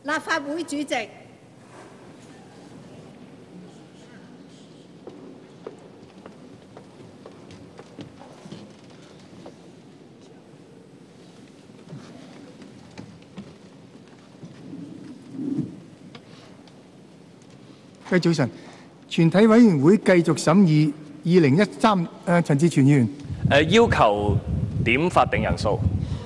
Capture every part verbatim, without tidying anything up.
立法會主席。 各位早晨，全體委員會繼續審議二零一三誒陳志全議員誒要求點法定人數。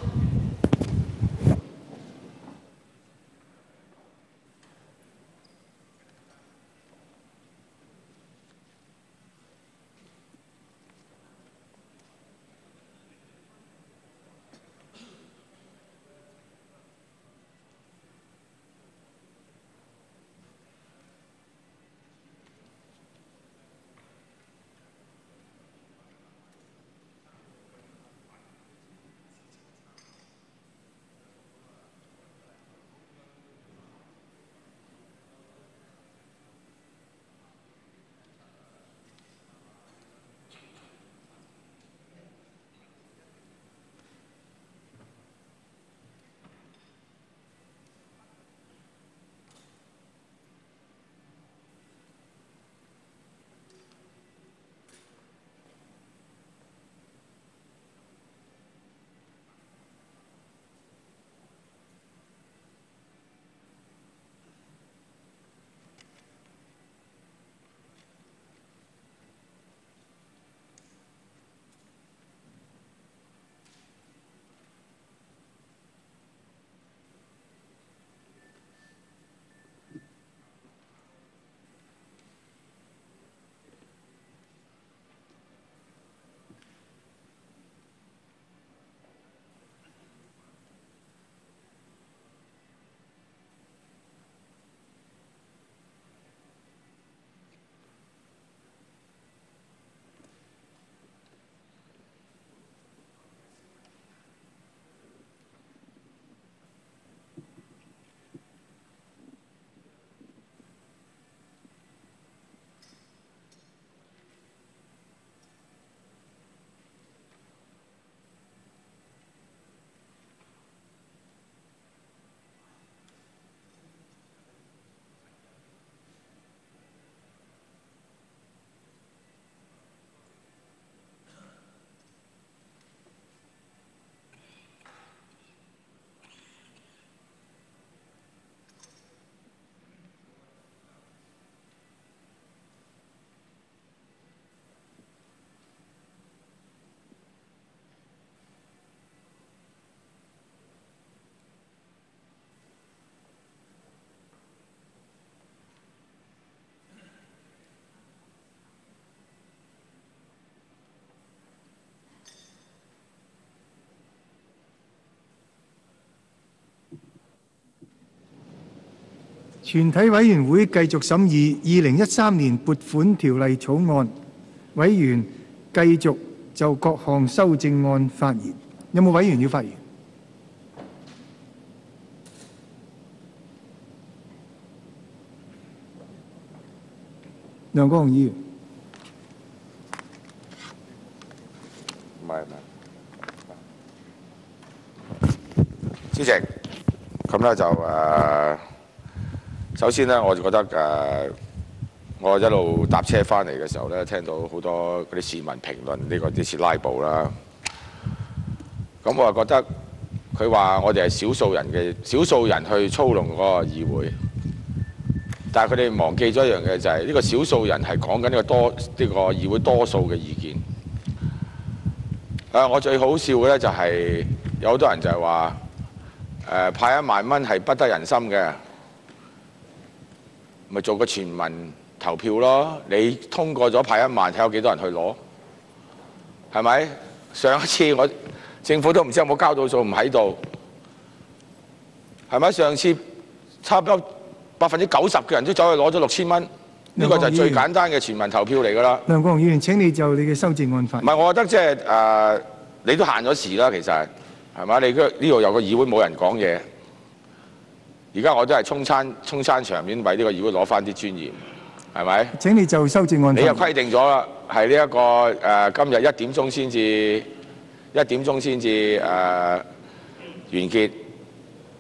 全體委員會繼續審議二零一三年撥款條例草案，委員繼續就各項修正案發言。有冇委員要發言？梁國雄議員。 唔係唔係，主席，咁咧就誒。呃首先咧，我就覺得誒、呃，我一路搭車翻嚟嘅時候咧，聽到好多嗰啲市民評論呢個啲似拉布啦。咁我就覺得佢話我哋係少數人嘅少數人去操弄嗰個議會，但係佢哋忘記咗一樣嘢，就係呢個少數人係講緊呢個多呢、呢個議會多數嘅意見。誒、呃，我最好笑嘅咧就係、是、有好多人就係話誒派一萬蚊係不得人心嘅。咪做個全民投票咯！你通過咗派一萬，睇有幾多人去攞，係咪？上一次我政府都唔知有冇交到數，唔喺度，係咪？上次差唔多百分之九十嘅人都走去攞咗六千蚊，呢個就係最簡單嘅全民投票嚟㗎啦。 梁國雄議員，請你就你嘅修正案發言。 唔係，我覺得即係誒，你都限咗時啦，其實係咪？你呢度有個議會冇人講嘢。而家我都係沖餐沖餐場面為呢個議會攞翻啲尊嚴，係咪？ 請你就修正案。 你又規定咗啦，係呢一個誒、呃、今日一點鐘先至一點鐘先至誒完結，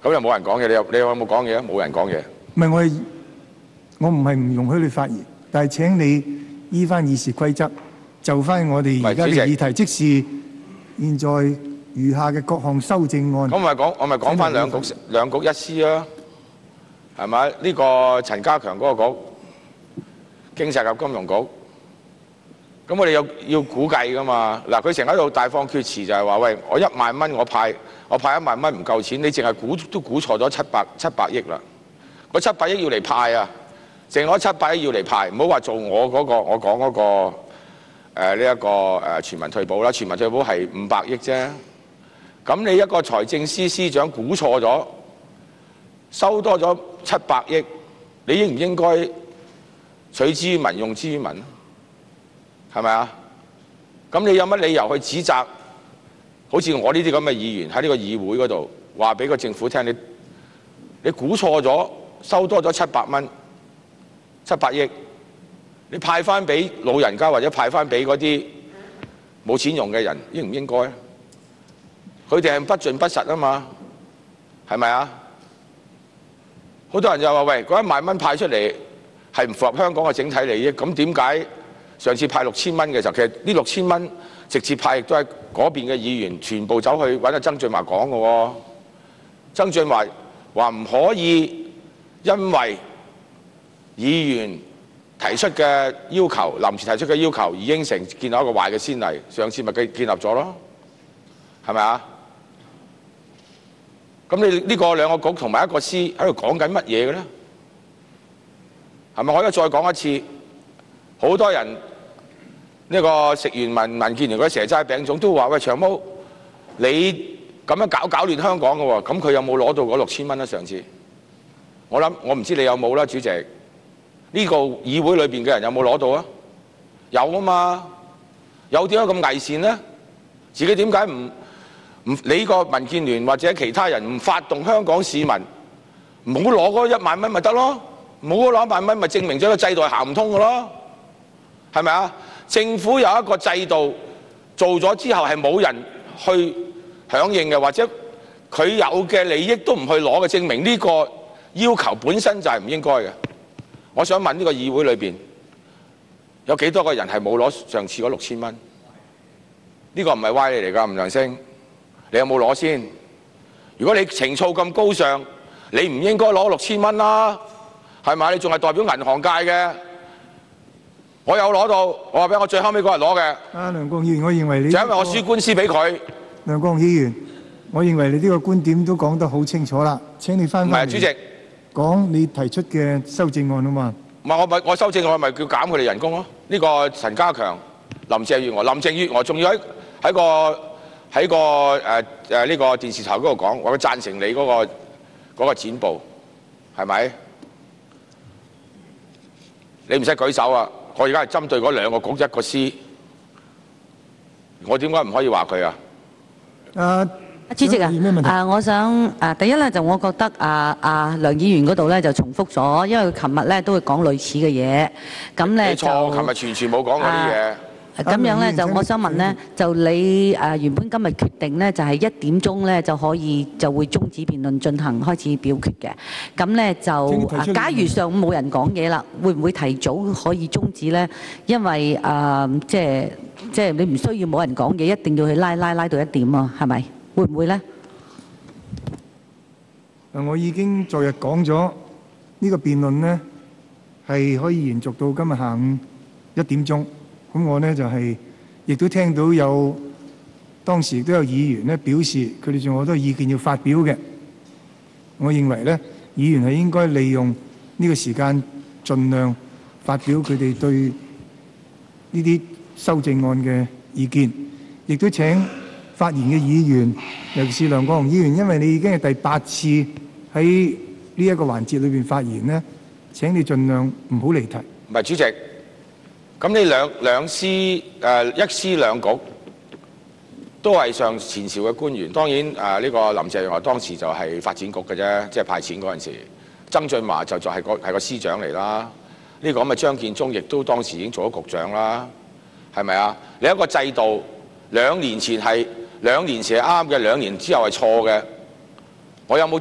咁又冇人講嘢，你有你有冇講嘢啊？冇人講嘢。 唔係我係我唔係唔容許你發言，但係請你依翻議事規則，就翻我哋而家嘅議題，即是現在餘下嘅各項修正案。 咁咪講，我咪講翻兩局兩局一司啊，係咪？呢個陳家強嗰個局，經濟及金融局。咁我哋有要估計噶嘛？嗱，佢成日喺度大放厥詞，就係話：喂，我一萬蚊我派，我派一萬蚊唔夠錢，你淨係估都估錯咗七百七百億啦。嗰七百億要嚟派啊，淨係嗰七百億要嚟派，唔好話做我嗰、嗰個，我講嗰、嗰個誒呢一個誒、呃、全民退保啦，全民退保係五百億啫。咁你一個財政司司長估錯咗，收多咗七百億，你應唔應該取之於民用之於民？係咪啊？咁你有乜理由去指責？好似我呢啲咁嘅議員喺呢個議會嗰度話俾個政府聽，你你估錯咗，收多咗七百蚊、七百億，你派翻俾老人家或者派翻俾嗰啲冇錢用嘅人，應唔應該？佢哋係不盡不實啊嘛，係咪啊？好多人就話：喂，嗰一萬蚊派出嚟係唔符合香港嘅整體利益，咁點解？上次派六千蚊嘅時候，其實呢六千蚊直接派亦都係嗰邊嘅議員全部走去揾阿曾俊華講嘅喎。曾俊華話唔可以因為議員提出嘅要求，臨時提出嘅要求而應承建立一個壞嘅先例。上次咪建建立咗咯，係咪啊？咁你呢個兩個局同埋一個司喺度講緊乜嘢嘅咧？係咪？我而家再講一次。好多人呢、這個食完民民建聯嗰啲蛇齋餅糭都話：喂，長毛，你咁樣搞搞亂香港嘅喎，咁佢有冇攞到嗰六千蚊啊？上次我諗我唔知你有冇啦，主席。呢、這個議會裏邊嘅人有冇攞到啊？有啊嘛，有點解咁偽善呢？自己點解唔唔你個民建聯或者其他人唔發動香港市民唔好攞嗰一萬蚊咪得咯？唔好攞一萬蚊咪證明咗個制度係行唔通嘅咯？係咪啊？政府有一個制度做咗之後係冇人去響應嘅，或者佢有嘅利益都唔去攞嘅，證明呢個要求本身就係唔應該嘅。我想問呢個議會裏邊有幾多個人係冇攞上次嗰六千蚊？呢個唔係歪理嚟㗎，吳亮星，你有冇攞先？如果你情操咁高尚，你唔應該攞六千蚊啦，係咪？你仲係代表銀行界嘅。我有攞到，我話俾我最後尾嗰日攞嘅。啊， 梁國雄議員，我認為你就因為我輸官司俾佢。 梁國雄議員，我認為你呢個觀點都講得好清楚啦。請你翻返嚟。唔係，主席講你提出嘅修正案啊嘛。 唔係我咪我修正案咪叫減佢哋人工咯？呢個陳家強、林鄭月娥、林鄭月娥仲要喺喺個喺個誒誒呢個電視台嗰度講，話佢贊成你嗰個嗰個剪報，係咪？你唔使舉手啊！我而家係針對嗰兩個局一個司，我點解唔可以話佢啊？ 啊， 主席啊，啊，我想啊，第一咧就我覺得啊啊梁議員嗰度咧就重複咗，因為佢琴日咧都會講類似嘅嘢，咁咧就錯，琴日完全冇講嗰啲嘢。 咁樣咧就我想問咧，就你誒原本今日決定咧就係一點鐘咧就可以就會終止辯論進行開始表決嘅。咁咧就假如上午冇人講嘢啦，會唔會提早可以終止咧？因為誒即係即係你唔需要冇人講嘢，一定要去拉拉拉到一點啊？係咪？會唔會咧？ 誒，我已經昨日講咗呢個辯論咧係可以延續到今日下午一點鐘。咁我呢就係亦都聽到有當時亦都有議員呢表示佢哋仲有好多意見要發表嘅。我認為呢，議員係應該利用呢個時間，盡量發表佢哋對呢啲修正案嘅意見。亦都請發言嘅議員，尤其是梁國雄議員，因為你已經係第八次喺呢一個環節裏邊發言呢，請你盡量唔好離題。 唔係，主席。咁呢兩兩司誒、呃、一司兩局都係上前朝嘅官員，當然誒呢、呃這個林鄭月娥當時就係發展局嘅啫，即係派錢嗰陣時。曾俊華就就係個係個司長嚟啦。呢、這個咁嘅張建宗亦都當時已經做咗局長啦，係咪啊？你一個制度兩年前係兩年前係啱嘅，兩年之後係錯嘅。我有冇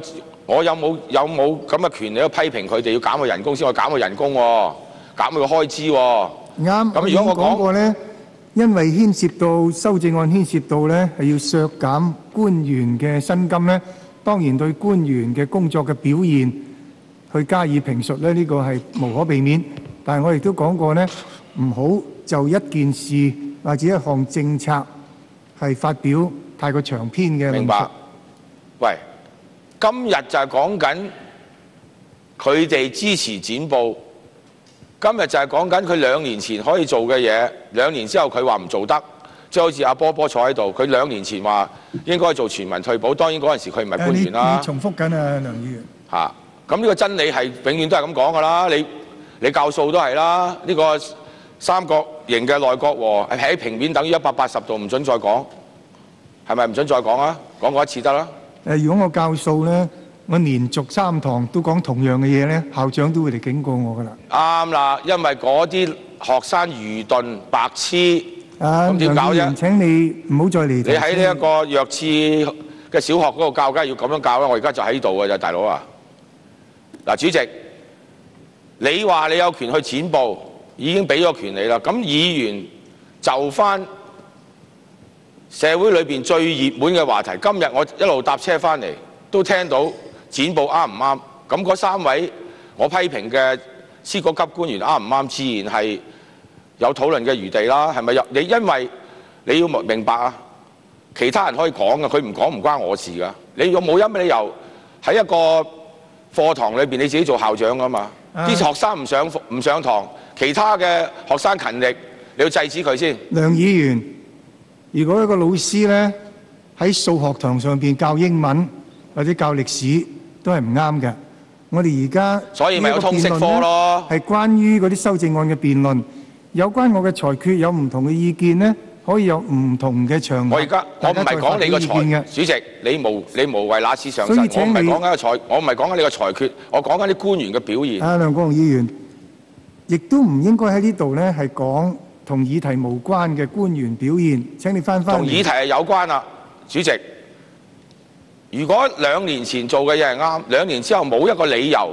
我有冇有冇咁嘅權利去批評佢哋要減佢人工先？我減佢人工喎，減佢個開支喎。 啱。 咁如果我講過咧，因為牽涉到修正案牽涉到咧係要削減官員嘅薪金咧，當然對官員嘅工作嘅表現去加以評述咧，呢個係無可避免。但係我亦都講過咧，唔好就一件事或者一項政策係發表太過長篇嘅論述。 明白。喂，今日就係講緊佢哋支持剪布，今日就係講緊佢兩年前可以做嘅嘢，兩年之後佢話唔做得，即係好似阿波波坐喺度，佢兩年前話應該做全民退保，當然嗰陣時佢唔係官員啦。 你重複緊啊，梁議員。 嚇，咁呢個真理係永遠都係咁講㗎啦，你你教數都係啦，呢個三角形嘅內閣和係喺平面等於一百八十度，唔準再講，係咪唔準再講啊？講過一次得啦。 誒，如果我教數咧，我連續三堂都講同樣嘅嘢咧，校長都會嚟警告我㗎啦。 啱啦，因為嗰啲學生愚鈍白痴，咁點搞啫？ 請你唔好再嚟。 你喺呢一個弱智嘅小學嗰度教，梗係要咁樣教啦。我而家就喺度㗎咋，大佬啊！嗱，主席，你話你有權去剪布，已經俾咗權你啦。咁議員就翻社會裏邊最熱門嘅話題，今日我一路搭車翻嚟都聽到剪布啱唔啱？咁嗰三位我批評嘅司局級官員啱唔啱？自然係有討論嘅餘地啦，係咪？你因為你要明白啊，其他人可以講嘅，佢唔講唔關我事㗎。你有冇乜理由喺一個課堂裏邊你自己做校長㗎嘛？啲、啊、學生唔上唔上堂，其他嘅學生勤力，你要制止佢先。 梁議員，如果一個老師咧喺數學堂上邊教英文或者教歷史都係唔啱嘅。我哋而家所以咪有通識科咯， 係關於嗰啲修正案嘅辯論，有關我嘅裁決有唔同嘅意見咧，可以有唔同嘅場合。 我而家我唔係講你個裁決，主席你無你無謂拿此上身。我唔係講緊個裁，我唔係講緊你個裁決，我講緊啲官員嘅表現。 啊，梁國雄議員，亦都唔應該喺呢度咧係講同議題無關嘅官員表現。請你翻返。 同議題係有關啦，主席。如果兩年前做嘅嘢係啱，兩年之後冇一個理由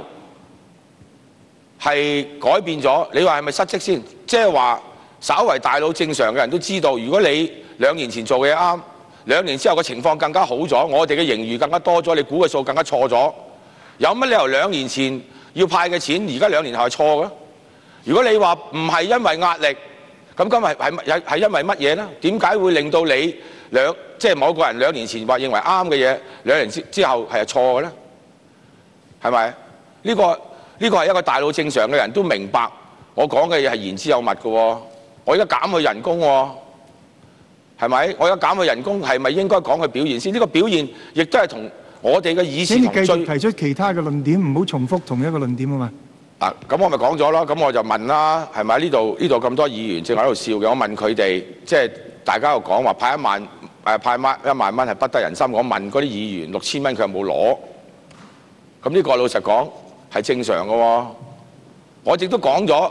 係改變咗，你話係咪失職先？即係話稍為大腦正常嘅人都知道，如果你兩年前做嘅嘢啱，兩年之後嘅情況更加好咗，我哋嘅盈餘更加多咗，你估嘅數更加錯咗，有乜理由兩年前要派嘅錢而家兩年後係錯嘅？如果你話唔係因為壓力，咁今日係係因為乜嘢呢？點解會令到你兩即係某個人兩年前話認為啱嘅嘢，兩年之之後係錯嘅咧？係咪？呢個呢個係一個大腦正常嘅人都明白，我講嘅嘢係言之有物嘅喎。我而家減佢人工喎，係咪？我而家減佢人工係咪應該講佢表現先？呢個表現亦都係同我哋嘅議事同追。 請你繼續提出其他嘅論點，唔好重複同一個論點啊嘛。 啊，咁我咪講咗咯。咁我就問啦，係咪？呢度呢度咁多議員正喺度笑嘅，我問佢哋，即係大家又講話派一萬。誒派萬一萬蚊係不得人心，我問嗰啲議員六千蚊佢有冇攞？咁呢個老實講係正常嘅喎。我亦都講咗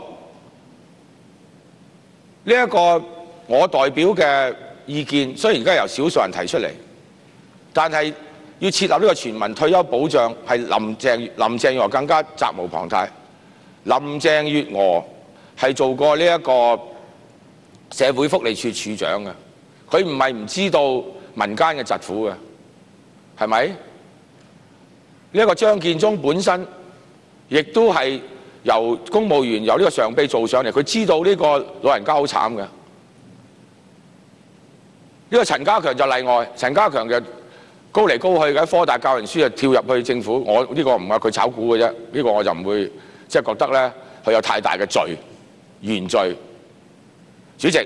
呢一個我代表嘅意見，雖然而家由少數人提出嚟，但係要設立呢個全民退休保障係林鄭林鄭月娥更加責無旁貸。林鄭月娥係做過呢一個社會福利署署長嘅。佢唔係唔知道民間嘅疾苦嘅，係咪？呢一個張建宗本身亦都係由公務員由呢個常秘做上嚟，佢知道呢個老人家好慘嘅。呢個陳家強就例外，陳家強嘅高嚟高去嘅，科大教完書就跳入去政府。我呢個唔係佢炒股嘅啫，呢個我就唔會即係覺得咧佢有太大嘅罪原罪。主席。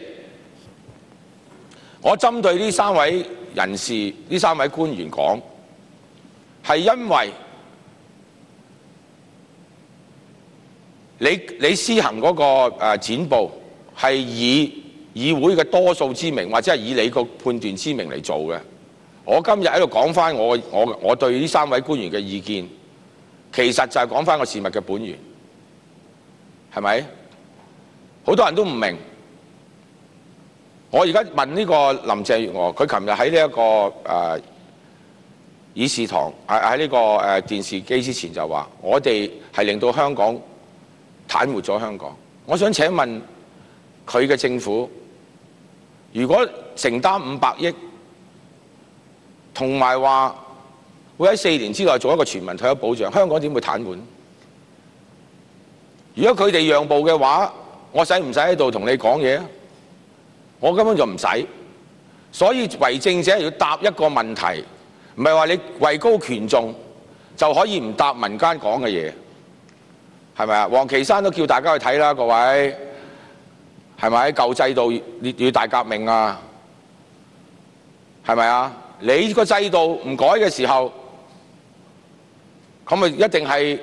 我針對呢三位人士、呢三位官員講，係因為你你施行嗰個誒剪布係以議會嘅多數之名，或者係以你個判斷之名嚟做嘅。我今日喺度講翻我我我對呢三位官員嘅意見，其實就係講翻個事物嘅本源，係咪？好多人都唔明。我而家問呢個林鄭月娥，佢琴日喺呢一個誒議事堂喺喺呢個誒電視機之前就話，我哋係令到香港癱瘓咗香港。我想請問佢嘅政府，如果承擔五百億，同埋話會喺四年之內做一個全民退休保障，香港點會癱瘓？如果佢哋讓步嘅話，我使唔使喺度同你講嘢啊？我根本就唔使。所以為政者要答一個問題，唔係話你位高權重就可以唔答民間講嘅嘢，係咪啊？王岐山都叫大家去睇啦，各位，係咪？舊制度要大革命啊，係咪啊？你個制度唔改嘅時候，咁咪一定係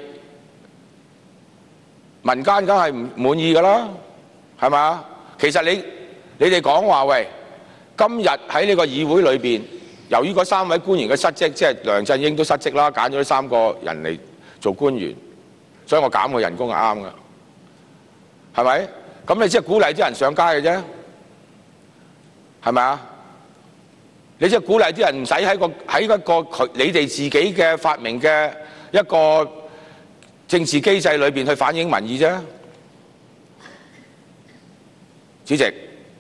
民間梗係唔滿意㗎啦，係咪啊？其實你你哋講話喂，今日喺呢個議會裏邊，由於嗰三位官員嘅失職，即係梁振英都失職啦，揀咗呢三個人嚟做官員，所以我減佢人工係啱㗎，係咪？咁你即係鼓勵啲人上街嘅啫，係咪啊？你即係鼓勵啲人唔使喺個喺一個佢你哋自己嘅發明嘅一個政治機制裏邊去反映民意啫，主席。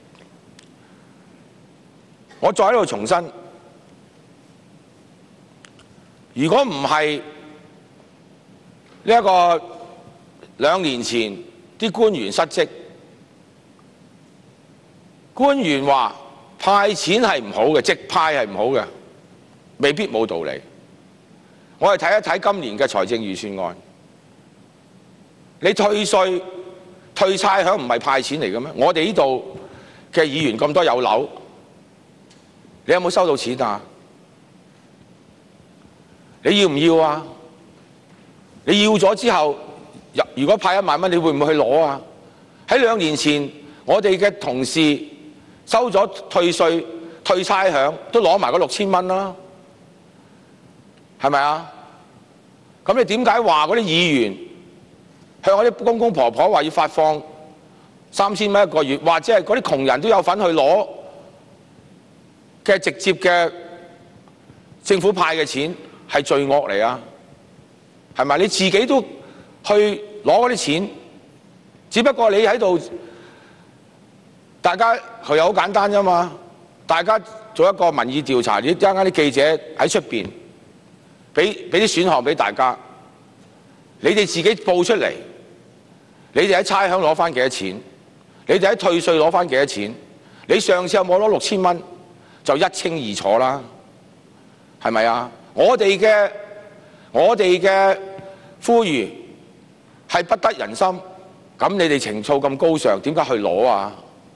我再喺度重申，如果唔係呢一個兩年前啲官員失職，官員話派錢係唔好嘅，直派係唔好嘅，未必冇道理。我哋睇一睇今年嘅財政預算案，你退稅、退差餉唔係派錢嚟嘅咩？我哋呢度嘅議員咁多有樓。你有冇收到錢啊？你要唔要啊？你要咗之後，如果派一萬蚊，你會唔會去攞啊？喺兩年前，我哋嘅同事收咗退稅、退差餉，都攞埋嗰六千蚊啦，係咪啊？咁你點解話嗰啲議員向嗰啲公公婆婆話要發放三千蚊一個月，或者係嗰啲窮人都有份去攞嘅直接嘅政府派嘅錢係罪惡嚟啊？係咪？你自己都去攞嗰啲錢，只不過你喺度，大家佢又好簡單啫嘛。大家做一個民意調查，你一陣間啲記者喺出邊，俾俾啲選項俾大家，你哋自己報出嚟，你哋喺差餉攞翻幾多錢？你哋喺退稅攞翻幾多錢？你上次有冇攞六千蚊？就一清二楚啦，係咪啊？我哋嘅我哋嘅呼籲係不得人心，咁你哋情操咁高尚，點解去攞啊？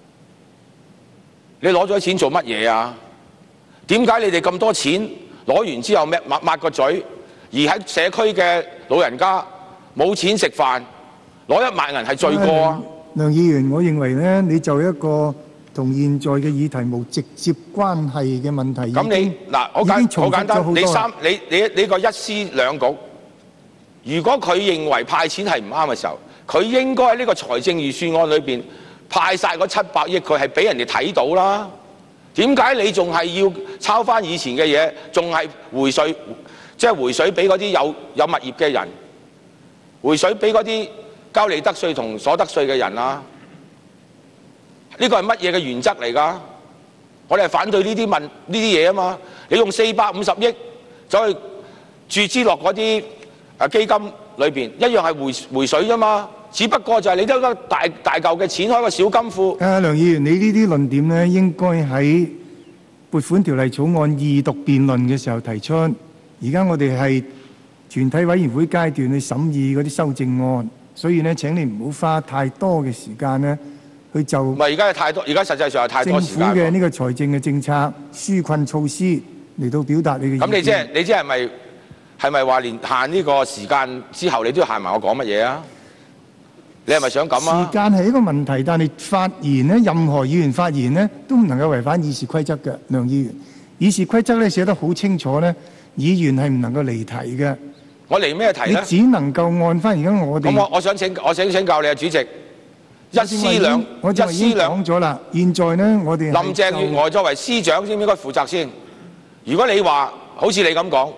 你攞咗錢做乜嘢啊？點解你哋咁多錢攞完之後抹抹抹個嘴，而喺社區嘅老人家冇錢食飯，攞一萬銀係罪過啊？ 梁議員，我認為咧，你就一個同現在嘅議題無直接關係嘅問題， 咁你嗱，好簡好簡單，你三你你你個一司兩局，如果佢認為派錢係唔啱嘅時候，佢應該喺呢個財政預算案裏邊派晒嗰七百億，佢係俾人哋睇到啦。點解你仲係要抄翻以前嘅嘢，仲係回水，即係回水俾嗰啲有有物業嘅人，回水俾嗰啲交利得稅同所得稅嘅人啊？呢個係乜嘢嘅原則嚟㗎？我哋係反對呢啲問呢啲嘢啊嘛！你用四百五十億走去注資落嗰啲誒基金裏邊，一樣係回回水啫嘛。只不過就係你得個大大嚿嘅錢開個小金庫。啊， 梁議員，你呢啲論點咧，應該喺撥款條例草案二讀辯論嘅時候提出。而家我哋係全體委員會階段去審議嗰啲修正案，所以咧請你唔好花太多嘅時間咧。佢就唔係而家係太多，而家實際上係太多時間。政府嘅呢個財政嘅政策、紓困措施嚟到表達你嘅意見。咁你即係你即係咪係咪話連限呢個時間之後，你都要限埋我講乜嘢啊？你係咪想咁啊？時間係一個問題，但係發言咧，任何議員發言咧，都唔能夠違反議事規則嘅。梁議員，議事規則咧寫得好清楚咧，議員係唔能夠離題嘅。我離咩題咧？你只能夠按翻而家我哋。咁我我想請我想請教你啊，主席。一司兩，我就已經講咗啦。現在呢，我哋林鄭月娥作為司長，應唔應該負責先？如果你話好似你咁講，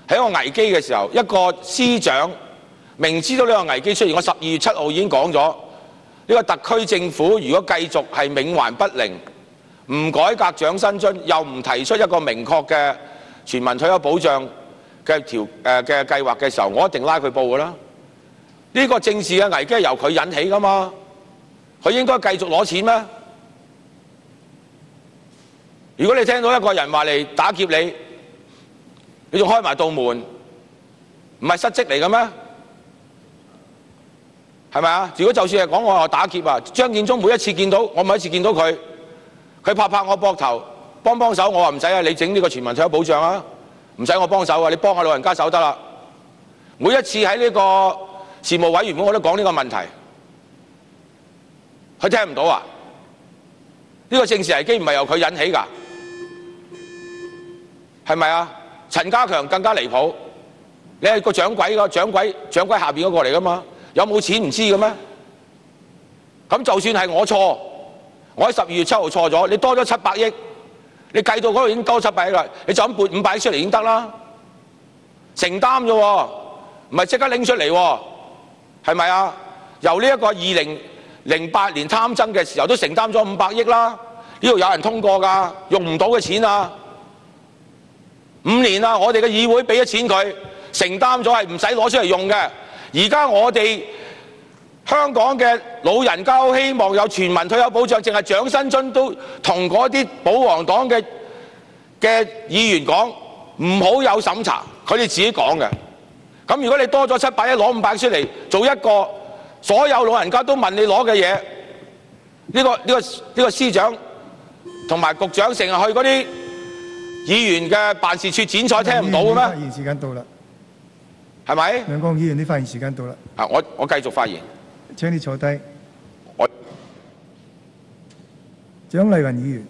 喺一個危機嘅時候，一個司長明知道呢個危機出現，我十二月七號已經講咗，呢個特區政府如果繼續係冥頑不靈，唔改革長薪津，又唔提出一個明確嘅全民退休保障嘅條誒嘅計劃嘅時候，我一定拉佢報㗎啦。呢個政治嘅危機係由佢引起㗎嘛，佢應該繼續攞錢咩？如果你聽到一個人話嚟打劫你，你仲開埋道門，唔係失職嚟嘅咩？係咪啊？如果就算係講我話打劫啊，張建宗每一次見到我，每一次見到佢，佢拍拍我膊頭，幫幫手，我話唔使啊，你整呢個全民退休保障啊，唔使我幫手啊，你幫下老人家手得啦。每一次喺呢個事務委員會我都講呢個問題，佢聽唔到啊？呢個政治危機唔係由佢引起㗎，係咪啊？陳家強更加離譜，你係個掌櫃個掌櫃掌櫃下邊嗰個嚟㗎嘛？有冇錢唔知嘅咩？咁就算係我錯，我喺十二月七號錯咗，你多咗七百億，你計到嗰度已經多七百億啦，你就咁撥五百億出嚟已經得啦，承擔啫喎，唔係即刻拎出嚟喎，係咪啊？由呢一個二零零八年貪曾嘅時候都承擔咗五百億啦，呢度有人通過㗎，用唔到嘅錢啊，五年啦，我哋嘅議會俾咗錢佢，承擔咗係唔使攞出嚟用嘅。而家我哋香港嘅老人家好希望有全民退休保障，淨係長薪津都同嗰啲保皇黨嘅嘅議員講唔好有審查，佢哋自己講嘅。咁如果你多咗七百億攞五百出嚟做一個所有老人家都問你攞嘅嘢，呢個呢個呢個司長同埋局長成日去嗰啲議員嘅辦事處剪彩，聽唔到嘅咩？ 發言時間到啦， 係咪？ 梁國雄議員，你發言時間到啦。 啊，我我繼續發言。 請你坐低。 我蔣麗芸議員，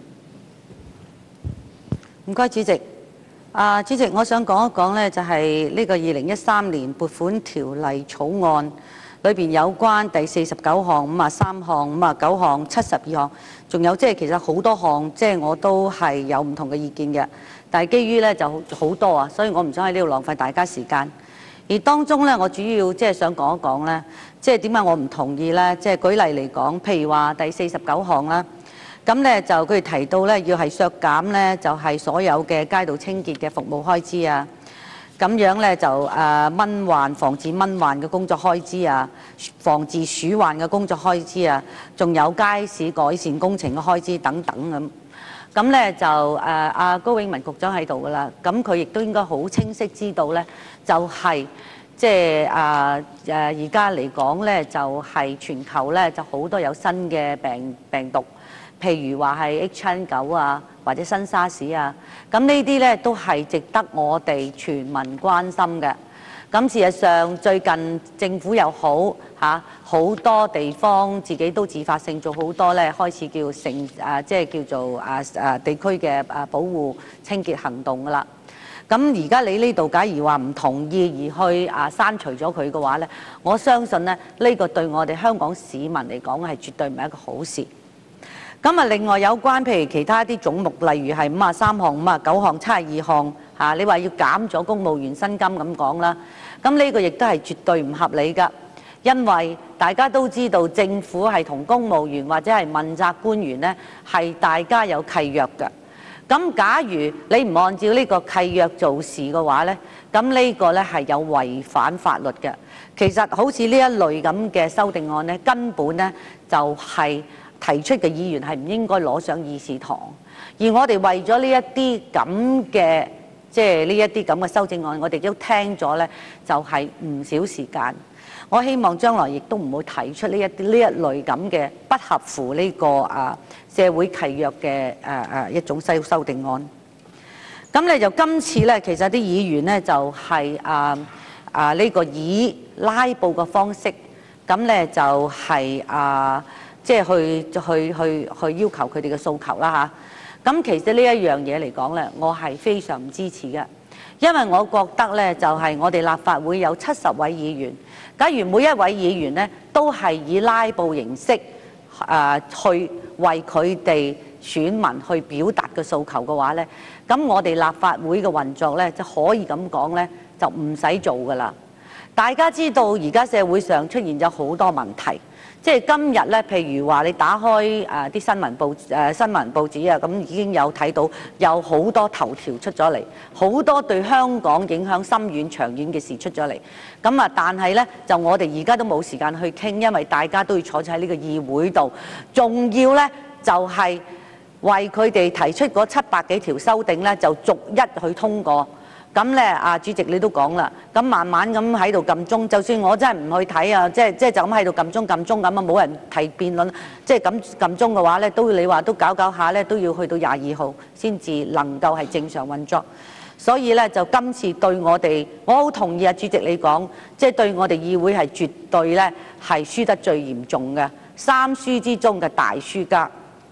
唔該，主席。啊，主席，我想講一講呢，就係呢個二零一三年撥款條例草案裏邊有關第四十九項、五十三項、五十九項、七十二項，仲有即係其實好多項，即係我都係有唔同嘅意見嘅。但係基於呢就好多啊，所以我唔想喺呢度浪費大家時間。而當中呢，我主要即係想講一講呢，即係點解我唔同意呢？即係舉例嚟講，譬如話第四十九項啦，咁呢就佢哋提到呢，要係削減呢，就係所有嘅街道清潔嘅服務開支啊，咁樣呢，就誒蚊患防治蚊患嘅工作開支啊，防治鼠患嘅工作開支啊，仲有街市改善工程嘅開支等等咁。咁呢就誒阿高永文局長喺度噶啦，咁佢亦都應該好清晰知道呢，就係即係啊誒而家嚟講呢，就係全球呢就好多有新嘅病病毒，譬如話係 H 七九啊，或者新沙士啊，咁呢啲呢都係值得我哋全民關心嘅。咁事實上最近政府又好嚇，好多地方自己都自發性做好多咧，開始叫成啊，即係叫做啊啊地區嘅啊保護清潔行動噶啦。咁而家你呢度假如話唔同意而去啊刪除咗佢嘅話咧，我相信咧呢個對我哋香港市民嚟講係絕對唔係一個好事。咁啊，另外有關譬如其他啲總目，例如係五十三項、五十九項、七十二項嚇，你話要減咗公務員薪金咁講啦，咁呢個亦都係絕對唔合理㗎，因為大家都知道政府係同公務員或者係問責官員呢係大家有契約㗎。咁假如你唔按照呢個契約做事嘅話呢，咁呢個呢係有違反法律嘅。其實好似呢一類咁嘅修訂案呢，根本呢就係、是。提出嘅議員係唔應該攞上議事堂，而我哋為咗呢一啲咁嘅，即係呢一啲咁嘅修正案，我哋都聽咗呢，就係唔少時間。我希望將來亦都唔會提出呢一啲呢一類咁嘅不合乎呢個啊社會契約嘅誒誒一種修修訂案。咁咧就今次呢，其實啲議員呢，就係啊啊呢個以拉布嘅方式，咁呢就係啊。即係去去去去要求佢哋嘅訴求啦嚇，咁其實呢一樣嘢嚟講咧，我係非常唔支持嘅，因為我覺得咧就係我哋立法會有七十位議員，假如每一位議員咧都係以拉布形式啊去為佢哋選民去表達嘅訴求嘅話咧，咁我哋立法會嘅運作咧就可以咁講咧， 就唔使做㗎啦。大家知道而家社會上出現咗好多問題，即係今日咧，譬如話你打開誒啲新聞報誒新聞報紙啊，咁已經有睇到有好多頭條出咗嚟，好多對香港影響深遠長遠嘅事出咗嚟。咁啊，但係咧就我哋而家都冇時間去傾，因為大家都要坐咗喺呢個議會度，仲要咧就係為佢哋提出嗰七百幾條修訂咧，就逐一去通過。咁咧，啊主席你都講啦，咁慢慢咁喺度撳鐘，就算我真係唔去睇啊，即係即係就咁喺度撳鐘撳鐘咁啊，冇人提辯論，即係咁撳鐘嘅話咧，都你話都搞搞下咧，都要去到廿二號先至能夠係正常運作。所以咧，就今次對我哋，我好同意啊主席你講，即係對我哋議會係絕對咧係輸得最嚴重嘅，三輸之中嘅大輸家。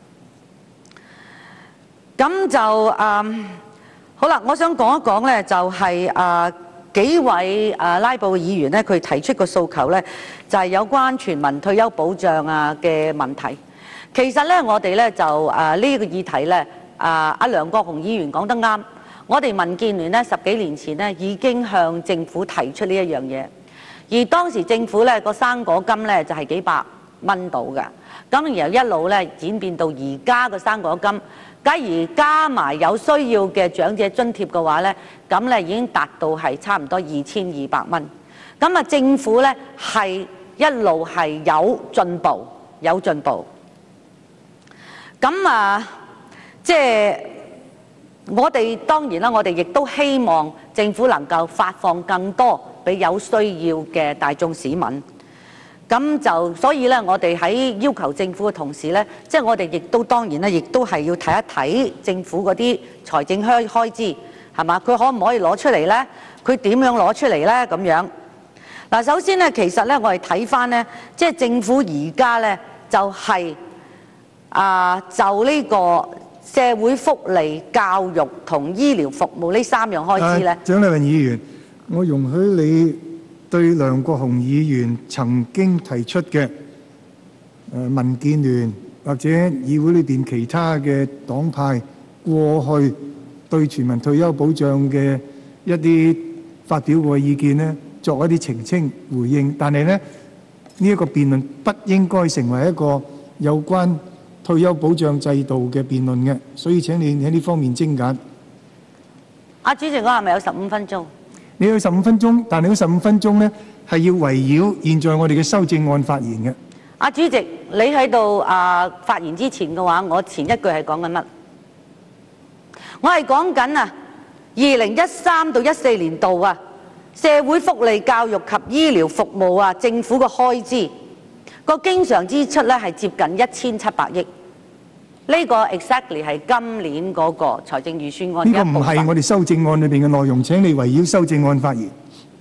咁就誒。好啦，我想講一講咧，就係、是、啊、呃、幾位啊拉布嘅議員咧，佢提出個訴求咧，就係、是、有關全民退休保障啊嘅問題。其實咧，我哋咧就啊呢、這個議題咧，啊阿梁國雄議員講得啱。我哋民建聯咧十幾年前咧已經向政府提出呢一樣嘢，而當時政府咧個生果金咧就係、是、幾百蚊到嘅，咁然後一路咧演變到而家個生果金。假如加埋有需要嘅長者津貼嘅話咧，咁咧已經達到係差唔多二千二百蚊。咁啊，政府咧係一路係有進步，有進步。咁啊，即係我哋當然啦，我哋亦都希望政府能夠發放更多俾有需要嘅大眾市民。咁就所以咧，我哋喺要求政府嘅同時咧，即係我哋亦都當然咧，亦都係要睇一睇政府嗰啲財政開開支係嘛？佢可唔可以攞出嚟咧？佢點樣攞出嚟咧？咁樣嗱，首先咧，其實咧，我哋睇翻咧，即係政府而家咧就係啊，就呢個社會福利、教育同醫療服務呢三樣開支咧。 蔣麗芸議員，我容許你對梁國雄議員曾經提出嘅誒民建聯或者議會裏邊其他嘅黨派過去對全民退休保障嘅一啲發表過意見呢，作一啲澄清回應。但係呢，呢一個辯論不應該成為一個有關退休保障制度嘅辯論嘅，所以請你喺呢方面精簡。 阿主席，我係咪有十五分鐘？ 你有十五分鐘，但係嗰十五分鐘呢係要圍繞現在我哋嘅修正案發言嘅。 阿主席，你喺度啊發言之前嘅話，我前一句係講緊乜？我係講緊啊，二零一三到一四年度啊，社會福利、教育及醫療服務啊，政府嘅開支個經常支出咧係接近一千七百億。呢個 exactly 係今年嗰個財政預算案嘅一部分。呢個唔係我哋修正案裏邊嘅內容，請你圍繞修正案發言。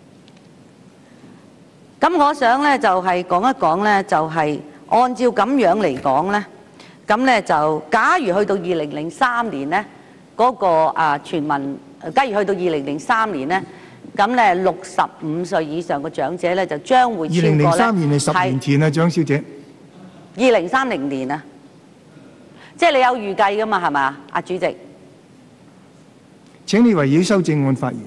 咁我想咧就係講一講咧，就係按照咁樣嚟講咧，咁咧就假如去到二零零三年咧，嗰個啊全民，假如去到二零零三年咧，咁咧六十五歲以上嘅長者咧就將會超過咧。二零零三年係十年前啊，蔣小姐。二零三零年啊。即係你有預計㗎嘛，係嘛，阿主席？請你圍繞修正案發言。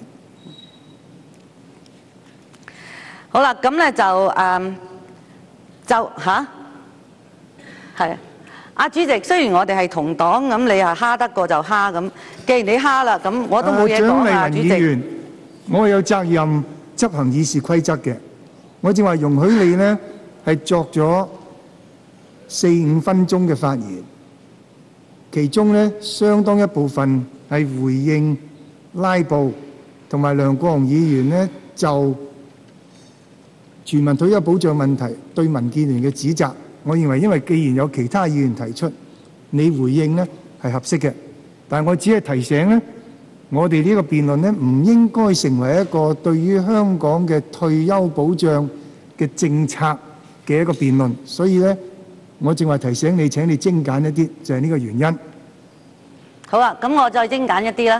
好啦，咁咧就誒就嚇係啊，阿主席，雖然我哋係同黨，咁你係蝦得過就蝦咁。既然你蝦啦，咁我都冇嘢講啊，主席。蔣麗芸議員，我有責任執行議事規則嘅。我正話容許你呢係作咗四五分鐘嘅發言。其中咧，相當一部分係回應拉布同埋梁國雄議員呢就全民退休保障問題對民建聯嘅指責。我認為，因為既然有其他議員提出，你回應呢係合適嘅。但係我只係提醒呢，我哋呢個辯論呢唔應該成為一個對於香港嘅退休保障嘅政策嘅一個辯論。所以呢，我正話提醒你，請你精簡一啲，就係呢個原因。好啊，咁我再精簡一啲啦。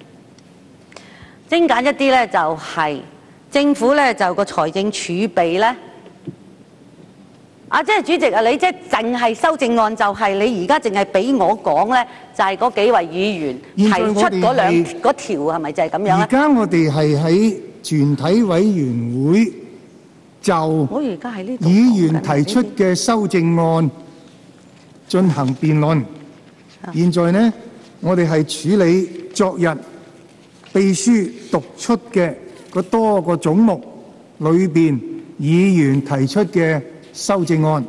精簡一啲咧，就係政府咧就個財政儲備咧。啊，即係主席啊，你即係淨係修正案，就係你而家淨係俾我講咧，就係嗰幾位議員提出嗰兩嗰條係咪就係咁樣咧？而家我哋係喺全體委員會就我而家喺呢度議員提出嘅修正案進行辯論。現在呢，我哋係處理昨日秘書讀出嘅嗰多個總目裏邊議員提出嘅修正案。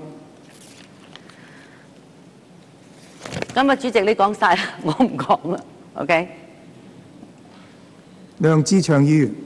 咁啊，主席你講晒啦，我唔講啦。OK。 梁志祥議員。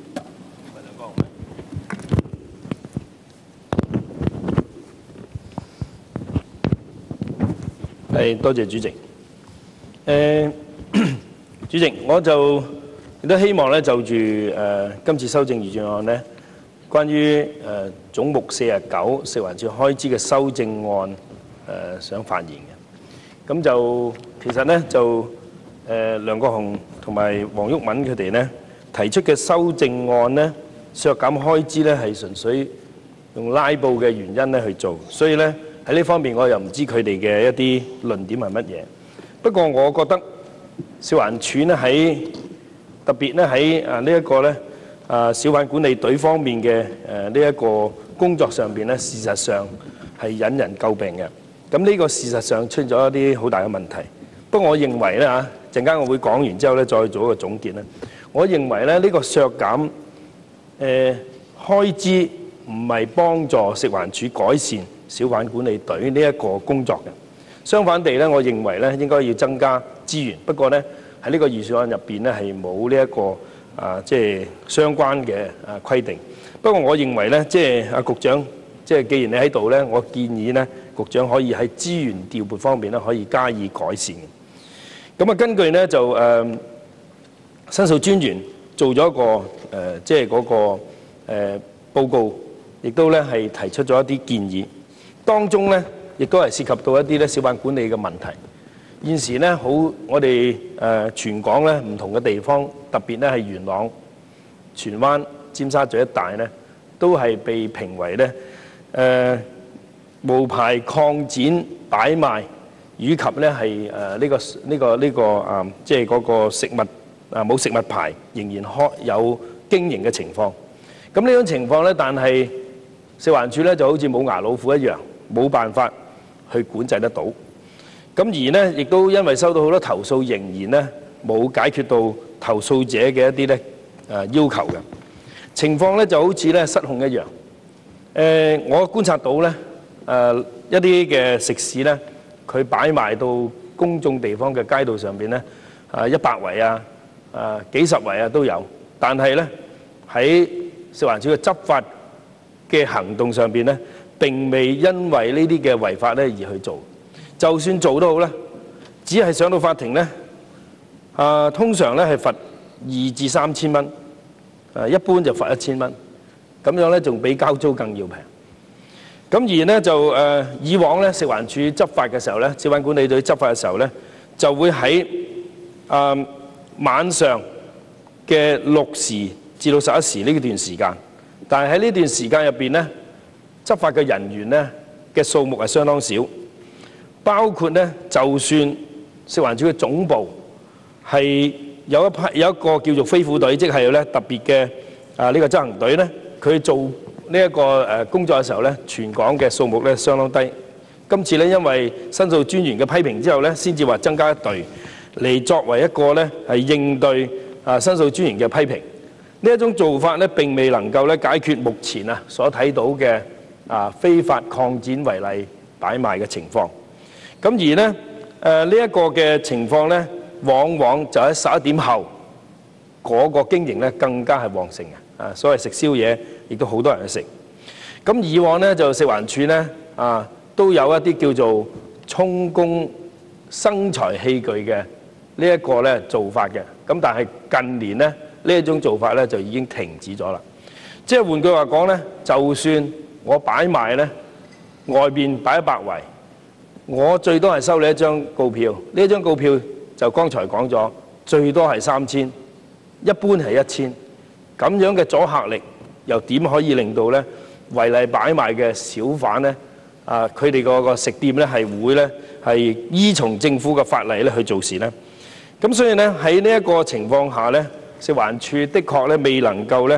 係，多謝主席。誒，主席，我就亦都希望咧就住誒今次修正預算案咧，關於誒總目四十九食環署開支嘅修正案誒想發言嘅。咁就其實咧就誒梁國雄同埋黃毓民佢哋咧提出嘅修正案咧，削減開支咧係純粹用拉布嘅原因咧去做，所以咧喺呢方面我又唔知佢哋嘅一啲論點係乜嘢。不過我覺得食環署咧喺特別咧喺啊呢一個咧啊小販管理隊方面嘅誒呢一個工作上邊咧，事實上係引人詬病嘅。咁呢個事實上出咗一啲好大嘅問題。不過我認為咧嚇，陣間我會講完之後咧，再做一個總結咧。我認為咧呢個削減誒開支唔係幫助食環署改善小販管理隊呢一個工作嘅。相反地咧，我認為咧應該要增加資源。不過咧喺呢個預算案入邊咧係冇呢一個啊即係相關嘅啊規定。不過我認為咧，即係阿局長，即係既然你喺度咧，我建議咧局長可以喺資源調撥方面咧可以加以改善嘅。咁啊，根據咧就誒申訴專員做咗一個誒即係嗰個誒報告，亦都咧係提出咗一啲建議，當中咧亦都係涉及到一啲咧小販管理嘅問題。現時咧好，我哋誒全港咧唔同嘅地方，特別咧係元朗、荃灣、尖沙咀一帶咧，都係被評為咧誒無牌擴展擺賣，以及咧係誒呢個呢個呢個啊，即係嗰個食物啊冇食物牌仍然開有經營嘅情況。咁呢種情況咧，但係食環署咧就好似冇牙老虎一樣，冇辦法去管制得到。咁而呢，亦都因為收到好多投訴，仍然呢冇解決到投訴者嘅一啲咧誒要求嘅情況咧，就好似咧失控一樣。誒，我觀察到咧誒一啲嘅食肆咧，佢擺賣到公眾地方嘅街道上邊咧，啊一百圍啊，啊幾十圍啊都有，但係咧喺食環署嘅執法嘅行動上邊咧，並未因為呢啲嘅違法咧而去做。就算做都好咧，只係上到法庭咧，啊通常咧係罰二至三千蚊，啊一般就罰一千蚊，咁樣咧仲比交租更要平。咁而呢，就誒、呃、以往咧食環署執法嘅時候咧，小販管理隊執法嘅時候咧，就會喺啊、呃、晚上嘅六時至到十一時呢段時間，但係喺呢段時間入邊咧，執法嘅人員咧嘅數目係相當少。包括咧，就算食環署嘅總部係有一批有一個叫做飛虎隊，即係咧特別嘅啊呢個執行隊咧，佢做呢一個誒工作嘅時候咧，全港嘅數目咧相當低。今次咧因為申訴專員嘅批評之後咧，先至話增加一隊嚟作為一個咧係應對啊申訴專員嘅批評。呢一種做法咧並未能夠咧解決目前啊所睇到嘅啊非法擴展違例擺賣嘅情況。咁而呢，誒呢一個嘅情況呢，往往就喺十一點後嗰個經營呢更加係旺盛嘅，啊，所謂食宵夜亦都好多人去食。咁以往呢，就食環署呢，啊，都有一啲叫做充公生財器具嘅呢一個呢做法嘅。咁但係近年呢，呢一種做法呢就已經停止咗啦。即係換句話講呢，就算我擺賣呢，外邊擺一百圍。我最多係收你一張告票，呢一張告票就剛才講咗，最多係三千，一般係一千。咁樣嘅阻嚇力，又點可以令到咧違例擺賣嘅小販咧啊，佢哋個個食店咧係會咧係依從政府嘅法例咧去做事咧？咁所以咧喺呢一個情況下咧，食環署的確咧未能夠咧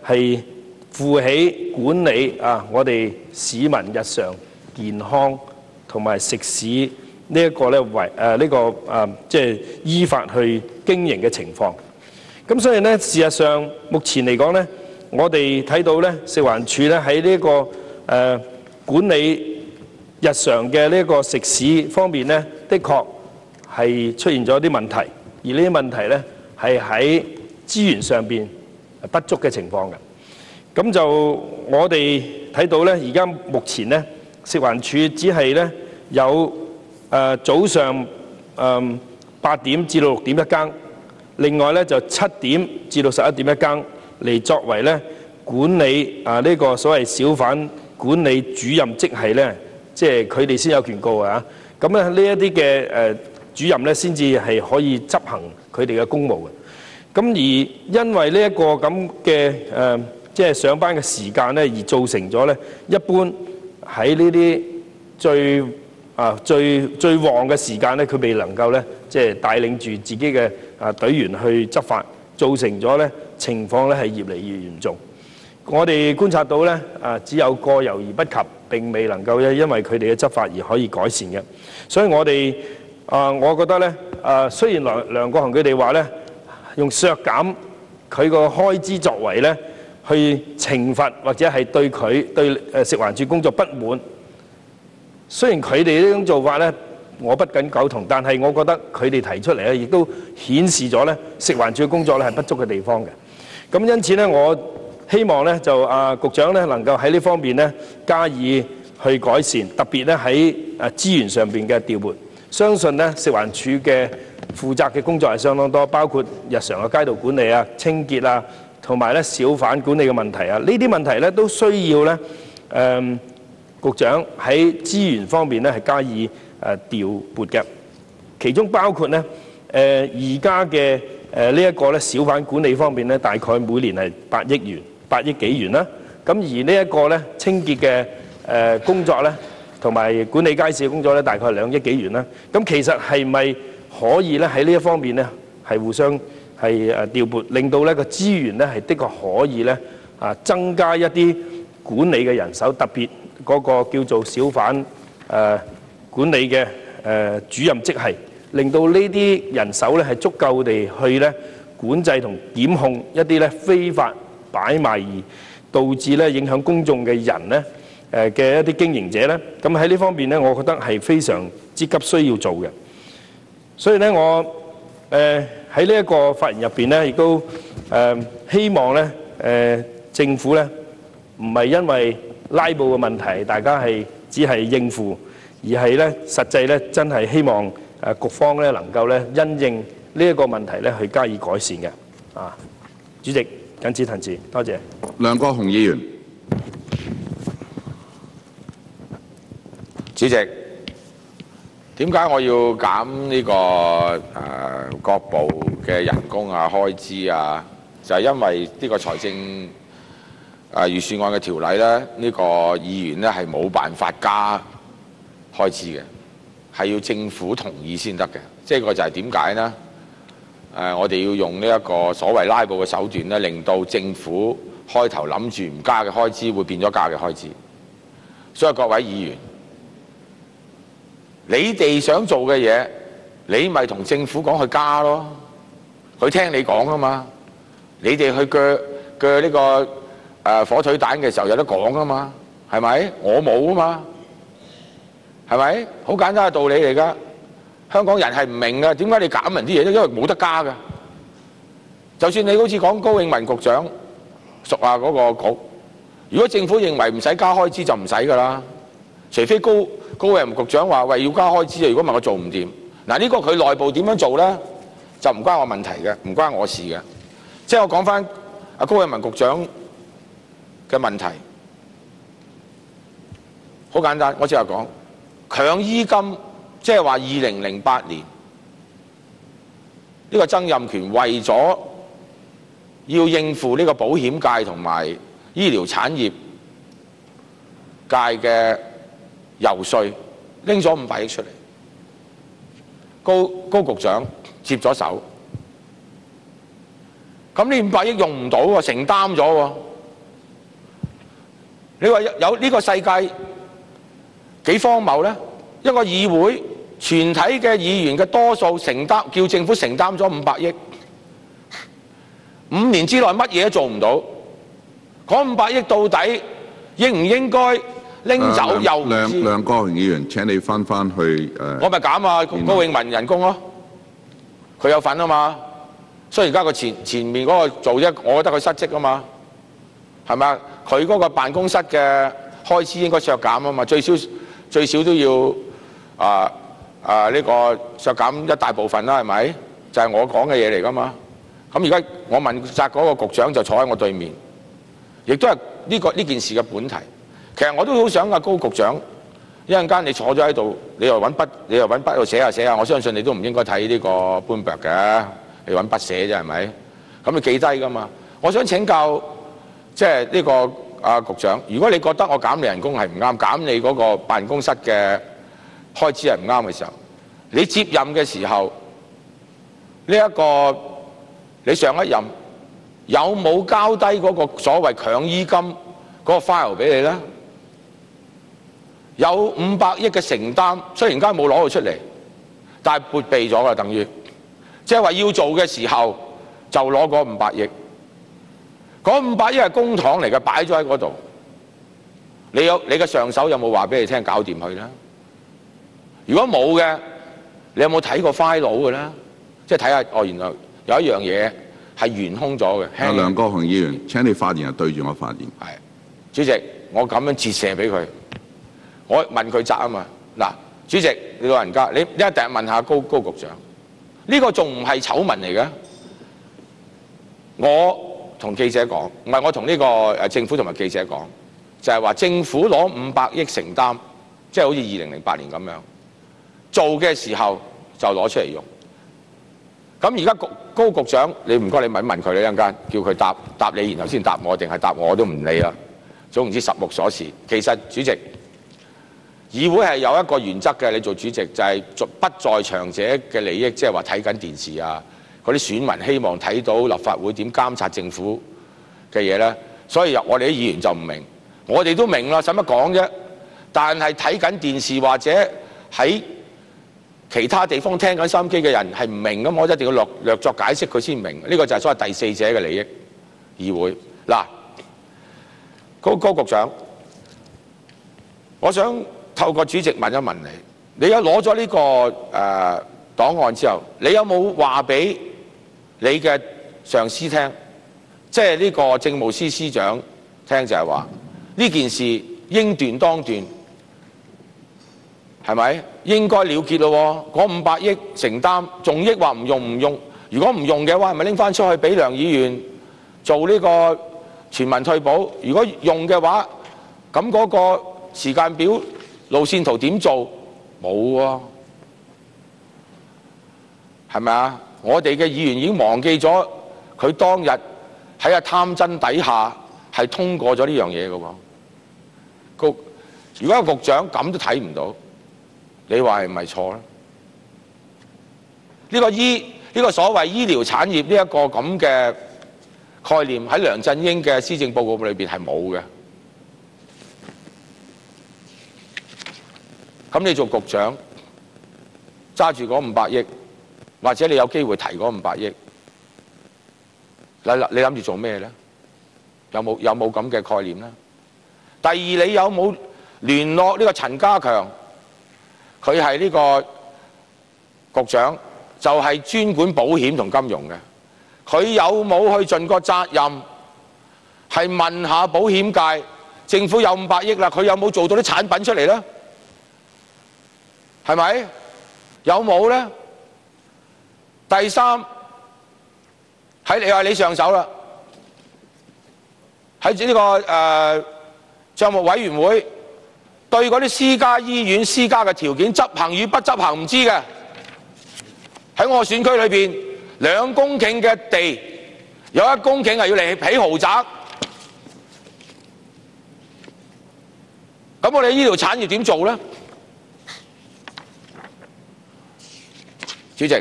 係負起管理啊我哋市民日常健康同埋食肆呢一個咧為誒呢個誒即係依法去經營嘅情況。咁所以咧，事實上目前嚟講咧，我哋睇到咧食環署咧喺呢個誒、呃、管理日常嘅呢個食肆方面咧，的確係出現咗啲問題，而呢啲問題咧係喺資源上邊不足嘅情況嘅。咁就我哋睇到咧，而家目前咧食環署只係咧有誒、呃、早上誒八點至到六點一更，另外咧就七點至到十一點一更嚟作為咧管理啊呢個所謂小販管理主任職系咧，即係佢哋先有權告啊。咁咧呢一啲嘅誒主任咧先至係可以執行佢哋嘅公務嘅。咁而因為呢一個咁嘅誒即係上班嘅時間咧，而造成咗咧一般喺呢啲最啊最最旺嘅時間咧，佢未能夠咧即係帶領住自己嘅啊隊員去執法，造成咗咧情況咧係越嚟越嚴重。我哋觀察到咧啊，只有過猶而不及，並未能夠咧因為佢哋嘅執法而可以改善嘅。所以我哋啊，我覺得咧啊，雖然梁梁國雄佢哋話咧用削減佢個開支作為咧去懲罰或者係對佢對誒食環署工作不滿，雖然佢哋呢種做法咧我不敢苟同，但係我覺得佢哋提出嚟咧，亦都顯示咗咧食環署嘅工作咧係不足嘅地方嘅。咁因此咧，我希望咧就啊局長咧能夠喺呢方面咧加以去改善，特別咧喺誒資源上邊嘅調撥。相信咧食環署嘅負責嘅工作係相當多，包括日常嘅街道管理啊、清潔啊，同埋咧小販管理嘅問題啊。呢啲問題咧都需要咧誒、呃、局長喺資源方面咧係加以誒調撥嘅。其中包括咧誒而家嘅誒呢一個咧小販管理方面咧，大概每年係八億元、八億幾元啦。咁而呢一個咧清潔嘅誒工作咧，同埋管理街市嘅工作咧，大概係兩億幾元啦。咁其實係咪可以咧喺呢一方面咧係互相係誒調撥，令到呢個資源咧係的確可以咧啊增加一啲管理嘅人手，特別嗰個叫做小販誒管理嘅誒主任職系，令到呢啲人手咧係足夠地去咧管制同檢控一啲咧非法擺賣而導致咧影響公眾嘅人咧誒嘅一啲經營者咧。咁喺呢方面咧，我覺得係非常之急需要做嘅。所以咧，我誒喺呢一個發言入邊咧，亦都誒希望咧誒政府咧唔係因為拉布嘅問題，大家係只係應付，而係咧實際咧真係希望誒局方咧能夠咧因應呢一個問題咧去加以改善嘅。啊，主席，謹此陳辭，多謝。 梁國雄議員， 主席。點解我要減呢、這個誒、呃、各部嘅人工啊、開支啊？就係、是、因為呢個財政誒、呃、預算案嘅條例咧，呢、這個議員咧係冇辦法加開支嘅，係要政府同意先得嘅。即係個就係點解呢？誒、呃，我哋要用呢一個所謂拉布嘅手段咧，令到政府開頭諗住唔加嘅開支會變咗加嘅開支。所以各位議員，你哋想做嘅嘢，你咪同政府講去加咯，佢聽你講啊嘛。你哋去鋸鋸呢個誒、呃、火腿蛋嘅時候有得講啊嘛，係咪？我冇啊嘛，係咪？好簡單嘅道理嚟㗎。香港人係唔明㗎，點解你減人啲嘢咧？因為冇得加㗎。就算你好似講高永文局長屬下嗰個局，如果政府認為唔使加開支就唔使㗎啦，除非高。高永文局長話：喂，要加開支啊！如果唔係我做唔掂。嗱，呢個佢內部點樣做咧，就唔關我問題嘅，唔關我事嘅。即係我講翻阿高永文局長嘅問題，好簡單。我只係講強醫金，即係話二零零八年呢個曾蔭權為咗要應付呢個保險界同埋醫療產業界嘅游說，拎咗五百億出嚟，高高局長接咗手，咁呢五百億用唔到喎，承擔咗喎， 你話有呢個世界幾荒謬呢？一個議會全體嘅議員嘅多數承擔，叫政府承擔咗五百億，五年之內乜嘢都做唔到。嗰五百億到底應唔應該拎走又唔知。 梁梁國雄議員，請你翻翻去誒。 我咪減啊高永文人工咯，佢有份啊嘛。雖然而家佢前前面嗰個做啫，我覺得佢失職啊嘛，係咪啊？佢嗰個辦公室嘅開支應該削減啊嘛，最少最少都要啊啊呢個削減一大部分啦，係咪？就係我講嘅嘢嚟噶嘛。咁而家我問責嗰個局長就坐喺我對面，亦都係呢個呢件事嘅本題。其實我都好想阿高局長一陣間你坐咗喺度，你又揾筆，你又揾筆喺度寫下寫下，我相信你都唔應該睇呢個 Bloomberg 嘅。你揾筆寫啫係咪？咁你記低㗎嘛？我想請教，即係呢個啊局長，如果你覺得我減你人工係唔啱，減你嗰個辦公室嘅開支係唔啱嘅時候，你接任嘅時候，呢一個你上一任有冇交低嗰個所謂強醫金嗰個 file 俾你咧？有五百億嘅承擔，雖然而家冇攞到出嚟，但係撥備咗啦，等於。即係話要做嘅時候就攞嗰五百億，嗰五百億係公帑嚟嘅，擺咗喺嗰度。你有你嘅上手有冇話俾你聽搞掂佢咧？如果冇嘅，你有冇睇過 file 嘅咧？即係睇下哦，原來有一樣嘢係懸空咗嘅。 阿梁國雄議員，請你發言係對住我發言。 係，主席，我咁樣折射俾佢，我問佢責啊嘛。嗱，主席，你老人家，你你一定問下高高局長。呢個仲唔係醜聞嚟嘅？我同記者講，唔係我同呢個誒政府同埋記者講，就係話政府攞五百億承擔，即係好似二零零八年咁樣做嘅時候就攞出嚟用。咁而家高高局長，你唔該你問一問佢呢，一陣間叫佢答答你，然後先答我，定係答我都唔理啦。總言之，十目所視。其實主席，議會係有一個原則嘅，你做主席就係不在場者嘅利益，即係話睇緊電視啊，嗰啲選民希望睇到立法會點監察政府嘅嘢呢。所以我哋啲議員就唔明，我哋都明啦，使乜講啫？但係睇緊電視或者喺其他地方聽緊收音機嘅人係唔明咁，我一定要略略作解釋佢先明。呢個就係所謂第四者嘅利益。議會嗱，高高局長，我想透過主席問一問你，你有攞咗呢個誒、呃、檔案之後，你有冇話俾你嘅上司聽，即係呢個政務司司長聽，就係話呢件事應斷當斷，係咪應該了結咯？嗰五百億承擔，仲抑或唔用唔用？如果唔用嘅話，係咪拎翻出去俾梁議員做呢個全民退保？如果用嘅話，咁嗰個時間表、路線圖點做？冇喎，係咪啊？我哋嘅議員已經忘記咗佢當日喺阿貪真底下係通過咗呢樣嘢嘅喎。局如果個局長咁都睇唔到，你話係咪錯咧？呢個醫呢個所謂醫療產業呢一個咁嘅概念喺梁振英嘅施政報告裏邊係冇嘅。咁你做局長揸住嗰五百億，或者你有機會提嗰五百億，你你諗住做咩咧？有冇有冇咁嘅概念咧？第二，你有冇聯絡呢個陳家強？佢係呢個局長，就係專管保險同金融嘅。佢有冇去盡個責任，係問下保險界，政府有五百億啦，佢有冇做到啲產品出嚟咧？係咪？有冇咧？第三，喺你話你上手啦，喺呢、這個誒帳目委員會對嗰啲私家醫院施加嘅條件執行與不執行唔知嘅。喺我選區裏邊，兩公頃嘅地，有一公頃係要嚟起豪宅。咁我哋醫療產業點做咧？主席，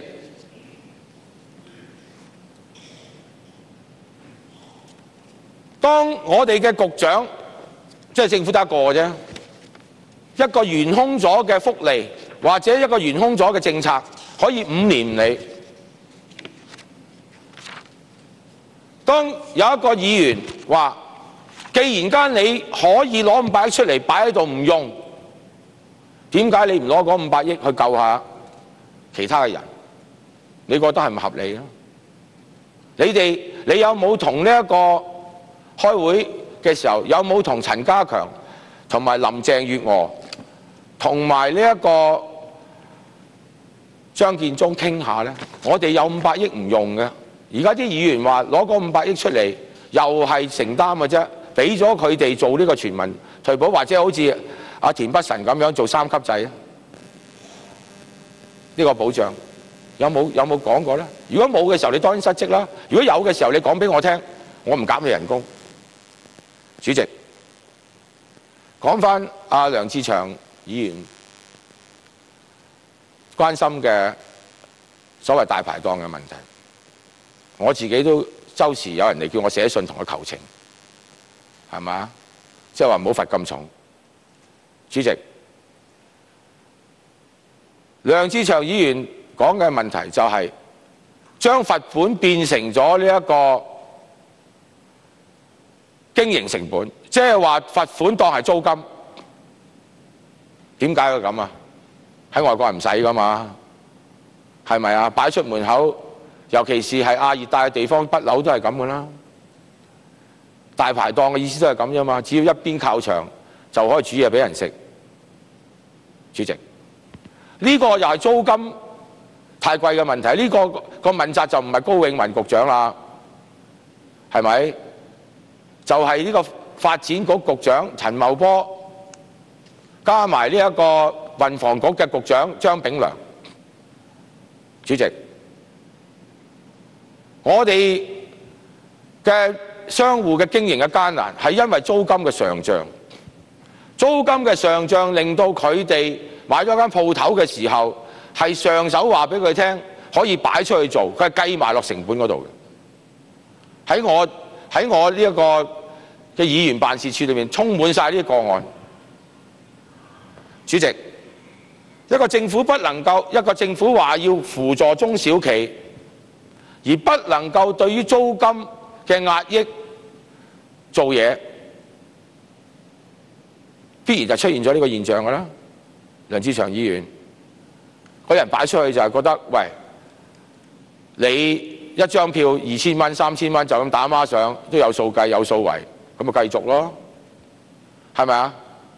當我哋嘅局長即係政府得一個嘅啫。一個懸空咗嘅福利或者一個懸空咗嘅政策，可以五年唔理。當有一個議員話，既然間你可以攞五百億出嚟擺喺度唔用，點解你唔攞嗰五百億去救下其他嘅人？你覺得係咪合理咧？你哋你有冇同呢一個開會嘅時候，有冇同陳家強同埋林鄭月娥同埋呢一個張建宗傾下呢？我哋有五百億唔用嘅，而家啲議員話攞嗰五百億出嚟，又係承擔嘅啫，俾咗佢哋做呢個全民退保，或者好似阿田北辰咁樣做三級制呢、呢個保障有冇有冇講過呢？如果冇嘅時候，你當然失職啦；如果有嘅時候，你講俾我聽，我唔減你人工。主席，講翻阿梁志祥議員關心嘅所謂大排檔嘅問題，我自己都周時有人嚟叫我寫信同佢求情，係嘛？即係話唔好罰咁重。主席，梁志祥議員講嘅問題就係將罰款變成咗呢一個經營成本，即係話罰款當係租金。點解會咁啊？喺外國係唔使噶嘛，係咪啊？擺出門口，尤其是係亞熱帶嘅地方，不嬲都係咁噶啦。大排檔嘅意思都係咁啫嘛，只要一邊靠牆就可以煮嘢俾人食。主席，呢個又係租金太貴嘅問題，呢個個問責就唔係高永文局長啦，係咪？就係呢個發展局局長陳茂波，加埋呢一個運房局嘅局長張炳良。主席，我哋嘅商戶嘅經營嘅艱難係因為租金嘅上漲，租金嘅上漲令到佢哋買咗間鋪頭嘅時候係上手話俾佢聽可以擺出去做，佢係計埋落成本嗰度嘅。喺我喺我呢一個嘅議員辦事處裏面充滿晒呢啲個案。主席，一個政府不能夠一個政府話要輔助中小企，而不能夠對於租金嘅壓抑做嘢，必然就出現咗呢個現象㗎啦。梁志祥議員嗰人擺出去就係覺得，喂，你一張票二千蚊、三千蚊就咁打孖上，都有數計有數為，咁咪繼續咯，係咪啊？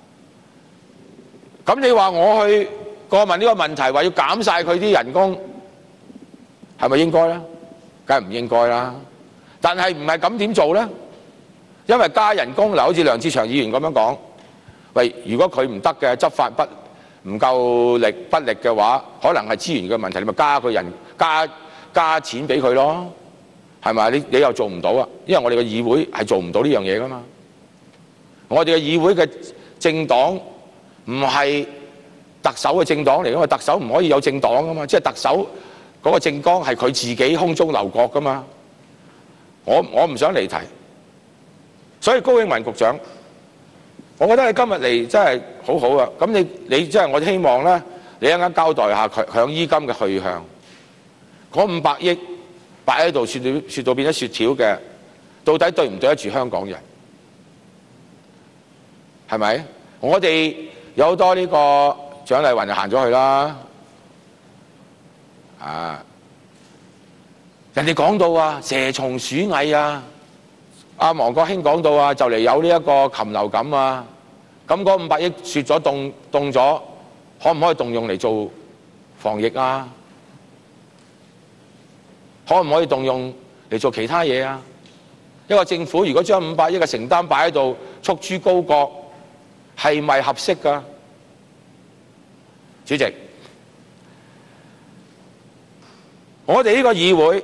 咁你話我去過問呢個問題，話要減晒佢啲人工，係咪應該咧？梗係唔應該啦。但係唔係咁點做咧？因為加人工嗱，好似梁志祥議員咁樣講，喂，如果佢唔得嘅執法不唔夠力不力嘅話，可能係資源嘅問題，你咪加佢人加加錢俾佢咯，係咪？你你又做唔到啊？因為我哋嘅議會係做唔到呢樣嘢噶嘛。我哋嘅議會嘅政黨唔係特首嘅政黨嚟噶嘛，特首唔可以有政黨噶嘛，即係特首嗰個政綱係佢自己空中樓閣噶嘛。我我唔想離題，所以高永文局長，我覺得你今日嚟真係好好啊！咁你你即係我希望咧，你一陣間交代下強醫金嘅去向，嗰五百億擺喺度，説到説到變咗雪條嘅，到底對唔對得住香港人？係咪？我哋有好多呢個蔣麗芸就行咗去啦，啊！人哋講到啊，蛇蟲鼠蟻啊，阿王國興講到啊，就嚟有呢一個禽流感啊，咁嗰五百億雪咗凍凍咗，可唔可以動用嚟做防疫啊？可唔可以動用嚟做其他嘢啊？一個政府如果將五百億嘅承擔擺喺度，束之高閣，係咪合適㗎？主席，我哋呢個議會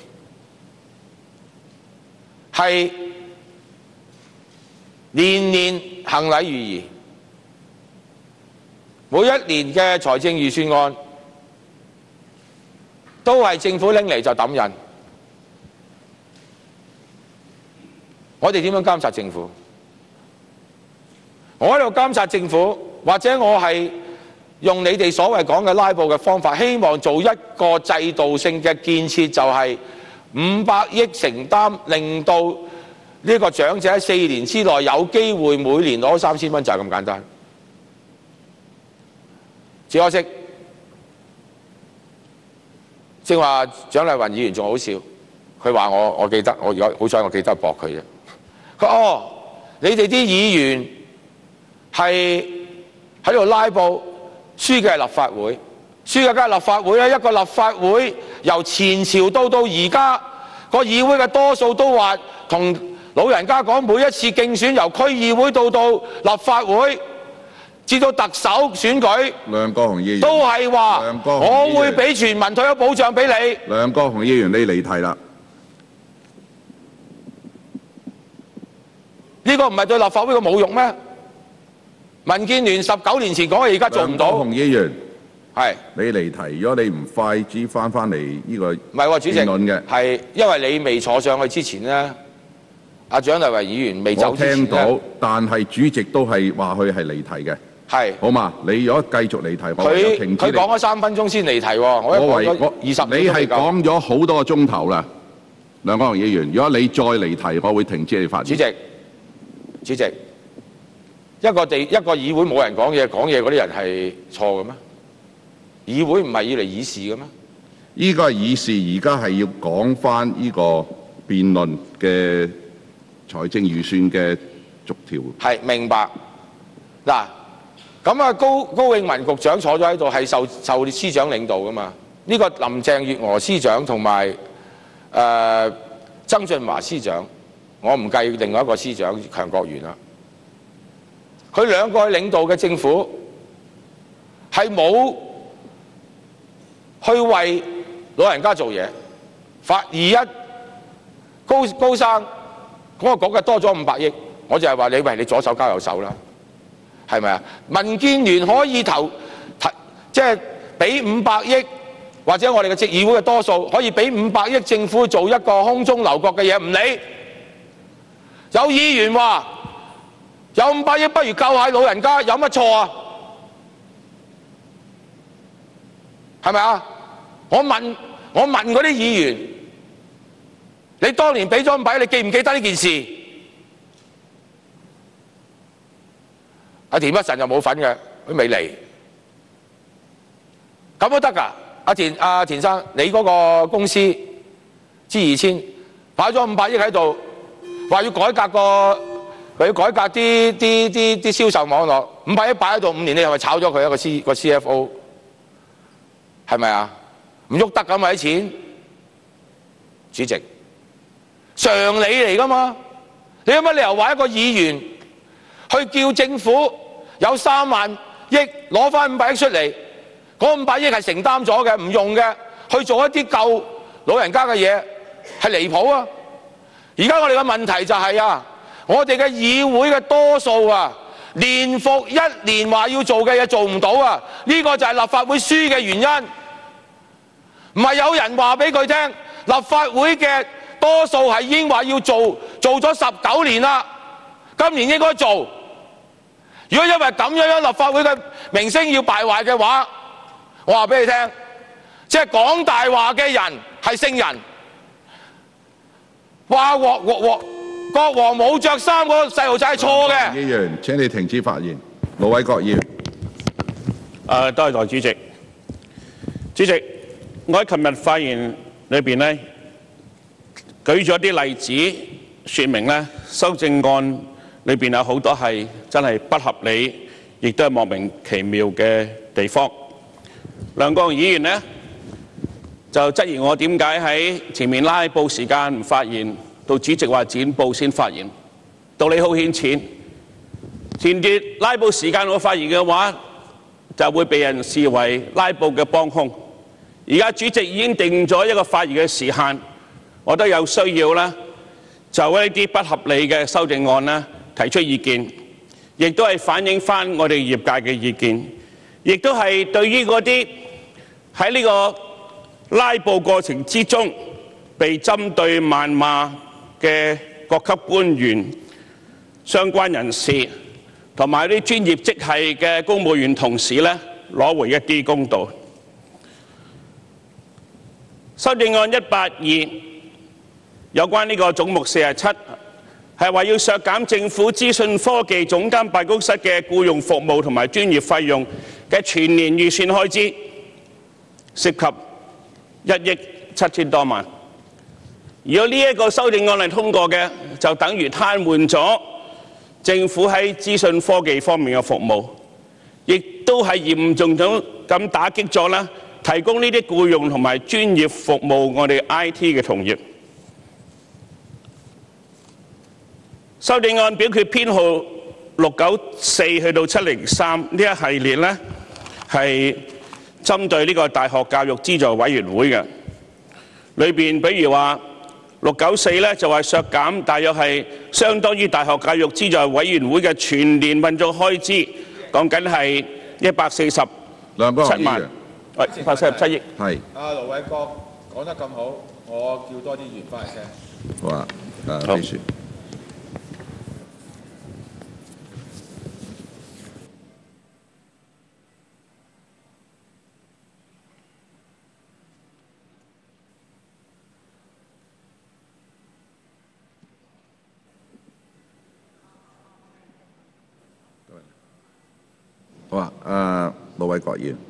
係年年行禮如儀，每一年嘅財政預算案都係政府拎嚟就抌印。我哋點樣監察政府？ 我喺度監察政府，或者我係用你哋所謂講嘅拉布嘅方法，希望做一個制度性嘅建設，就係五百億承擔，令到呢個長者喺四年之內有機會每年攞三千蚊，就係咁簡單。只可惜，正話蔣麗芸議員仲好笑，佢話我我記得，我而家好彩我記得駁佢啫。佢話哦，你哋啲議員係喺度拉布，輸嘅係立法會，輸嘅梗係立法會啦。一個立法會由前朝到到而家，個議會嘅多數都話同老人家講，每一次競選由區議會到到立法會，至到特首選舉， 梁國雄議員都係話梁國雄議員我會俾全民退休保障俾你。 梁國雄議員，你離題啦！ 呢個唔係對立法會嘅侮辱咩？民建聯十九年前講嘅，而家做唔到。 梁國雄議員， 係你離題，如果你唔快啲翻翻嚟呢個唔係喎，主席辯論嘅， 係因為你未坐上去之前咧，阿蔣麗芸議員未走我之前聽到咧，， 但係主席都係話佢係離題嘅， 係好嘛？你如果繼續離題，我就佢停止你。 佢講咗三分鐘先離題喎，我一講咗我為我二十秒都未夠。 你係講咗好多個鐘頭啦，梁國雄議員，如果你再離題，我會停止你發言。 主席，主席，一個地一個議會冇人講嘢，講嘢嗰啲人係錯嘅咩？議會唔係要嚟議事嘅咩？ 依個係議事，而家係要講翻呢個辯論嘅財政預算嘅逐條。 係明白嗱，咁啊高高永文局長坐咗喺度，係受受司長領導噶嘛？呢、個林鄭月娥司長同埋誒曾俊華司長，我唔計另外一個司長強國元啦。佢兩個領導嘅政府係冇去為老人家做嘢，反而一高高生嗰個局嘅多咗五百億，我就係話你喂，你左手交右手啦，係咪啊？民建聯可以投投即係俾五百億，或者我哋嘅直議會嘅多數可以俾五百億政府做一個空中樓閣嘅嘢，唔理。有議員話有五百億，不如救下老人家，有乜錯啊？係咪啊？我問我問嗰啲議員，你當年俾咗五百億，你記唔記得呢件事？阿田北辰就冇份嘅，佢未嚟，咁都得㗎？阿田阿田生，你嗰個公司之二千擺咗五百億喺度，話要改革個，佢要改革啲啲啲啲銷售網絡，五百億擺喺度五年，你係咪炒咗佢一個 C 個 C F O？ 係咪啊？唔喐得咁嘛啲錢，主席，常理嚟㗎嘛？你有乜理由話一個議員去叫政府有三萬億攞翻五百億出嚟，嗰五百億係承擔咗嘅，唔用嘅，去做一啲救老人家嘅嘢，係離譜啊！而家我哋嘅問題就係啊，我哋嘅議會嘅多數啊，年復一年話要做嘅嘢做唔到啊！呢個就係立法會輸嘅原因。唔係有人話俾佢聽，立法會嘅多數係已經話要做，做咗十九年啦，今年應該做。如果因為咁樣樣立法會嘅名聲要敗壞嘅話，我話俾你聽，即係講大話嘅人係聖人。話國國國國王冇着衫嗰個細路仔係錯嘅。 議員，請你停止發言。盧偉國議員。 誒，多謝代理主席。主席，我喺琴日發言裏邊咧，舉咗啲例子，説明咧修正案裏邊有好多係真係不合理，亦都係莫名其妙嘅地方。梁國雄議員呢，就質疑我點解喺前面拉布時間唔發言，到主席話剪布先發言，道理好顯淺。前段拉布時間我發言嘅話，就會被人視為拉布嘅幫兇。而家主席已經定咗一個發言嘅時限，我都有需要啦，就一啲不合理嘅修正案啦提出意見，亦都係反映翻我哋業界嘅意見，亦都係對於嗰啲喺呢個拉布過程之中被針對謾罵嘅各級官員、相關人士， 同埋啲專業職系嘅公務員同事咧攞回一啲公道。修正案一八二有關呢個總目四十七，係話要削減政府資訊科技總監辦公室嘅僱用服務同埋專業費用嘅全年預算開支，涉及一億七千多萬。如果呢一個修正案係通過嘅，就等於癱瘓咗政府喺資訊科技方面嘅服務，亦都係嚴重咁咁打擊咗啦提供呢啲僱用同埋專業服務我哋 I T 嘅同業。修正案表決編號六九四去到七零三呢一系列呢，係針對呢個大學教育資助委員會嘅，裏邊比如話六九四咧就話削減大約係相當於大學教育資助委員會嘅全年運作開支，講緊係一百四十七萬，喂，一百四十七億。 係。 阿盧偉國講得咁好，我叫多啲議員翻嚟聽。 好啊，誒秘書。好啊，誒盧偉國議員。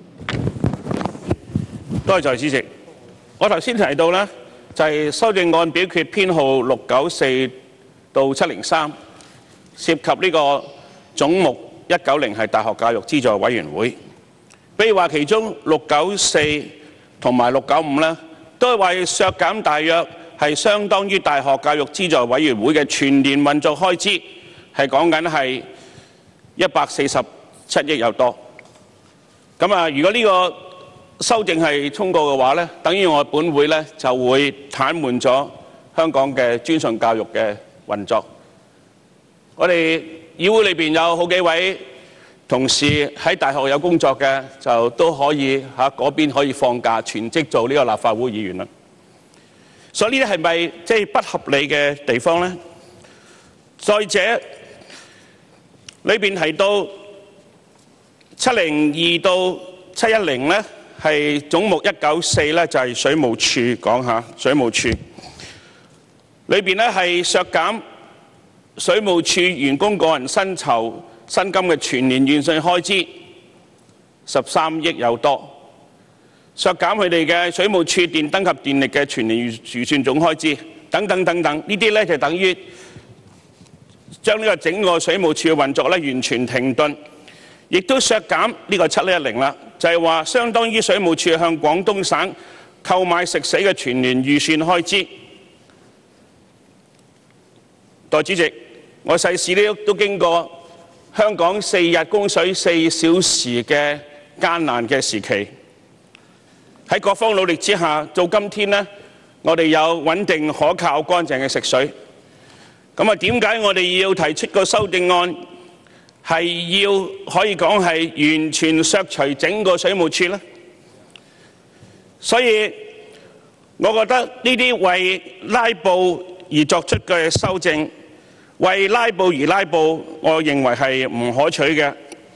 多謝主席。我頭先提到呢，就係修正案表決編號六九四到七零三，涉及呢個總目一九零係大學教育資助委員會。比如話其中六九四同埋六九五呢，都係話削減大約係相當於大學教育資助委員會嘅全年運作開支，係講緊係一百四十七億有多。咁啊，如果呢個修正係通過嘅話咧，等於我本會咧就會癱瘓咗香港嘅專上教育嘅運作。我哋議會裏邊有好幾位同事喺大學有工作嘅，就都可以嚇嗰邊可以放假全職做呢個立法會議員啦。所以呢啲係咪即係不合理嘅地方咧？再者，裏邊提到七零二到七一零咧，係總目一九四咧，就係水務署講下水務署裏邊咧係削減水務署員工個人薪酬薪金嘅全年預算開支十三億有多，削減佢哋嘅水務署電燈及電力嘅全年預預算總開支等等等等，呢啲咧就等於將呢個整個水務署嘅運作咧完全停頓。亦都削減呢個七一零啦，就係話相當於水務署向廣東省購買食水嘅全年預算開支。代理主席，我細時都都經過香港四日供水四小時嘅艱難嘅時期，喺各方努力之下，到今天呢，我哋有穩定可靠乾淨嘅食水。咁啊，點解我哋要提出個修正案？係要可以講係完全削除整個水務署呢？所以我覺得呢啲為拉布而作出嘅修正，為拉布而拉布，我認為係唔可取嘅。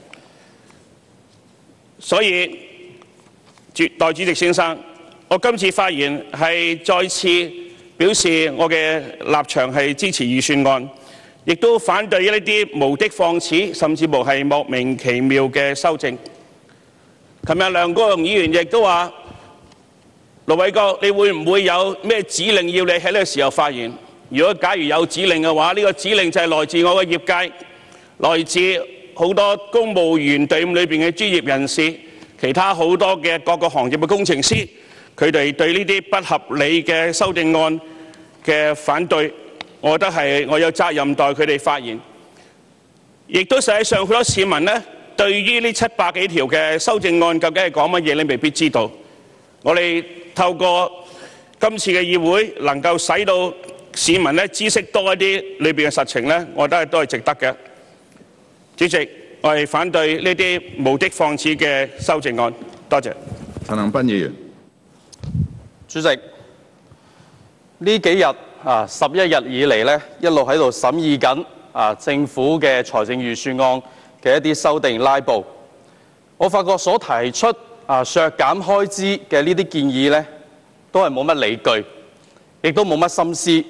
所以，代理主席先生，我今次發言係再次表示我嘅立場係支持預算案。亦都反對一啲無的放矢，甚至乎係莫名其妙嘅修正。琴日梁國雄議員亦都話：盧偉國，你會唔會有咩指令要你喺呢個時候發言？如果假如有指令嘅話，呢個指令就係來自我嘅業界，來自好多公務員隊伍裏邊嘅專業人士，其他好多嘅各個行業嘅工程師，佢哋對呢啲不合理嘅修正案嘅反對。我覺得係我有責任代佢哋發言，亦都實際上好多市民呢，對於呢七百幾條嘅修正案究竟係講乜嘢，你未必知道。我哋透過今次嘅議會，能夠使到市民呢知識多一啲裏邊嘅實情呢，我覺得都係值得嘅。主席，我係反對呢啲無的放矢嘅修正案。多謝。 陳恒鑌議員。 主席，呢幾日啊，十一日以嚟咧，一路喺度審議緊啊政府嘅財政預算案嘅一啲修訂拉布，我發覺所提出啊削減開支嘅呢啲建議呢，都係冇乜理據，亦都冇乜心思。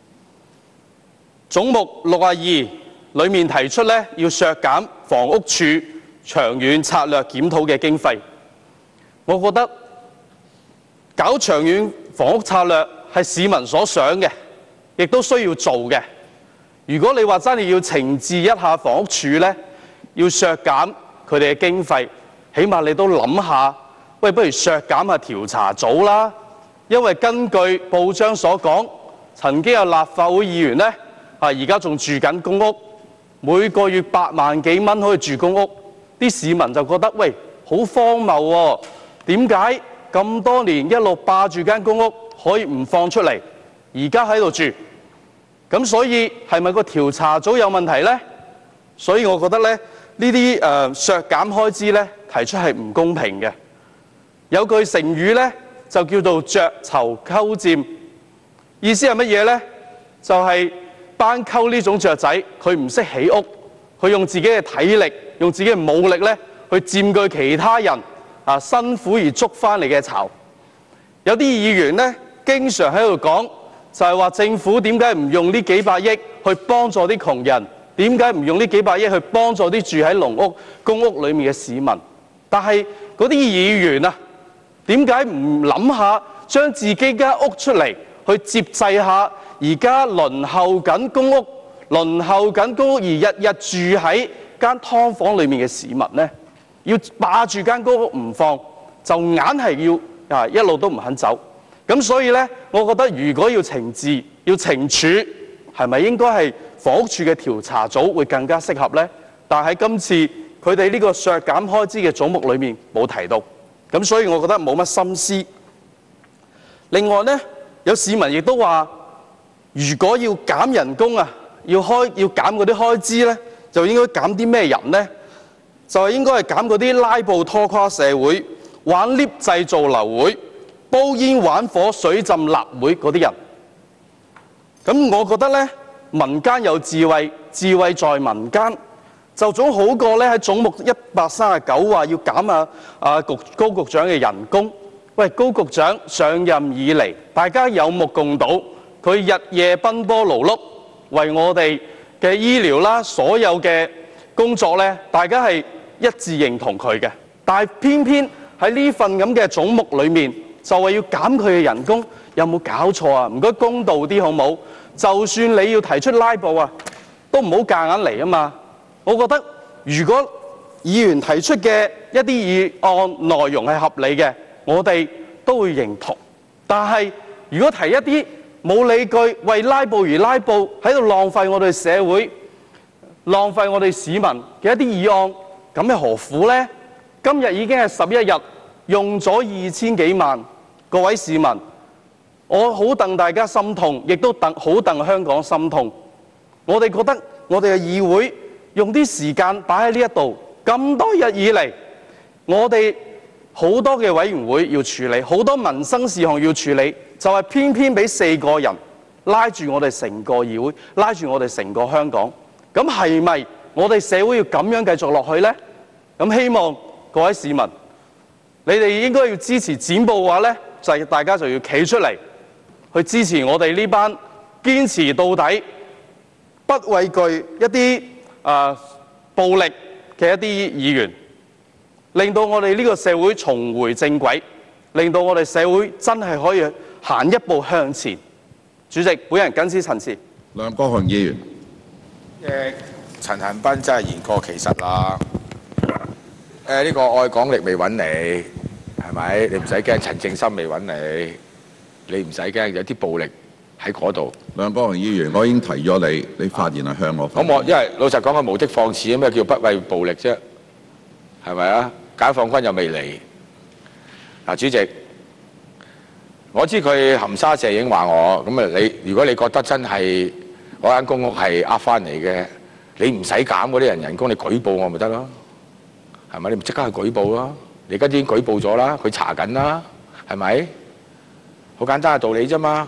總目六十二裏面提出呢，要削減房屋署長遠策略檢討嘅經費，我覺得搞長遠房屋策略係市民所想嘅，亦都需要做嘅。如果你話真係要懲治一下房屋署呢，要削減佢哋嘅經費，起碼你都諗下，喂，不如削減下調查組啦。因為根據報章所講，曾經有立法會議員呢，啊而家仲住緊公屋，每個月八萬幾蚊可以住公屋，啲市民就覺得喂，好荒謬喎，點解咁多年一路霸住間公屋可以唔放出嚟，而家喺度住？咁所以係咪個調查組有問題呢？所以我覺得咧，呢啲誒削減開支咧提出係唔公平嘅。有句成語咧就叫做鵲巢鳩佔，意思係乜嘢咧？就係斑鳩呢種雀仔，佢唔識起屋，佢用自己嘅體力、用自己嘅武力咧去佔據其他人啊辛苦而捉翻嚟嘅巢。有啲議員咧經常喺度講，就係話政府點解唔用呢幾百億去幫助啲窮人？點解唔用呢幾百億去幫助啲住喺農屋、公屋裏面嘅市民？但係嗰啲議員啊，點解唔諗下將自己間屋出嚟去接濟下而家輪候緊公屋、輪候緊公屋而日日住喺間劏房裏面嘅市民呢？要霸住間公屋唔放，就硬係要啊一路都唔肯走。咁所以呢，我覺得如果要懲治、要懲處，係咪應該係房屋署嘅調查組會更加適合呢？但係喺今次佢哋呢個削減開支嘅總目裏面冇提到，咁所以我覺得冇乜心思。另外呢，有市民亦都話，如果要減人工啊，要開要減嗰啲開支呢，就應該減啲咩人呢？就係應該係減嗰啲拉布拖垮社會、玩 lift 製造流會、煲煙玩火、水浸立會嗰啲人。咁我覺得呢，民間有智慧，智慧在民間，就總好過咧喺總目一百三十九話要減下啊局高局長嘅人工。喂，高局長上任以嚟，大家有目共睹，佢日夜奔波勞碌，為我哋嘅醫療啦，所有嘅工作咧，大家係一致認同佢嘅。但係偏偏喺呢份咁嘅總目裏面，就係要減佢嘅人工，有冇搞錯啊？唔該公道啲好冇？就算你要提出拉布啊，都唔好夾硬嚟啊嘛！我覺得如果議員提出嘅一啲議案內容係合理嘅，我哋都會認同。但係如果提一啲冇理據、為拉布而拉布，喺度浪費我哋社會、浪費我哋市民嘅一啲議案，咁又何苦呢？今日已經係十一日，用咗二千幾萬，各位市民。我好戥大家心痛，亦都戥好戥香港心痛。我哋覺得我哋嘅議會用啲時間擺喺呢一度，咁多日以嚟，我哋好多嘅委員會要處理，好多民生事項要處理，就係偏偏俾四個人拉住我哋成個議會，拉住我哋成個香港。咁係咪我哋社會要咁樣繼續落去呢？咁希望各位市民，你哋應該要支持剪布嘅話呢，就係大家就要企出嚟。去支持我哋呢班堅持到底、不畏懼一啲啊、呃、暴力嘅一啲議員，令到我哋呢個社會重回正軌，令到我哋社會真係可以行一步向前。主席，本人謹此陳辭。 梁國雄議員， 誒陳恒鑌真係言過其實啦。誒呢個愛港力未揾你，係咪？你唔使驚，陳正深未揾你。你唔使驚，有啲暴力喺嗰度。 梁國雄議員，我已經提咗你，你發言係向我發言。 咁我因為老實講，佢無的放矢，咩叫不畏暴力啫？係咪啊？解放軍又未嚟。嗱，主席，我知佢含沙射影話我，咁啊你如果你覺得真係嗰間公屋係呃翻嚟嘅，你唔使減嗰啲人人工，你舉報我咪得咯，係咪？你咪即刻去舉報咯。你而家已經舉報咗啦，佢查緊啦，係咪？好簡單嘅道理啫嘛。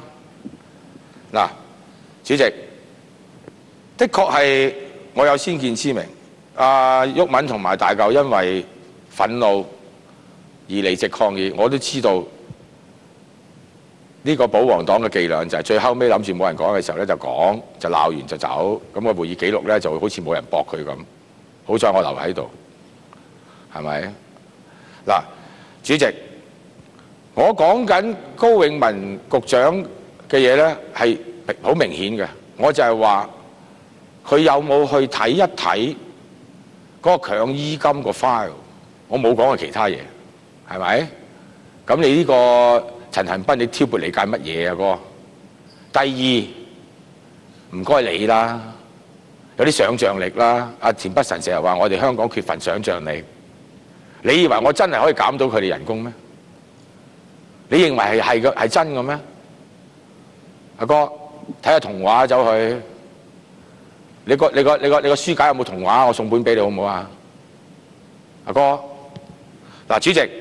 嗱，主席，的確係我有先見之明， 阿毓民同埋大嚿因為憤怒而離席抗議，我都知道呢個保皇黨嘅伎倆就係最後尾諗住冇人講嘅時候咧就講，就鬧完就走，咁個會議記錄咧就好似冇人駁佢咁。好在我留喺度，係咪？嗱，主席，我講緊高永文局長嘅嘢咧係好明顯嘅，我就係話佢有冇去睇一睇嗰個強醫金個 file， 我冇講過其他嘢，係咪？咁你呢個陳恒鑌，你挑撥離間乜嘢啊哥？第二，唔該你啦，有啲想像力啦。阿田北辰成日話我哋香港缺乏想像力，你以為我真係可以減到佢哋人工咩？你認為係係嘅係真嘅咩？阿哥，睇下童話走去，你個你個你個你個書架有冇童話？我送本俾你好唔好啊？阿哥，嗱，主席。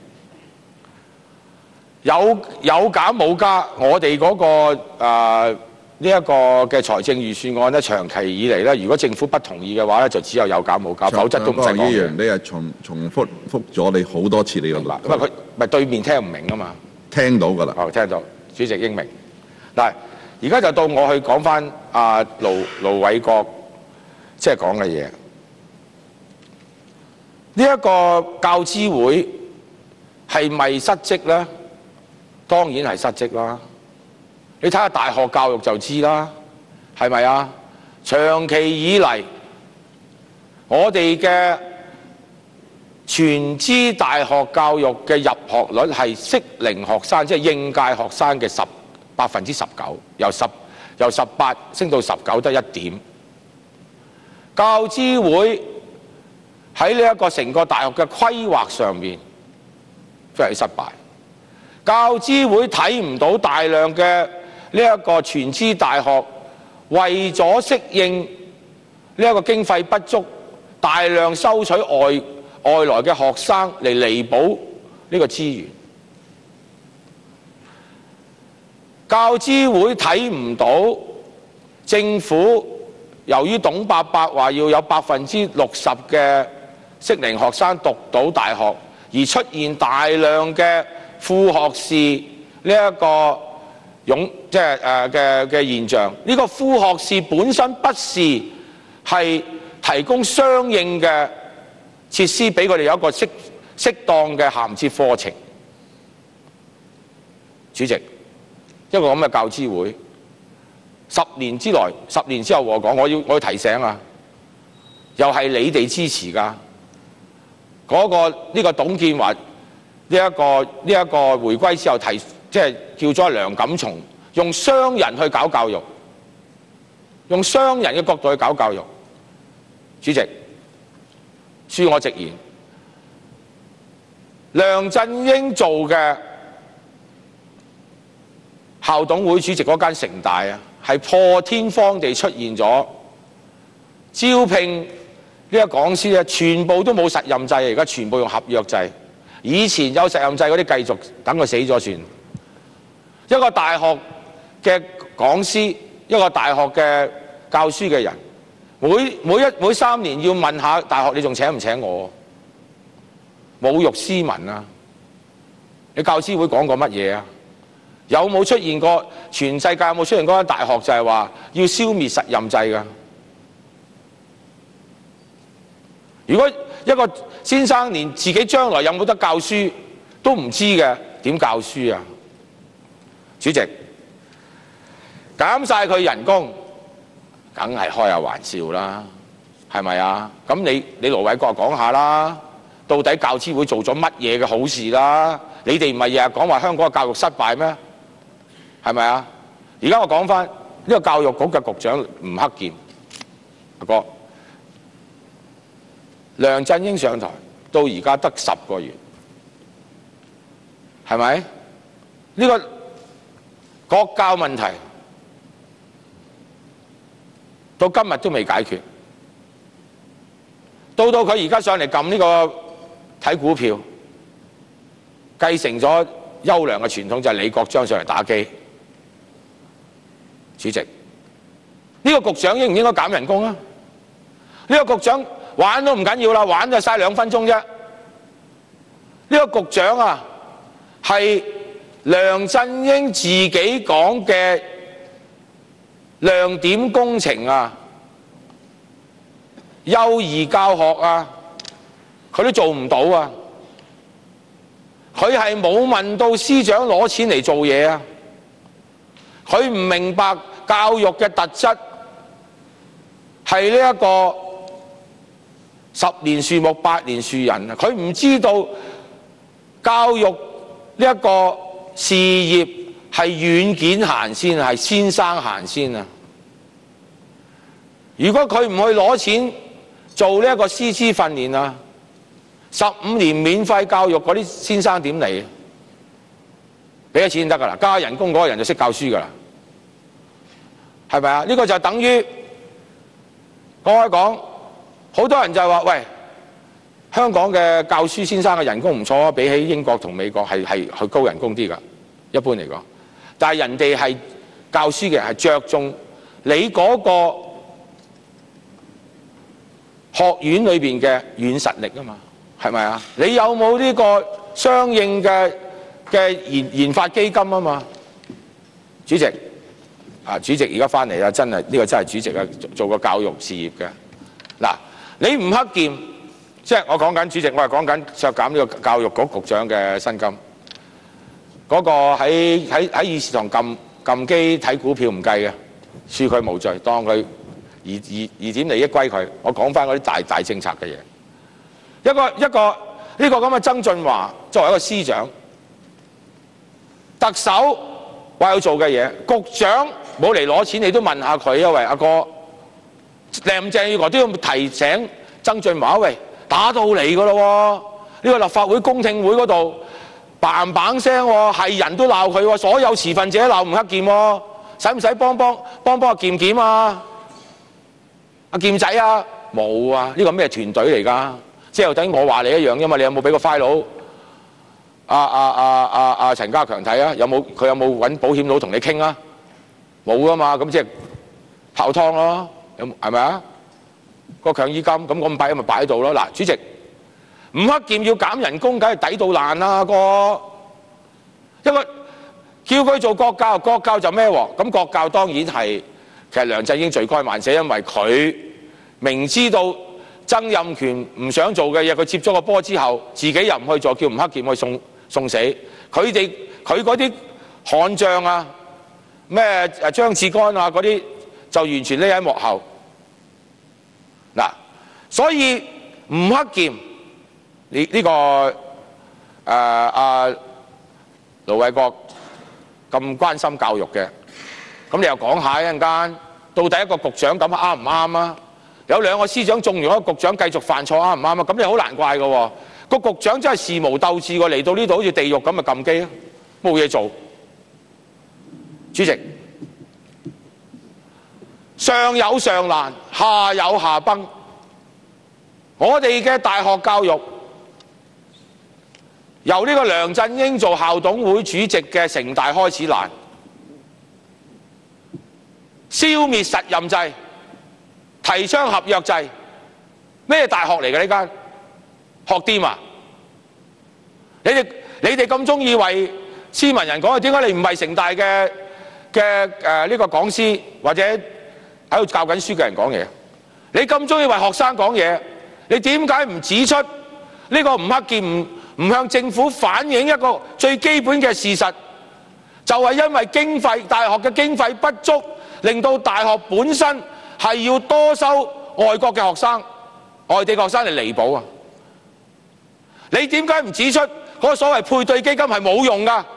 有有減冇加，我哋嗰、那個啊呢一個嘅財政預算案咧，長期以嚟咧，如果政府不同意嘅話咧，就只有有減冇加，否則都唔使講。議員， 你係重重複覆咗你好多次你個論。 咁啊，佢咪對面聽唔明啊嘛？ 聽到㗎啦。 哦，聽到，主席英明。嗱，而家就到我去講翻阿盧盧偉國即係講嘅嘢。呢、這、一個教資會係咪失職咧？當然係失職啦！你睇下大學教育就知啦，係咪啊？長期以嚟，我哋嘅全資大學教育嘅入學率係適齡學生，即係應屆學生嘅十百分之十九，由十由十八升到十九得一點。教資會喺呢一個成個大學嘅規劃上面非常之失敗。教資會睇唔到大量嘅呢一個全資大學為咗適應呢一個經費不足，大量收取外外來嘅學生嚟彌補呢個資源。教資會睇唔到政府由於董伯伯話要有百分之六十嘅適齡學生讀到大學，而出現大量嘅副學士呢一個擁即係誒嘅嘅現象，呢、這個副學士本身不是係提供相應嘅設施俾佢哋有一個適適當嘅銜接課程。主席，一個咁嘅教資會，十年之內，十年之後我講，我要我要提醒啊，又係你哋支持㗎。嗰、那個呢、這個董建華。呢、這、一個呢一、這個回歸之後提，即係叫咗梁錦松用商人去搞教育，用商人嘅角度去搞教育。主席，恕我直言，梁振英做嘅校董會主席嗰間城大啊，係破天荒地出現咗招聘呢個講師咧，全部都冇實任制，而家全部用合約制。以前有實任制嗰啲繼續等佢死咗算。一個大學嘅講師，一個大學嘅教書嘅人，每每一每三年要問下大學，你仲請唔請我？侮辱斯文啊！你教資會講過乜嘢啊？有冇出現過？全世界有冇出現過間大學就係話要消滅實任制㗎？如果一個先生連自己將來有冇得教書都唔知嘅，點教書啊？主席，減晒佢人工，梗係開下玩笑啦，係咪啊？咁你你盧偉國講下啦，到底教資會做咗乜嘢嘅好事啦？你哋唔係日日講話香港嘅教育失敗咩？係咪啊？而家我講翻呢個教育局嘅局長吳克儉阿哥。梁振英上台到而家得十個月，係咪？呢個國教問題到今日都未解決，到到佢而家上嚟撳呢個睇股票，繼承咗優良嘅傳統，就係李國章上嚟打機。主席，呢個局長應唔應該減人工啊？呢個局長玩都唔緊要啦，玩就嘥兩分鐘啫。呢個局長啊，係梁振英自己講嘅亮點工程啊、幼兒教學啊，佢都做唔到啊！佢係冇問到司長攞錢嚟做嘢啊！佢唔明白教育嘅特質係呢一個十年樹木百年樹人啊！佢唔知道教育呢一個事業係軟件行先，係先生行先啊！如果佢唔去攞錢做呢一個師資訓練啊，十五年免費教育嗰啲先生點嚟？俾咗錢得噶啦，加人工嗰個人就識教書噶啦，係咪啊？呢個就等於講開講，好多人就話：喂，香港嘅教書先生嘅人工唔錯啊，比起英國同美國係係係高人工啲噶，一般嚟講。但係人哋係教書嘅人係着重你嗰個學院裏邊嘅軟實力啊嘛。係咪啊？你有冇呢個相應嘅嘅研研發基金啊嘛？主席啊，主席而家翻嚟啦，真係呢個真係主席啊，做做過教育事業嘅。嗱，你吳克儉，即係我講緊主席，我係講緊削減呢個教育局局長嘅薪金。嗰個喺喺喺議事堂撳撳機睇股票唔計嘅，恕佢無罪，當佢疑疑疑點利益歸佢。我講翻嗰啲大大政策嘅嘢。一個一個呢個咁嘅曾俊華作為一個司長，特首話要做嘅嘢，局長冇嚟攞錢，你都問下佢啊！喂，阿哥，林鄭月娥都要提醒曾俊華，喂，打到嚟噶咯喎！呢個立法會公聽會嗰度嘭嘭聲喎，係人都鬧佢喎，所有持份者鬧吳克儉喎，使唔使幫幫幫幫阿儉儉啊？阿儉仔啊，冇啊！呢個咩團隊嚟㗎？即係等於我話你一樣啫嘛，你有冇俾個 file 阿阿阿阿阿陳家強睇啊？有冇佢有冇揾保險佬同你傾啊？冇啊嘛，咁即係泡湯咯，有係咪啊？個強積金咁咁擺咪擺喺度咯。嗱，主席，吳克儉要減人工，梗係抵到爛啦，哥。一個叫佢做國教，國教就咩喎？咁國教當然係其實梁振英罪該萬死，因為佢明知道曾蔭權唔想做嘅嘢，佢接咗個波之後，自己又唔去做，叫吳克儉去送送死。佢哋佢嗰啲悍將啊，咩誒張志剛啊嗰啲，就完全匿喺幕後。嗱，所以吳克儉呢呢個誒阿盧偉國咁關心教育嘅，咁你又講下一陣間，到底一個局長咁啱唔啱啊？有兩個司長縱容一個局長繼續犯錯啱唔啱啊？咁你好難怪嘅喎，個局長真係事無鬥志喎，嚟到呢度好似地獄咁咪撳機，冇嘢做。主席，上有上難，下有下崩。我哋嘅大學教育由呢個梁振英做校董會主席嘅城大開始難，消滅實任制。提倡合約制，咩大學嚟嘅呢間？學店啊！你哋你哋咁中意為斯文人講，點解你唔係城大嘅嘅誒呢個講師或者喺度教緊書嘅人講嘢？你咁中意為學生講嘢，你點解唔指出呢個吳克儉唔唔向政府反映一個最基本嘅事實？就係因為經費，大學嘅經費不足，令到大學本身係要多收外國嘅學生、外地學生嚟彌補啊！你點解唔指出嗰個所謂配對基金係冇用㗎？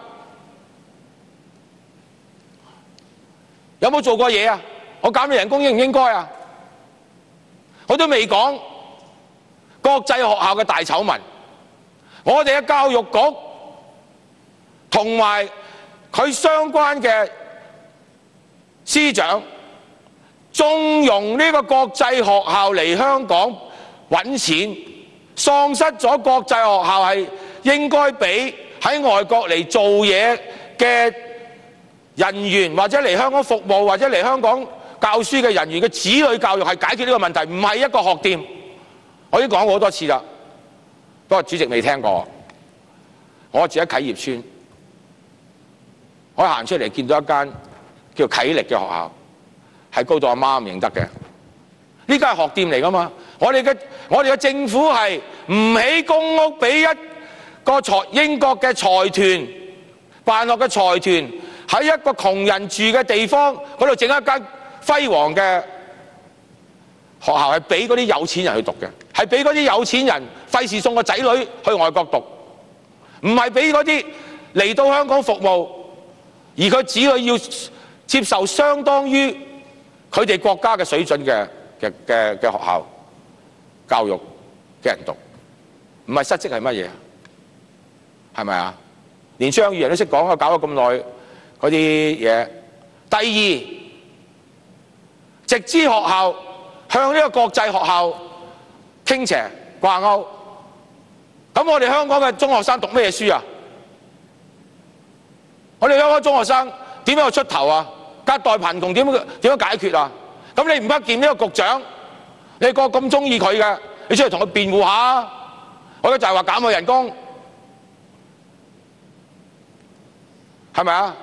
有冇做過嘢啊？我減你人工應唔應該啊？我都未講國際學校嘅大醜聞，我哋嘅教育局同埋佢相關嘅司長縱容呢個國際學校嚟香港揾錢，喪失咗國際學校係應該俾喺外國嚟做嘢嘅人員，或者嚟香港服務，或者嚟香港教書嘅人員嘅子女教育係解決呢個問題，唔係一個學店， 我已經講過好多次啦，不過主席未聽過。我住喺啟業邨，我行出嚟見到一間叫啟力嘅學校，係高到阿媽唔認得嘅。呢間係學店嚟㗎嘛？我哋嘅我哋嘅政府係唔起公屋俾一個財英國嘅財團辦學嘅財團喺一個窮人住嘅地方嗰度整一間輝煌嘅學校，係俾嗰啲有錢人去讀嘅，係俾嗰啲有錢人費事送個仔女去外國讀，唔係俾嗰啲嚟到香港服務而佢子女要接受相當於佢哋國家嘅水準嘅嘅嘅嘅學校教育嘅人讀，唔係失職係乜嘢？係咪啊？連張宇人都識講啊，搞咗咁耐嗰啲嘢。第二，直資學校向呢個國際學校傾斜掛鈎，咁我哋香港嘅中學生讀咩書啊？我哋香港中學生點樣去出頭啊？隔代貧窮點樣點樣解決啊？咁你吳克儉呢個局長，你個咁中意佢嘅，你出嚟同佢辯護下。我而家就係話減佢人工，係咪啊？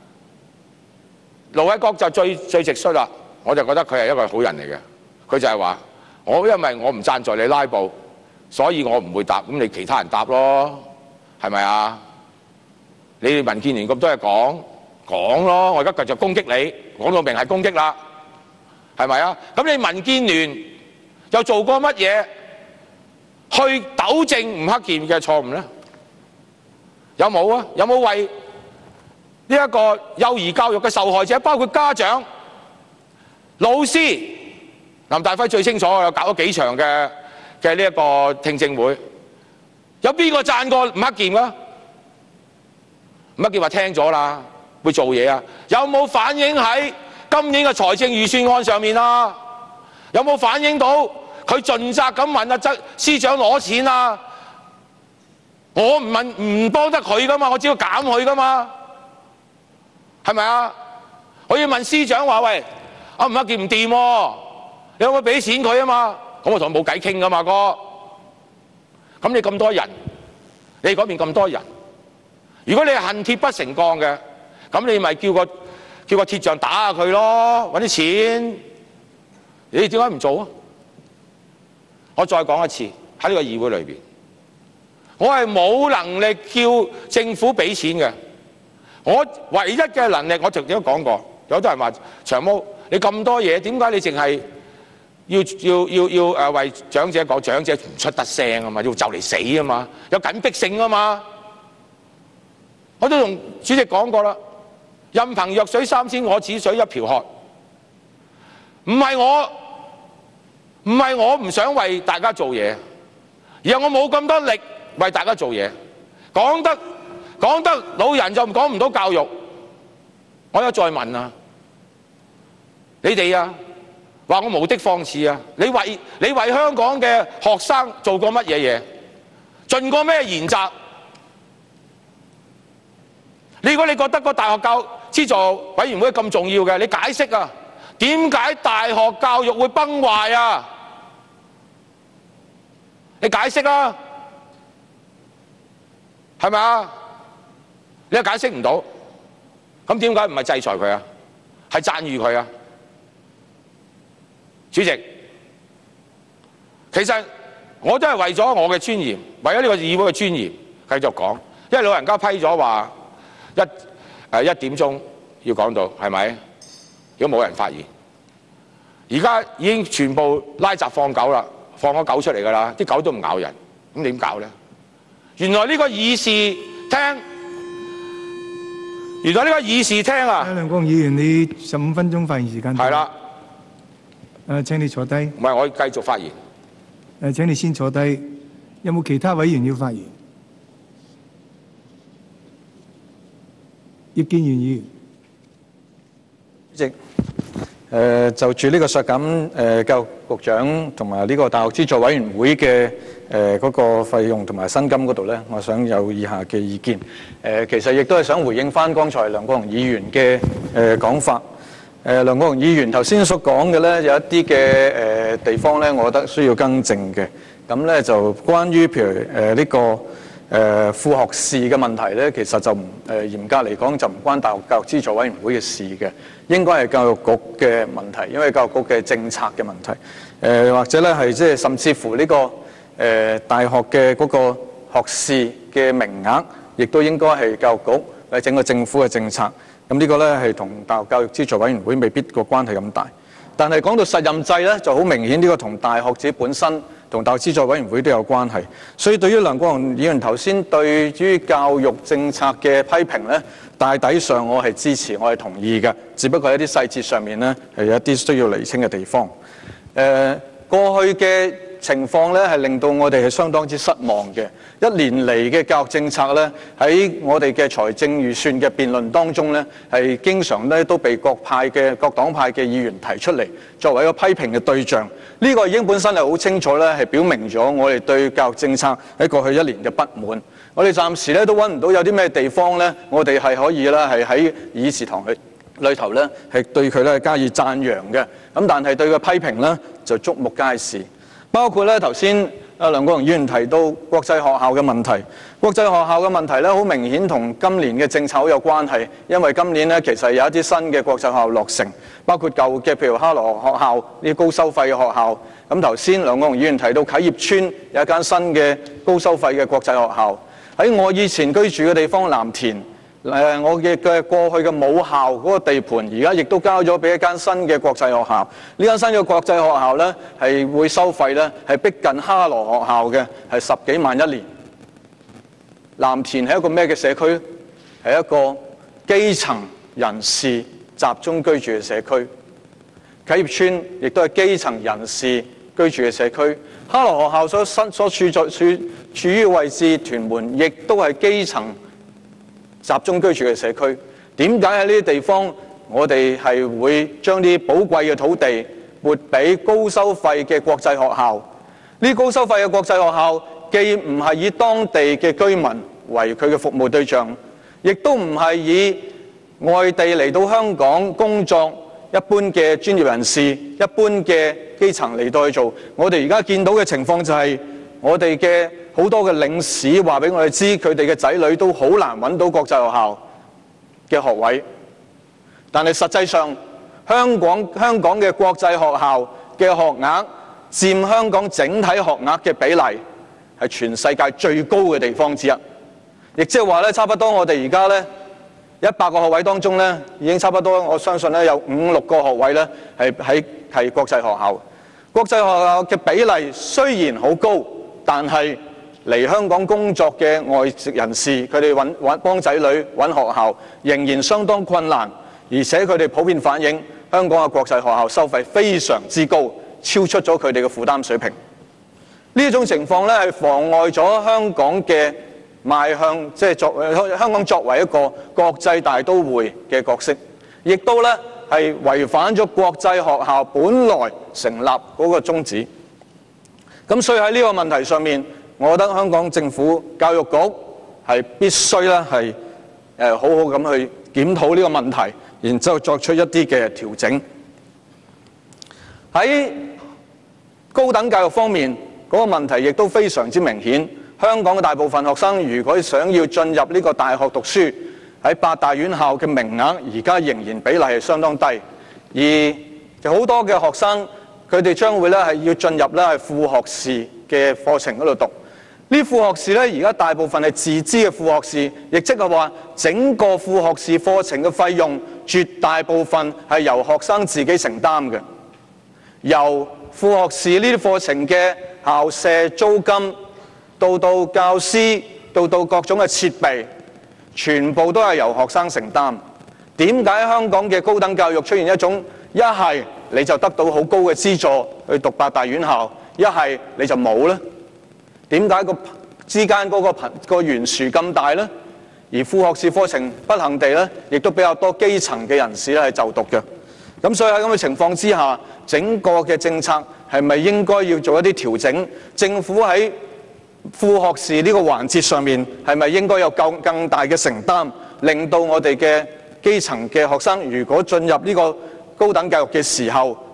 盧偉國就最最直率啦，我就覺得佢係一個好人嚟嘅。佢就係話：我因為我唔贊助你拉布，所以我唔會答。咁你其他人答咯，係咪啊？你哋民建聯咁多嘢講講咯，我而家繼續攻擊你，講到明係攻擊啦，係咪啊？咁你民建聯又做過乜嘢去糾正吳克儉嘅錯誤咧？有冇啊？有冇為呢一個幼兒教育嘅受害者，包括家長、老師，林大輝最清楚，有搞咗幾場嘅嘅呢一個聽證會，有邊個讚過吳克儉㗎？吳克儉話聽咗啦，會做嘢啊？有冇反映喺今年嘅財政預算案上面啊？有冇反映到佢盡責咁問阿曾司長攞錢啊？我唔問唔幫得佢噶嘛，我只要減佢噶嘛，係咪啊？我要問司長話：喂，阿吳克儉唔掂喎，你可唔可以俾錢佢啊嘛？咁我同佢冇偈傾噶嘛，哥。咁你咁多人，你嗰邊咁多人，如果你係恨鐵不成鋼嘅，咁你咪叫個叫個鐵匠打下佢咯，揾啲錢。你點解唔做啊？我再講一次，喺呢個議會裏邊，我係冇能力叫政府俾錢嘅。我唯一嘅能力，我曾經都講過，有啲人話長毛，你咁多嘢，點解你淨係要要要要誒為長者講？長者唔出得聲啊嘛，要就嚟死啊嘛，有緊迫性啊嘛。我都同主席講過啦，任憑弱水三千，我只水一瓢喝。唔係我，唔係我唔想為大家做嘢，而係我冇咁多力為大家做嘢。講得講得老人就講唔到教育。我有再問啊，你哋啊，話我無的放矢啊，你為你為香港嘅學生做過乜嘢嘢？盡過咩賢責？如果你覺得個大學教資助委員會咁重要嘅，你解釋啊，點解大學教育會崩壞啊？你解釋啦，係咪啊？你又解釋唔到，咁點解唔係制裁佢啊？係讚譽佢啊？主席，其實我都係為咗我嘅尊嚴，為咗呢個議會嘅尊嚴，繼續講，因為老人家批咗話。一誒一點鐘要講到係咪？如果冇人發言，而家已經全部拉閘放狗啦，放咗狗出嚟㗎啦，啲狗都唔咬人，咁點搞咧？原來呢個議事廳，原來呢個議事廳啊！ 梁國雄議員，你十五分鐘發言時間。 係啦。 誒，請你坐低。 唔係，我繼續發言。 誒，請你先坐低。有冇其他委員要發言？葉建源議員， 主席，誒就住呢個削減誒教育局長同埋呢個大學資助委員會嘅誒嗰個費用同埋薪金嗰度咧，我想有以下嘅意見。誒其實亦都係想回應翻剛才梁國雄議員嘅誒講法。誒梁國雄議員頭先所講嘅咧，有一啲嘅誒地方咧，我覺得需要更正嘅。 咁咧就關於譬如誒呢、呃這個誒、呃、副學士嘅問題咧，其實就唔誒、呃、嚴格嚟講就唔關大學教育資助委員會嘅事嘅，應該係教育局嘅問題，因為教育局嘅政策嘅問題。誒、呃、或者咧係即係甚至乎呢、這個誒、呃、大學嘅嗰個學士嘅名額，亦都應該係教育局或者整個政府嘅政策。咁呢個咧係同大學教育資助委員會未必個關係咁大。但係講到實任制咧，就好明顯呢個同大學自己本身同大學資助委員會都有關係。所以對於梁國雄議員頭先對於教育政策嘅批評咧，大體上我係支持，我係同意嘅。只不過喺啲細節上面咧係有一啲需要釐清嘅地方。誒、呃、過去嘅情況咧係令到我哋係相當之失望嘅。一年嚟嘅教育政策咧，喺我哋嘅財政預算嘅辯論當中咧，係經常咧都被各派嘅各黨派嘅議員提出嚟作為一個批評嘅對象。呢、這個已經本身係好清楚咧，係表明咗我哋對教育政策喺過去一年嘅不滿。我哋暫時咧都揾唔到有啲咩地方咧，我哋係可以咧係喺議事堂裏裏頭咧係對佢咧加以讚揚嘅。咁但係對佢批評咧就觸目皆是。包括咧頭先阿梁國雄議員提到國際學校嘅問題，國際學校嘅問題咧好明顯同今年嘅政策好有關係，因為今年咧其實有一啲新嘅國際學校落成，包括舊嘅譬如哈羅學校呢啲高收費嘅學校。咁頭先梁國雄議員提到啟業邨有一間新嘅高收費嘅國際學校，喺我以前居住嘅地方藍田。誒，我嘅嘅過去嘅母校嗰個地盤，而家亦都交咗俾一間新嘅國際學校。呢間新嘅國際學校呢，係會收費呢，係逼近哈羅學校嘅，係十幾萬一年。藍田係一個咩嘅社區？係一個基層人士集中居住嘅社區。啟業邨亦都係基層人士居住嘅社區。哈羅學校所身所處在處處於位置，屯門亦都係基層集中居住嘅社區。點解喺呢啲地方我哋係會將啲寶貴嘅土地撥俾高收費嘅國際學校？呢啲高收費嘅國際學校既唔係以當地嘅居民為佢嘅服務對象，亦都唔係以外地嚟到香港工作一般嘅專業人士、一般嘅基層嚟到去做。我哋而家見到嘅情況就係我哋嘅好多嘅領事話俾我哋知，佢哋嘅仔女都好難揾到國際學校嘅學位。但係實際上，香港香港嘅國際學校嘅學額佔香港整體學額嘅比例係全世界最高嘅地方之一。亦即係話咧，差不多我哋而家咧一百個學位當中咧，已經差不多我相信咧有五六個學位咧係喺係國際學校。國際學校嘅比例雖然好高，但係嚟香港工作嘅外籍人士，佢哋揾揾幫仔女揾學校仍然相當困難，而且佢哋普遍反映香港嘅國際學校收費非常之高，超出咗佢哋嘅負擔水平。呢種情況咧係妨礙咗香港嘅邁向，即係作香港作為一個國際大都會嘅角色，亦都咧係違反咗國際學校本來成立嗰個宗旨。咁所以喺呢個問題上面，我覺得香港政府教育局係必須咧係誒好好咁去檢討呢個問題，然之後作出一啲嘅調整。喺高等教育方面，嗰個問題亦都非常之明顯。香港嘅大部分學生如果想要進入呢個大學讀書，喺八大院校嘅名額而家仍然比例係相當低，而好多嘅學生佢哋將會咧係要進入咧係副學士嘅課程嗰度讀。呢副學士咧而家大部分係自資嘅副學士，亦即係話整個副學士課程嘅費用絕大部分係由學生自己承擔嘅，由副學士呢啲課程嘅校舍租金，到到教師，到到各種嘅設備，全部都係由學生承擔。點解香港嘅高等教育出現一種一係你就得到好高嘅資助去讀八大院校，一係你就冇呢？點解個之間嗰個貧個懸殊咁大呢？而副學士課程不幸地呢，亦都比較多基層嘅人士咧係就讀嘅。咁所以喺咁嘅情況之下，整個嘅政策係咪應該要做一啲調整？政府喺副學士呢個環節上面係咪應該有更更大嘅承擔，令到我哋嘅基層嘅學生如果進入呢個高等教育嘅時候，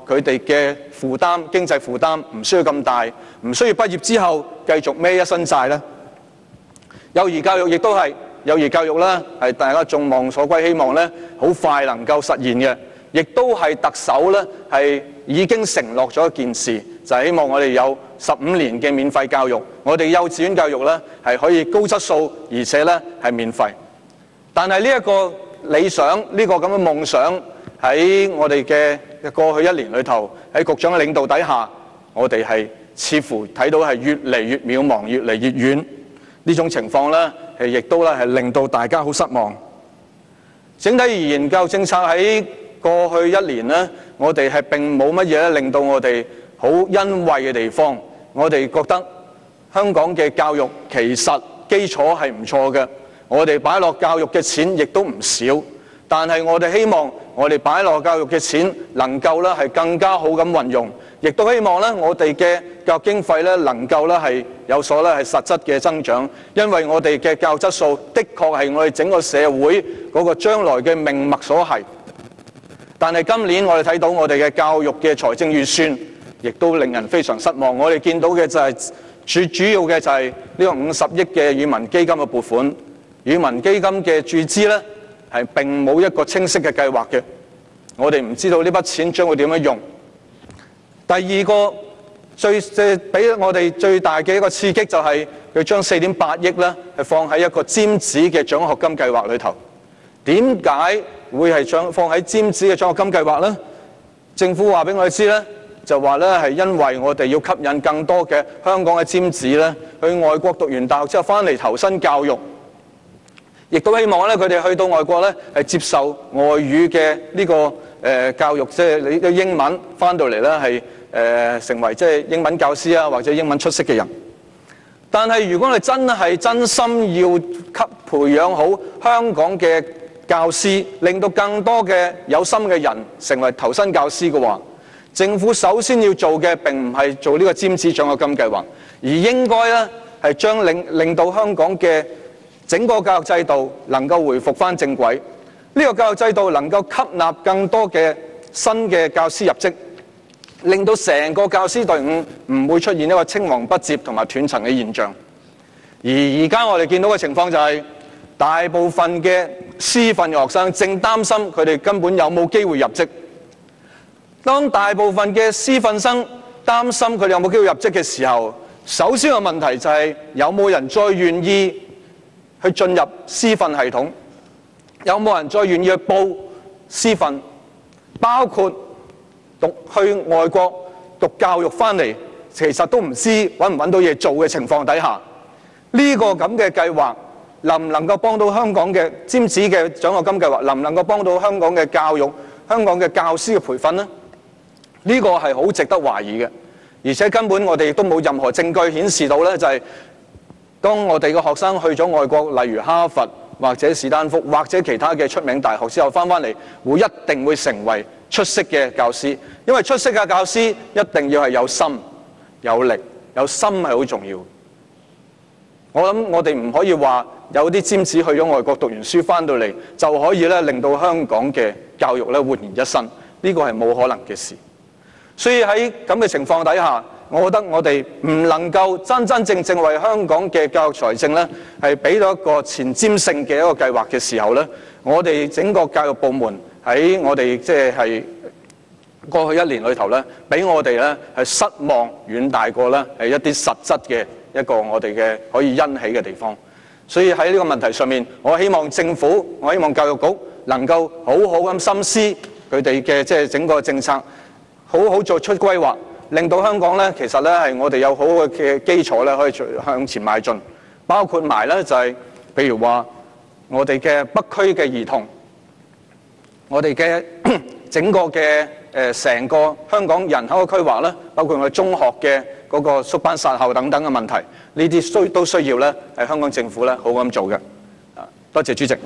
佢哋嘅負擔、經濟負擔唔需要咁大，唔需要畢業之後繼續孭一身債呢？幼兒教育亦都係，幼兒教育呢係大家眾望所歸，希望呢好快能夠實現嘅，亦都係特首呢係已經承諾咗一件事，就係希望我哋有十五年嘅免費教育，我哋幼稚園教育呢係可以高質素，而且呢係免費。但係呢一個理想，呢個咁嘅夢想喺我哋嘅過去一年裏頭，喺局長嘅領導底下，我哋係似乎睇到係越嚟越渺茫，越嚟越遠。呢種情況呢，係亦都咧係令到大家好失望。整體而言，教育政策喺過去一年呢，我哋係並冇乜嘢咧令到我哋好欣慰嘅地方。我哋覺得香港嘅教育其實基礎係唔錯嘅，我哋擺落教育嘅錢亦都唔少。但係我哋希望我哋擺落教育嘅錢能夠咧係更加好咁運用，亦都希望咧我哋嘅教育經費咧能夠咧係有所咧係實質嘅增長，因為我哋嘅教育質素的確係我哋整個社會嗰個將來嘅命脈所係。但係今年我哋睇到我哋嘅教育嘅財政預算，亦都令人非常失望。我哋見到嘅就係最主要嘅就係呢個五十億嘅語文基金嘅撥款，語文基金嘅注資咧係並冇一個清晰嘅計劃嘅，我哋唔知道呢筆錢將會點樣用。第二個最即係俾我哋最大嘅一個刺激就係佢將四點八億咧係放喺一個尖子嘅獎學金計劃裏頭。點解會係將放喺尖子嘅獎學金計劃呢？政府話俾我哋知咧，就話咧係因為我哋要吸引更多嘅香港嘅尖子咧去外國讀完大學之後翻嚟投身教育。亦都希望咧，佢哋去到外國咧，係接受外語嘅呢個誒教育，即係你嘅英文翻到嚟咧，係誒成為即係英文教師啊，或者英文出色嘅人。但係如果你真係真心要給培養好香港嘅教師，令到更多嘅有心嘅人成為投身教師嘅話，政府首先要做嘅並唔係做呢個尖子獎學金計劃，而應該咧係將令令到香港嘅整個教育制度能夠回復翻正軌，呢個教育制度能夠吸納更多嘅新嘅教師入職，令到成個教師隊伍唔會出現一個青黃不接同埋斷層嘅現象。而而家我哋見到嘅情況就係，大部分嘅師訓嘅學生正擔心佢哋根本有冇機會入職。當大部分嘅師訓生擔心佢哋有冇機會入職嘅時候，首先個問題就係有冇人再願意去進入師訓系統，有冇人再願意去報師訓，包括讀去外國讀教育翻嚟，其實都唔知揾唔揾到嘢做嘅情況底下，呢個咁嘅計劃能唔能夠幫到香港嘅尖子嘅獎學金計劃，能唔能夠幫到香港嘅教育、香港嘅教師嘅培訓呢？呢個係好值得懷疑嘅，而且根本我哋亦都冇任何證據顯示到呢，就係當我哋嘅學生去咗外國，例如哈佛或者史丹福或者其他嘅出名大學之後，翻返嚟會一定會成為出色嘅教師，因為出色嘅教師一定要係有心、有力，有心係好重要。我諗我哋唔可以話有啲尖子去咗外國讀完書翻到嚟就可以咧令到香港嘅教育咧煥然一新，呢個係冇可能嘅事。所以喺咁嘅情況底下，我覺得我哋唔能夠真真正正為香港嘅教育財政咧，係俾到一個前瞻性嘅一個計劃嘅時候咧，我哋整個教育部門喺我哋即係過去一年裏頭咧，俾我哋咧係失望遠大過咧係一啲實質嘅一個我哋嘅可以欣喜嘅地方。所以喺呢個問題上面，我希望政府，我希望教育局能夠好好咁深思佢哋嘅即係整個政策，好好作出規劃。令到香港咧，其實咧係我哋有好好嘅基礎咧，可以向前邁進。包括埋咧就係，譬如話我哋嘅北區嘅兒童，我哋嘅整個嘅誒成個香港人口嘅規劃咧，包括我哋中學嘅嗰個縮班殺校等等嘅問題，呢啲需都需要咧係香港政府咧好咁做嘅。啊，多謝主席。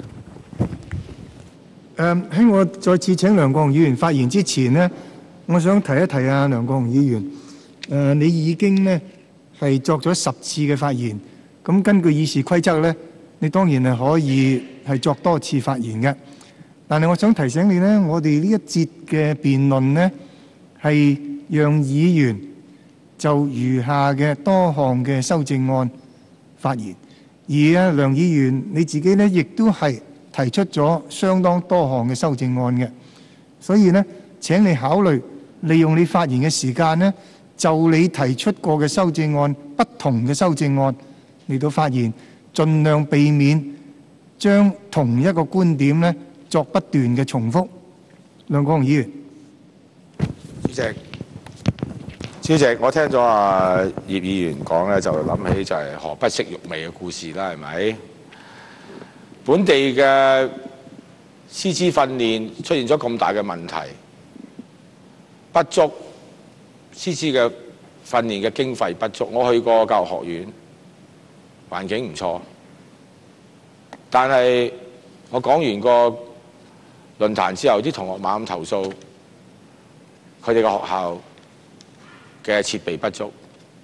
誒喺我再次請梁國雄議員發言之前呢，我想提一提啊，梁國雄議員，誒、呃、你已經呢係作咗十次嘅發言，咁根據議事規則呢，你當然係可以係作多次發言嘅。但係我想提醒你呢，我哋呢一節嘅辯論呢， 係讓議員就餘下嘅多項嘅修正案發言。而啊，梁議員你自己呢，亦都係提出咗相當多項嘅修正案嘅，所以呢，請你考慮利用你發言嘅時間呢，就你提出過嘅修正案，不同嘅修正案嚟到發言，盡量避免將同一個觀點呢作不斷嘅重複。梁國雄議員。 主席，主席，我聽咗阿葉議員講咧，就諗起就係何不食肉糜嘅故事啦，係咪？本地嘅師資訓練出現咗咁大嘅問題，不足師資嘅訓練嘅經費不足。我去過教育學院，環境唔錯，但係我講完個論壇之後，啲同學猛咁投訴，佢哋嘅學校嘅設備不足。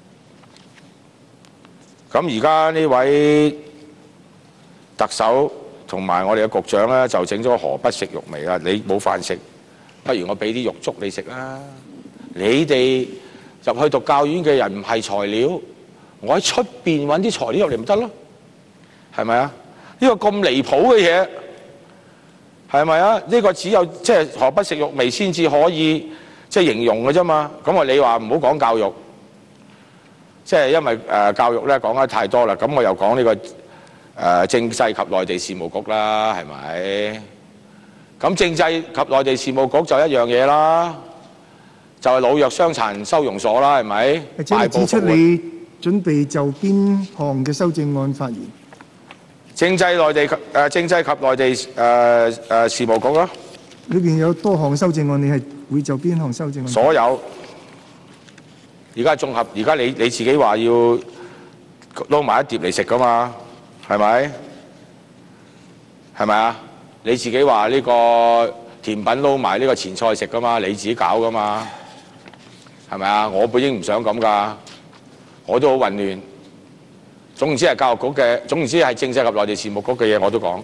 咁而家呢位特首同埋我哋嘅局長咧，就整咗何不食肉糜啦！你冇飯食，不如我俾啲肉粥你食啦。你哋入去讀教院嘅人唔係材料，我喺出邊揾啲材料入嚟咪得咯，係咪啊？呢個咁離譜嘅嘢，係咪啊？呢個只有即係何不食肉糜先至可以即係形容嘅啫嘛。咁啊，你話唔好講教育，即係因為誒教育咧講得太多啦。咁我又講呢個誒政制及內地事務局啦，係咪？咁政制及內地事務局就一樣嘢啦，就係老弱傷殘收容所啦，係咪？ 或者你指出你準備就邊項嘅修正案發言？ 政制內地及誒政制及內地誒誒事務局咯。 裏邊有多項修正案，你係會就邊項修正案？ 所有。而家綜合，而家你你自己話要撈埋一碟嚟食噶嘛？係咪？係咪啊？你自己話呢個甜品撈埋呢個前菜食噶嘛？你自己搞噶嘛？係咪啊？我本應唔想咁噶，我都好混亂。總之係教育局嘅，總之係政制及內地事務局嘅嘢我都講，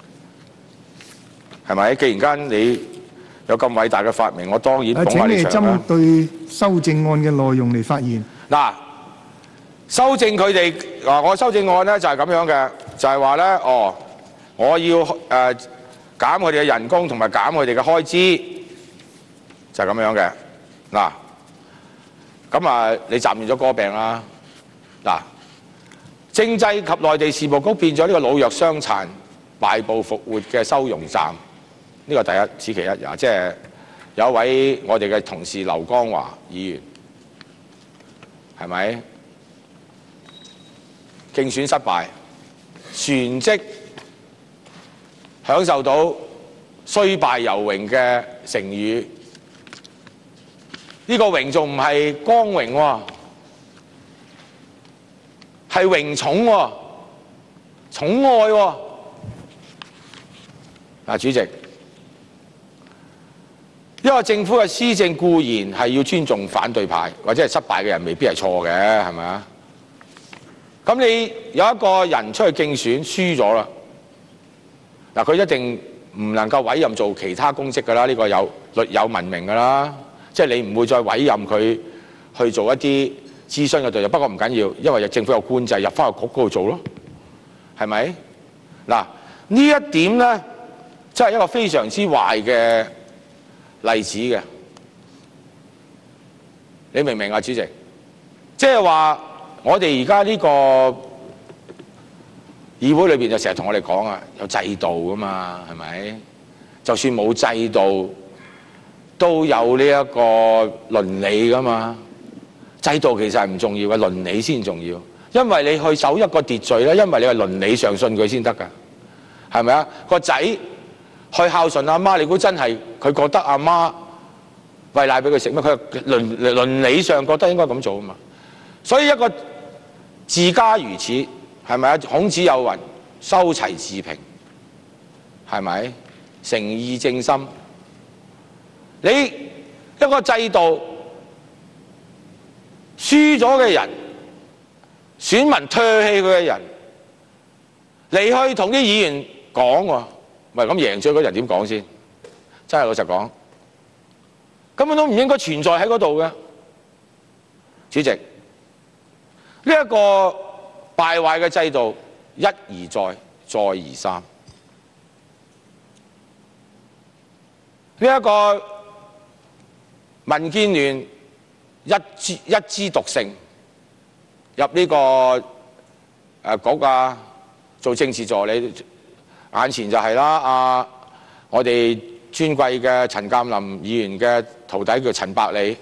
係咪？既然間你有咁偉大嘅發明，我當然捧下你場啦。 請你針對修正案嘅內容嚟發言。 嗱，修正佢哋嗱，我修正案咧就係咁樣嘅，就係話咧，哦，我要誒、呃、減佢哋嘅人工同埋減佢哋嘅開支，就係、是、咁樣嘅。嗱，咁啊，你習完咗歌病啦。嗱，政制及內地事務局變咗呢個老弱傷殘敗部復活嘅收容站，呢、這個第一，此其一也。即係有一位我哋嘅同事劉江華議員，係咪競選失敗，旋即享受到雖敗猶榮嘅成語？呢、這個榮仲唔係光榮喎，係榮寵喎，寵愛喎。嗱，主席，因為政府嘅施政固然係要尊重反對派，或者係失敗嘅人未必係錯嘅，係咪啊？咁你有一個人出去競選輸咗啦，嗱，佢一定唔能夠委任做其他公職㗎啦，呢個有律有文明㗎啦，即係你唔會再委任佢去做一啲諮詢嘅對象。不過唔緊要，因為政府有官制，入翻個局嗰度做咯，係咪？嗱，呢一點咧，真係一個非常之壞嘅例子嘅，你明唔明啊，主席？即係話我哋而家呢個議會裏邊就成日同我哋講啊，有制度噶嘛，係咪？就算冇制度，都有呢一個倫理噶嘛。制度其實係唔重要嘅，倫理先重要。因為你去守一個秩序咧，因為你係倫理上信佢先得㗎，係咪啊？個仔去孝順阿媽，你估真係佢覺得阿媽餵奶俾佢食咩？佢倫倫理上覺得應該咁做啊嘛。所以一個自家如此，係咪啊？孔子有云：修齊治平，係咪？誠意正心。你一個制度輸咗嘅人，選民唾棄佢嘅人，你去同啲議員講喎，喂，咁贏咗嗰人點講先？真係老實講， 根本都唔應該存在喺嗰度嘅。主席，呢、這、一個敗壞嘅制度一而再，再而三。呢、這、一個民建聯一枝一枝獨勝入呢、這個誒、呃、局啊，做政治助理，眼前就係啦，啊我哋尊貴嘅陳鑑林議員嘅徒弟叫陳百里，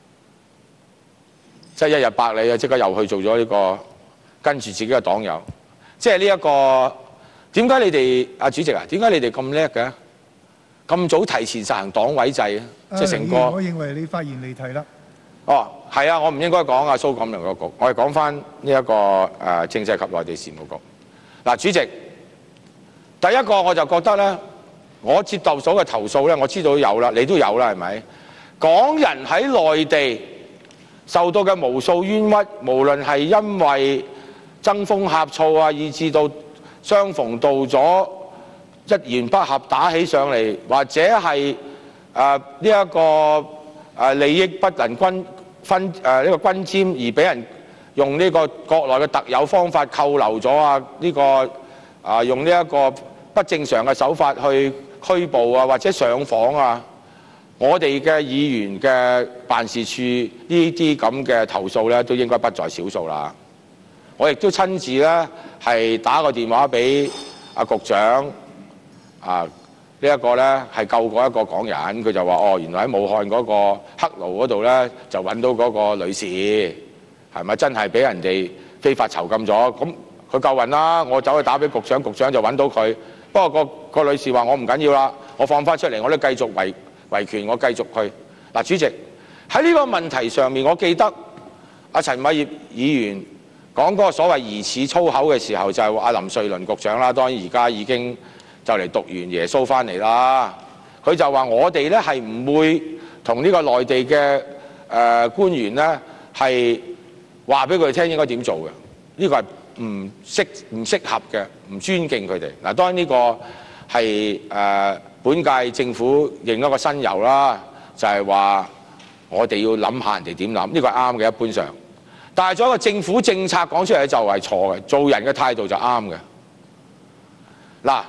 即係一日百里啊，即刻又去做咗呢、這個跟住自己嘅黨友，即係呢一個點解你哋啊主席啊？點解你哋咁叻嘅？咁早提前實行黨委制啊！即係成個。 我認為你發言離題啦。 哦，係啊，我唔應該講啊蘇錦樑個局，我係講翻呢一個誒、呃、政制及內地事務局。嗱、啊，主席，第一個我就覺得咧，我接到所嘅投訴咧，我知道有啦，你都有啦，係咪？港人喺內地受到嘅無數冤屈，無論係因為爭風呷醋啊，以至到相逢到咗一言不合打起上嚟，或者係誒呢一個誒、呃、利益不能均分誒呢、呃這個均沾，而俾人用呢個國內嘅特有方法扣留咗啊！呢、這個啊、呃、用呢一個不正常嘅手法去拘捕啊，或者上訪啊，我哋嘅議員嘅辦事處呢啲咁嘅投訴咧，都應該不在少數啦。我亦都親自咧係打個電話俾阿局長。啊！這個、呢一個咧係救過一個港人，佢就話：哦，原來喺武漢嗰個黑奴嗰度咧就揾到嗰個女士，係咪真係俾人哋非法囚禁咗？咁佢夠運啦！我走去打俾局長，局長就揾到佢。不過、個、個女士話：我唔緊要啦，我放翻出嚟，我都繼續維維權，我繼續去。嗱、啊，主席喺呢個問題上面，我記得阿陳偉業議員講嗰個所謂疑似粗口嘅時候，就係話阿林瑞麟局長啦。當然而家已經。就嚟讀完耶穌翻嚟啦，佢就話我哋咧係唔會同呢個內地嘅誒、呃、官員咧係話俾佢哋聽應該點做嘅，呢、這個係唔適唔適合嘅，唔尊敬佢哋。嗱，當然呢個係誒、呃、本屆政府認一個新猷啦，就係、是、話我哋要諗下人哋點諗，呢、這個係啱嘅一般上。但係做一個政府政策講出嚟就係錯嘅，做人嘅態度就啱嘅。嗱。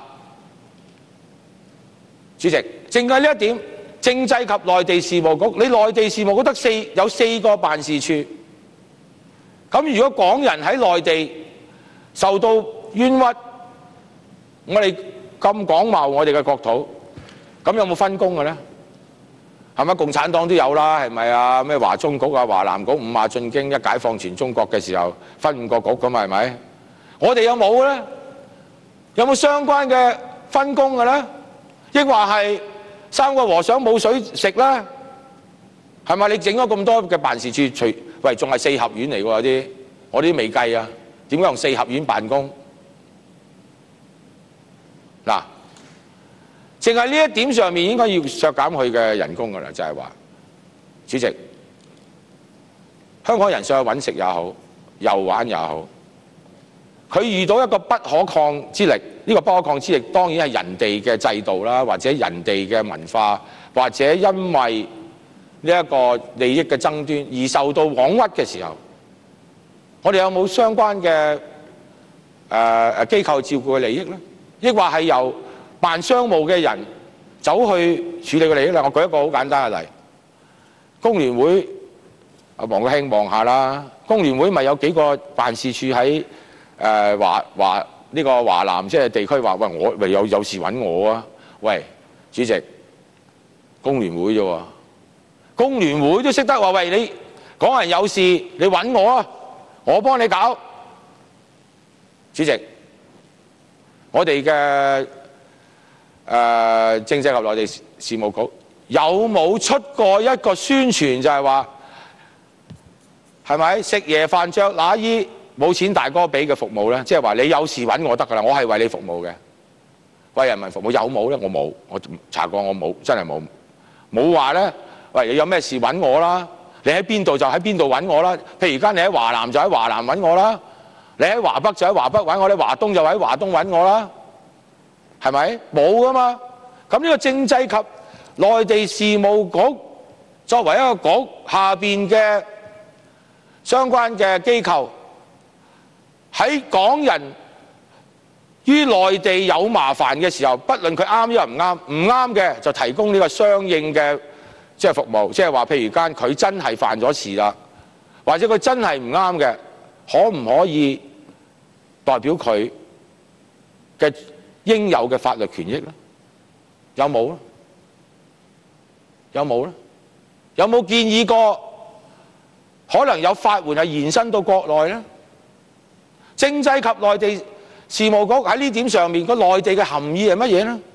主席，淨係呢一點，政制及內地事務局，你內地事務局得四有四個辦事處，咁如果港人喺內地受到冤屈，我哋咁廣袤我哋嘅國土，咁有冇分工嘅咧？係咪共產黨都有啦？係咪啊？咩華中局啊、華南局、五馬進京、一解放全中國嘅時候分五個局咁係咪？我哋有冇咧？有冇相關嘅分工嘅咧？抑或係三個和尚冇水食啦？係咪？你整咗咁多嘅辦事處，除喂仲係四合院嚟喎？有啲我啲未計啊，點解用四合院辦公？嗱，淨係呢一點上面應該要削減佢嘅人工㗎啦，就係話，主席，香港人上去揾食也好，遊玩也好。佢遇到一個不可抗之力，呢個不可抗之力當然係人哋嘅制度啦，或者人哋嘅文化，或者因為呢一個利益嘅爭端而受到枉屈嘅時候，我哋有冇相關嘅誒誒機構照顧嘅利益咧？抑或係由辦商務嘅人走去處理嘅利益咧？我舉一個好簡單嘅例，工聯會阿王國興望下啦，工聯會咪有幾個辦事處喺？誒、呃、華華呢、這個華南即係地區話，喂我喂有有事揾我啊！喂，主席，工聯會啫喎，工聯會都識得話，喂你港人有事你揾我啊，我幫你搞。主席，我哋嘅誒政制及內地事務局有冇出過一個宣傳，就係話係咪食夜飯着乸衣？冇錢大哥俾嘅服務咧，即係話你有事揾我得㗎啦，我係為你服務嘅，為人民服務有冇咧？我冇，我查過我冇，真係冇，冇話咧。喂，你有咩事揾我啦？你喺邊度就喺邊度揾我啦。譬如而家你喺華南就喺華南揾我啦，你喺華北就喺華北揾我，你華東就喺華東揾我啦，係咪？冇㗎嘛。咁呢個政制及內地事務局作為一個局下邊嘅相關嘅機構，喺港人於內地有麻煩嘅時候，不論佢啱抑或唔啱，唔啱嘅就提供呢個相應嘅即係服務，即係話譬如間佢真係犯咗事啦，或者佢真係唔啱嘅，可唔可以代表佢嘅應有嘅法律權益咧？有冇咧？有冇咧？有冇建議過可能有法援係延伸到國內咧？政制及內地事務局喺呢點上面個內地嘅含義係乜嘢呢？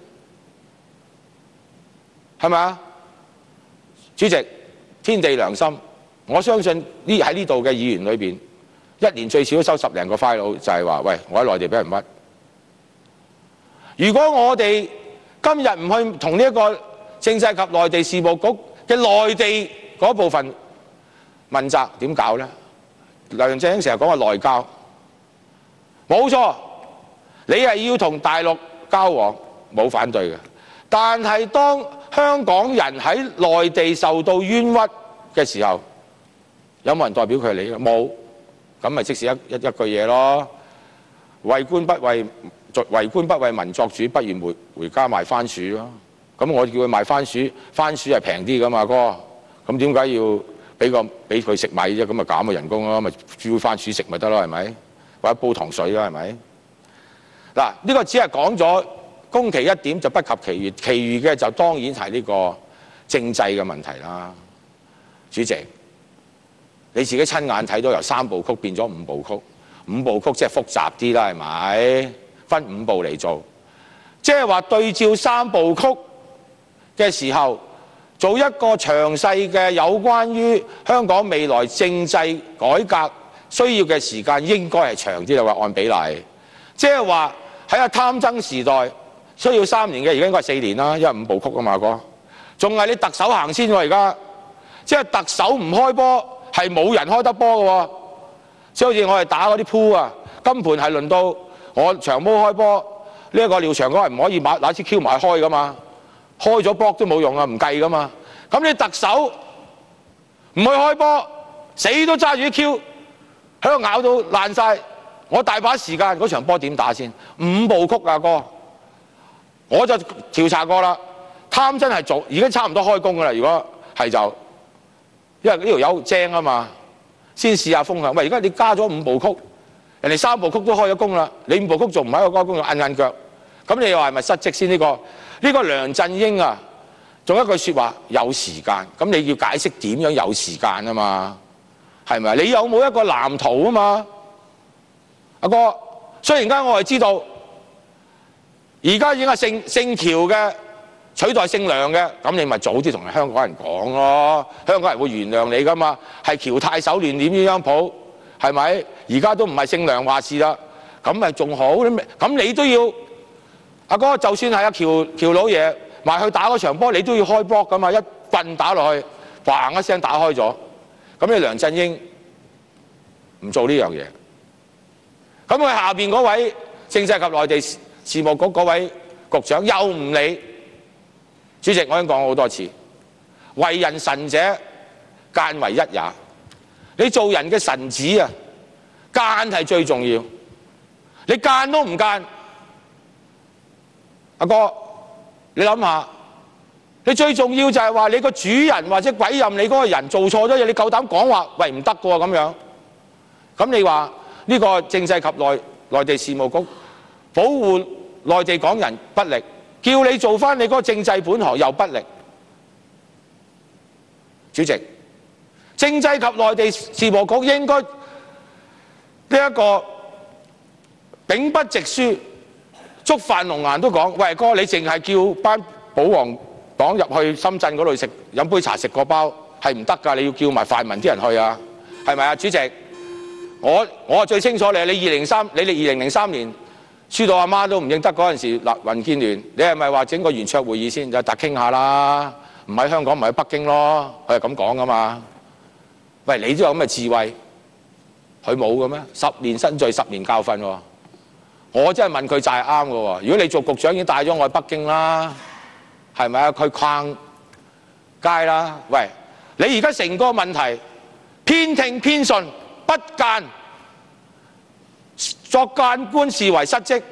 係咪啊？主席，天地良心，我相信呢喺呢度嘅議員裏邊，一年最少都收十零個 file， 就係話：喂，我喺內地俾人屈。如果我哋今日唔去同呢一個政制及內地事務局嘅內地嗰部分問責，點搞呢？梁振英成日講話內交，冇錯。你係要同大陸交往，冇反對嘅。但係當香港人喺內地受到冤屈嘅時候，有冇人代表佢嚟？冇，咁咪即是一一一句嘢咯。為官不為為官不為民作主，不如回回家賣番薯咯。咁我叫佢賣番薯，番薯係平啲噶嘛，哥。咁點解要俾個俾佢食米啫？咁咪減個人工咯，咪煮番薯食咪得咯，係咪？或者煲糖水啦，係咪？嗱，呢個只係講咗宮崎一點，就不及其餘，其餘嘅就當然係呢個政制嘅問題啦。主席，你自己親眼睇到由三部曲變咗五部曲，五部曲即係複雜啲啦，係咪？分五步嚟做，即係話對照三部曲嘅時候，做一個詳細嘅有關於香港未來政制改革需要嘅時間應該係長啲，就話按比例，即係話。喺阿貪曾時代需要三年嘅，而家應該係四年啦，因為五部曲啊嘛，哥。仲係你特首行先喎，而家即係特首唔開波，係冇人開得波嘅喎。即係好似我哋打嗰啲鋪啊，金盤係輪到我長毛開波，呢一個廖長江係唔可以買拿支 Q 埋開噶嘛，開咗波都冇用啊，唔計噶嘛。咁你特首唔去開波，死都揸住啲 Q 喺度咬到爛晒。我大把時間，嗰場波點打先？五部曲啊，哥，我就調查過啦。貪真係做，而家差唔多開工噶啦。如果係就，因為呢條友精啊嘛，先試下風向。喂，而家你加咗五部曲，人哋三部曲都開咗工啦，你五部曲仲唔喺個開工度摁摁腳？咁你又係咪失職先？呢個呢個梁振英啊，仲有一句説話，有時間。咁你要解釋點樣有時間啊嘛？係咪？你有冇一個藍圖啊嘛？阿哥，雖然間我係知道，而家已經係姓姓喬嘅取代姓梁嘅，咁你咪早啲同香港人講咯，香港人會原諒你噶嘛？係喬太守亂點鴛鴦譜，係咪？而家都唔係姓梁話事啦，咁咪仲好？咁你都要，阿哥，就算係阿喬喬老爺埋去打嗰場波，你都要開波噶嘛？一棍打落去，嘭一聲打開咗，咁你梁振英唔做呢樣嘢。咁佢下邊嗰位政制及內地事務局嗰位局長又唔理。主席，我已經講過好多次，為人臣者，奸為一也。你做人嘅臣子啊，奸係最重要。你奸都唔奸，阿哥，你諗下，你最重要就係話你個主人或者委任你嗰個人做錯咗嘢，你夠膽講話，喂，唔得㗎喎咁樣。咁你話？呢個政制及內內地事務局保護內地港人不力，叫你做返你嗰個政制本行又不力。主席，政制及內地事務局應該呢一個秉筆直書，觸犯龍顏都講：喂，哥，你淨係叫班保皇黨入去深圳嗰度食飲杯茶食個包係唔得㗎，你要叫埋泛民啲人去啊，係咪啊，主席？我我最清楚你，你二零三你哋二零零三年輸到阿媽都唔認得嗰陣時，嗱，民建聯，你係咪話整個圓桌會議先就特傾下啦？唔喺香港，唔喺北京咯，佢係咁講噶嘛？喂，你都有咁嘅智慧，佢冇嘅咩？十年新罪，十年教訓喎。我真係問佢就係啱嘅喎。如果你做局長已經帶咗我去北京啦，係咪啊？佢逛街啦，喂， 你而家成個問題偏聽偏信，不諫作諫官視為失職。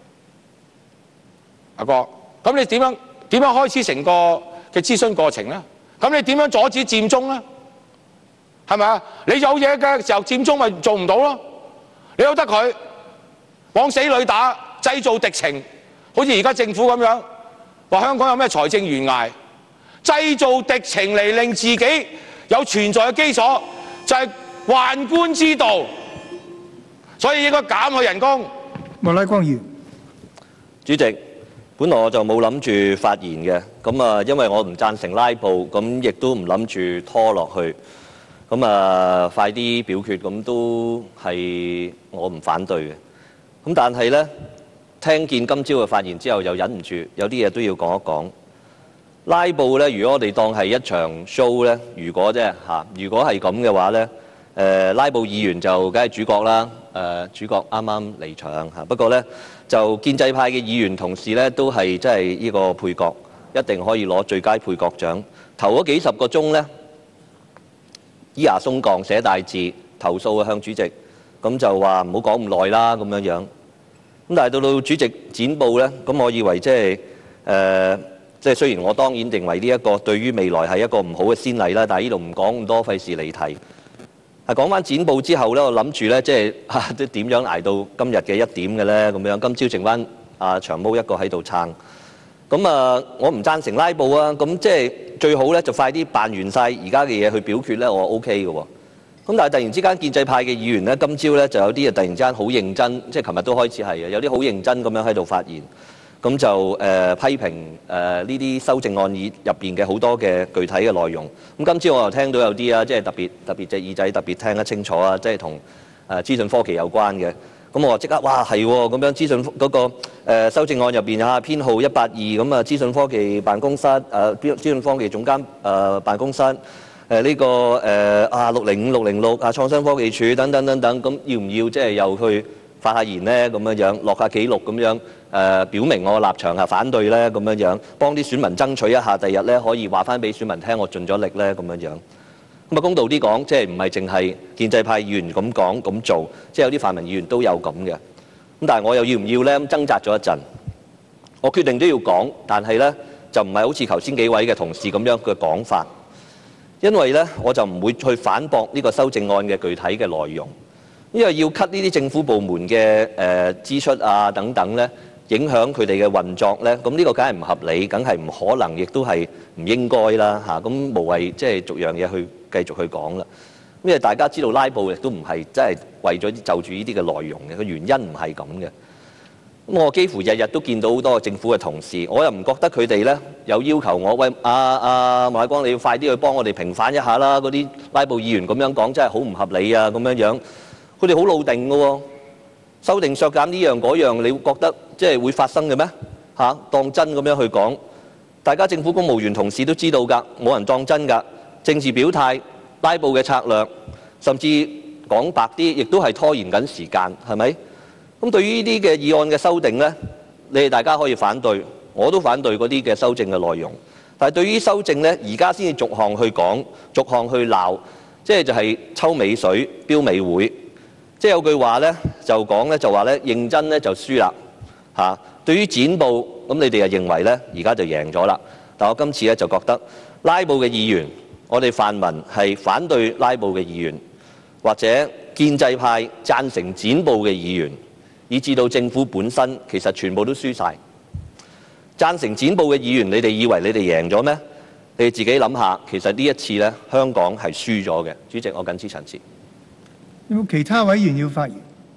阿哥，咁你點樣點樣開始成個嘅諮詢過程呢？咁你點樣阻止佔中呢？係咪啊？你有嘢嘅時候，佔中咪做唔到咯？你由得佢往死裏打，製造敵情，好似而家政府咁樣話香港有咩財政懸崖，製造敵情嚟令自己有存在嘅基礎，就係宦官之道，所以應該減佢人工。 莫乃光議員， 主席，本來我就冇諗住發言嘅，咁啊，因為我唔贊成拉布，咁亦都唔諗住拖落去，咁啊，快啲表決，咁都係我唔反對嘅。咁但係呢，聽見今朝嘅發言之後，又忍唔住有啲嘢都要講一講。拉布呢，如果我哋當係一場 show 呢，如果啫嚇，如果係咁嘅話呢，誒拉布議員就梗係主角啦，誒主角啱啱離場嚇。不過呢，就建制派嘅議員同事呢，都係真係呢個配角，一定可以攞最佳配角獎。頭嗰幾十個鐘呢，咿牙鬆槓寫大字投訴向主席，咁就話唔好講咁耐啦咁樣樣。咁但係到到主席剪報呢，咁我以為即係誒，即係雖然我當然認為呢一個對於未來係一個唔好嘅先例啦，但係呢度唔講咁多，費事離題。係講翻剪報之後呢，我諗住呢，即係嚇都點樣捱到今日嘅一點嘅呢？咁樣今朝剩翻阿長毛一個喺度撐。咁啊，我唔贊成拉布啊。咁即係最好呢，就快啲辦完晒而家嘅嘢去表決呢，我 O K 嘅喎。咁但係突然之間建制派嘅議員呢，今朝呢就有啲啊突然之間好認真，即係琴日都開始係嘅，有啲好認真咁樣喺度發言，咁就誒、呃、批評誒呢啲修正案以入邊嘅好多嘅具體嘅內容。咁今朝我又聽到有啲啊，即係特別特別隻耳仔特別聽得清楚啊，即係同誒資訊科技有關嘅。咁我即刻哇係喎，咁樣資訊嗰、那個、呃、修正案入邊啊編號一八二咁啊，資訊科技辦公室誒資資訊科技總監誒、呃、辦公室。誒呢、這個誒、呃、啊六零五六零六啊創新科技署等等等等，咁要唔要即係又去發下言呢？咁樣樣落下記錄咁樣誒、呃、表明我立場係反對呢？咁樣樣幫啲選民爭取一下，第日呢可以話翻俾選民聽我盡咗力呢？咁樣樣。咁啊公道啲講，即係唔係淨係建制派議員咁講咁做，即係有啲泛民議員都有咁嘅。咁但係我又要唔要呢？咁掙扎咗一陣，我決定都要講，但係呢，就唔係好似頭先幾位嘅同事咁樣嘅講法。因為咧，我就唔會去反駁呢個修正案嘅具體嘅內容，因為要 cut 呢啲政府部門嘅誒、呃、支出啊等等咧，影響佢哋嘅運作咧，咁呢個梗係唔合理，梗係唔可能，亦都係唔應該啦嚇。咁、啊、無謂即係逐樣嘢去繼續去講啦。因為大家知道拉布亦都唔係真係為咗就住呢啲嘅內容嘅，個原因唔係咁嘅。咁我幾乎日日都見到好多政府嘅同事，我又唔覺得佢哋呢有要求我，喂阿阿莫乃光，你要快啲去幫我哋平反一下啦！嗰啲拉布議員咁樣講真係好唔合理啊！咁樣樣，佢哋好老定嘅喎，修訂削減呢樣嗰樣，你覺得即係會發生嘅咩？嚇、啊，當真咁樣去講，大家政府公務員同事都知道㗎，冇人當真㗎。政治表態、拉布嘅策略，甚至講白啲，亦都係拖延緊時間，係咪？咁對於呢啲嘅議案嘅修訂呢，你哋大家可以反對，我都反對嗰啲嘅修正嘅內容。但係對於修正呢，而家先至逐項去講，逐項去鬧，即係就係抽尾水、標尾會。即係有句話呢，就講呢，就話呢，認真呢就輸啦嚇。對於剪布，咁你哋就認為呢，而家就贏咗啦。但我今次呢，就覺得拉布嘅議員，我哋泛民係反對拉布嘅議員，或者建制派贊成剪布嘅議員，以至到政府本身其實全部都輸晒。贊成剪布嘅議員，你哋以為你哋贏咗咩？你哋自己諗下，其實呢一次呢，香港係輸咗嘅。主席，我謹此陳辭。 有冇其他委員要發言？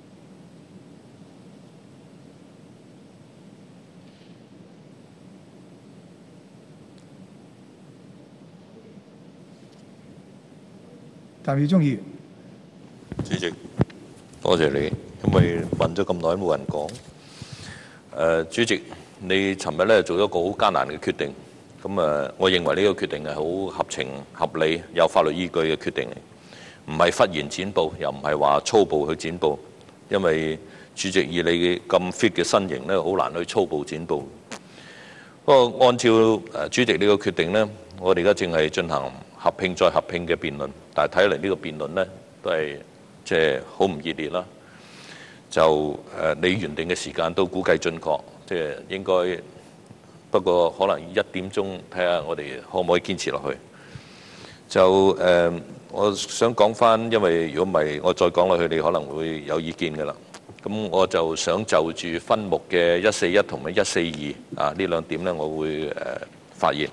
譚耀宗議員， 主席，多謝你，因為問咗咁耐冇人講。誒、呃，主席，你尋日咧做咗個好艱難嘅決定，咁誒、呃，我認為呢個決定係好合情合理、有法律依據嘅決定嚟，唔係忽然剪布，又唔係話粗暴去剪布，因為主席以你咁 fit 嘅身形咧，好難去粗暴剪布。不過按照誒主席呢個決定呢，我哋而家正係進行合併再合併嘅辯論，但係睇嚟呢個辯論呢都係即係好唔熱烈啦。就誒、呃、你原定嘅時間都估計準確，即係應該不過可能一點鐘睇下我哋可唔可以堅持落去。就誒、呃，我想講翻，因為如果唔係我再講落去，你可能會有意見㗎啦。咁我就想就住分目嘅一四一同埋一四二啊呢兩點呢，我會誒、呃、發言。誒、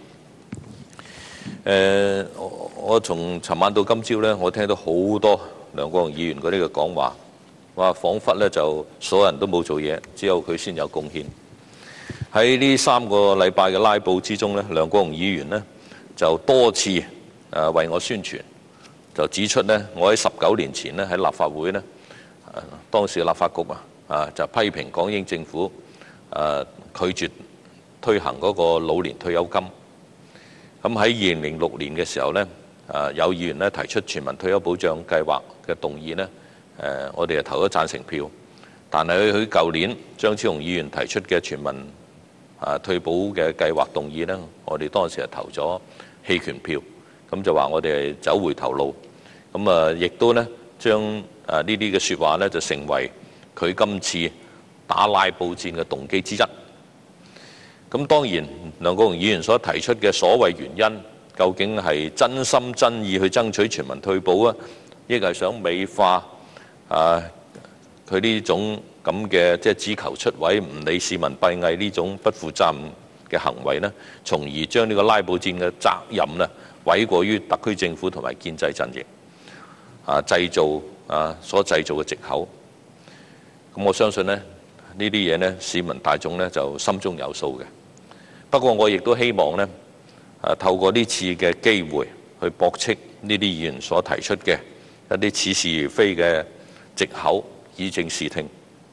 呃，我我從尋晚到今朝呢，我聽到好多梁國雄議員嗰啲嘅講話，話彷彿呢就所有人都冇做嘢，只有佢先有貢獻。喺呢三個禮拜嘅拉布之中呢，梁國雄議員呢就多次誒、呃、為我宣傳，就指出呢，我喺十九年前呢喺立法會呢。當時立法局啊，啊就批評港英政府誒拒絕推行嗰個老年退休金。咁喺二零零六年嘅時候呢，誒有議員呢提出全民退休保障計劃嘅動議呢，誒我哋就投咗贊成票。但係佢舊年張超雄議員提出嘅全民誒退保嘅計劃動議呢，我哋當時係投咗棄權票。咁就話我哋係走回頭路。咁啊，亦都呢將啊！呢啲嘅説話呢，就成為佢今次打拉布戰嘅動機之一。咁當然，梁國雄議員所提出嘅所謂原因，究竟係真心真意去爭取全民退保啊，亦係想美化啊佢呢種咁嘅即係只求出位、唔理市民閉翳呢種不負責任嘅行為呢，從而將呢個拉布戰嘅責任呢，委過於特區政府同埋建制陣營啊，製造。啊！所製造嘅藉口，咁我相信呢呢啲嘢呢，市民大眾呢就心中有數嘅。不過我亦都希望呢，啊透過呢次嘅機會去駁斥呢啲議員所提出嘅一啲似是而非嘅藉口，以正視聽。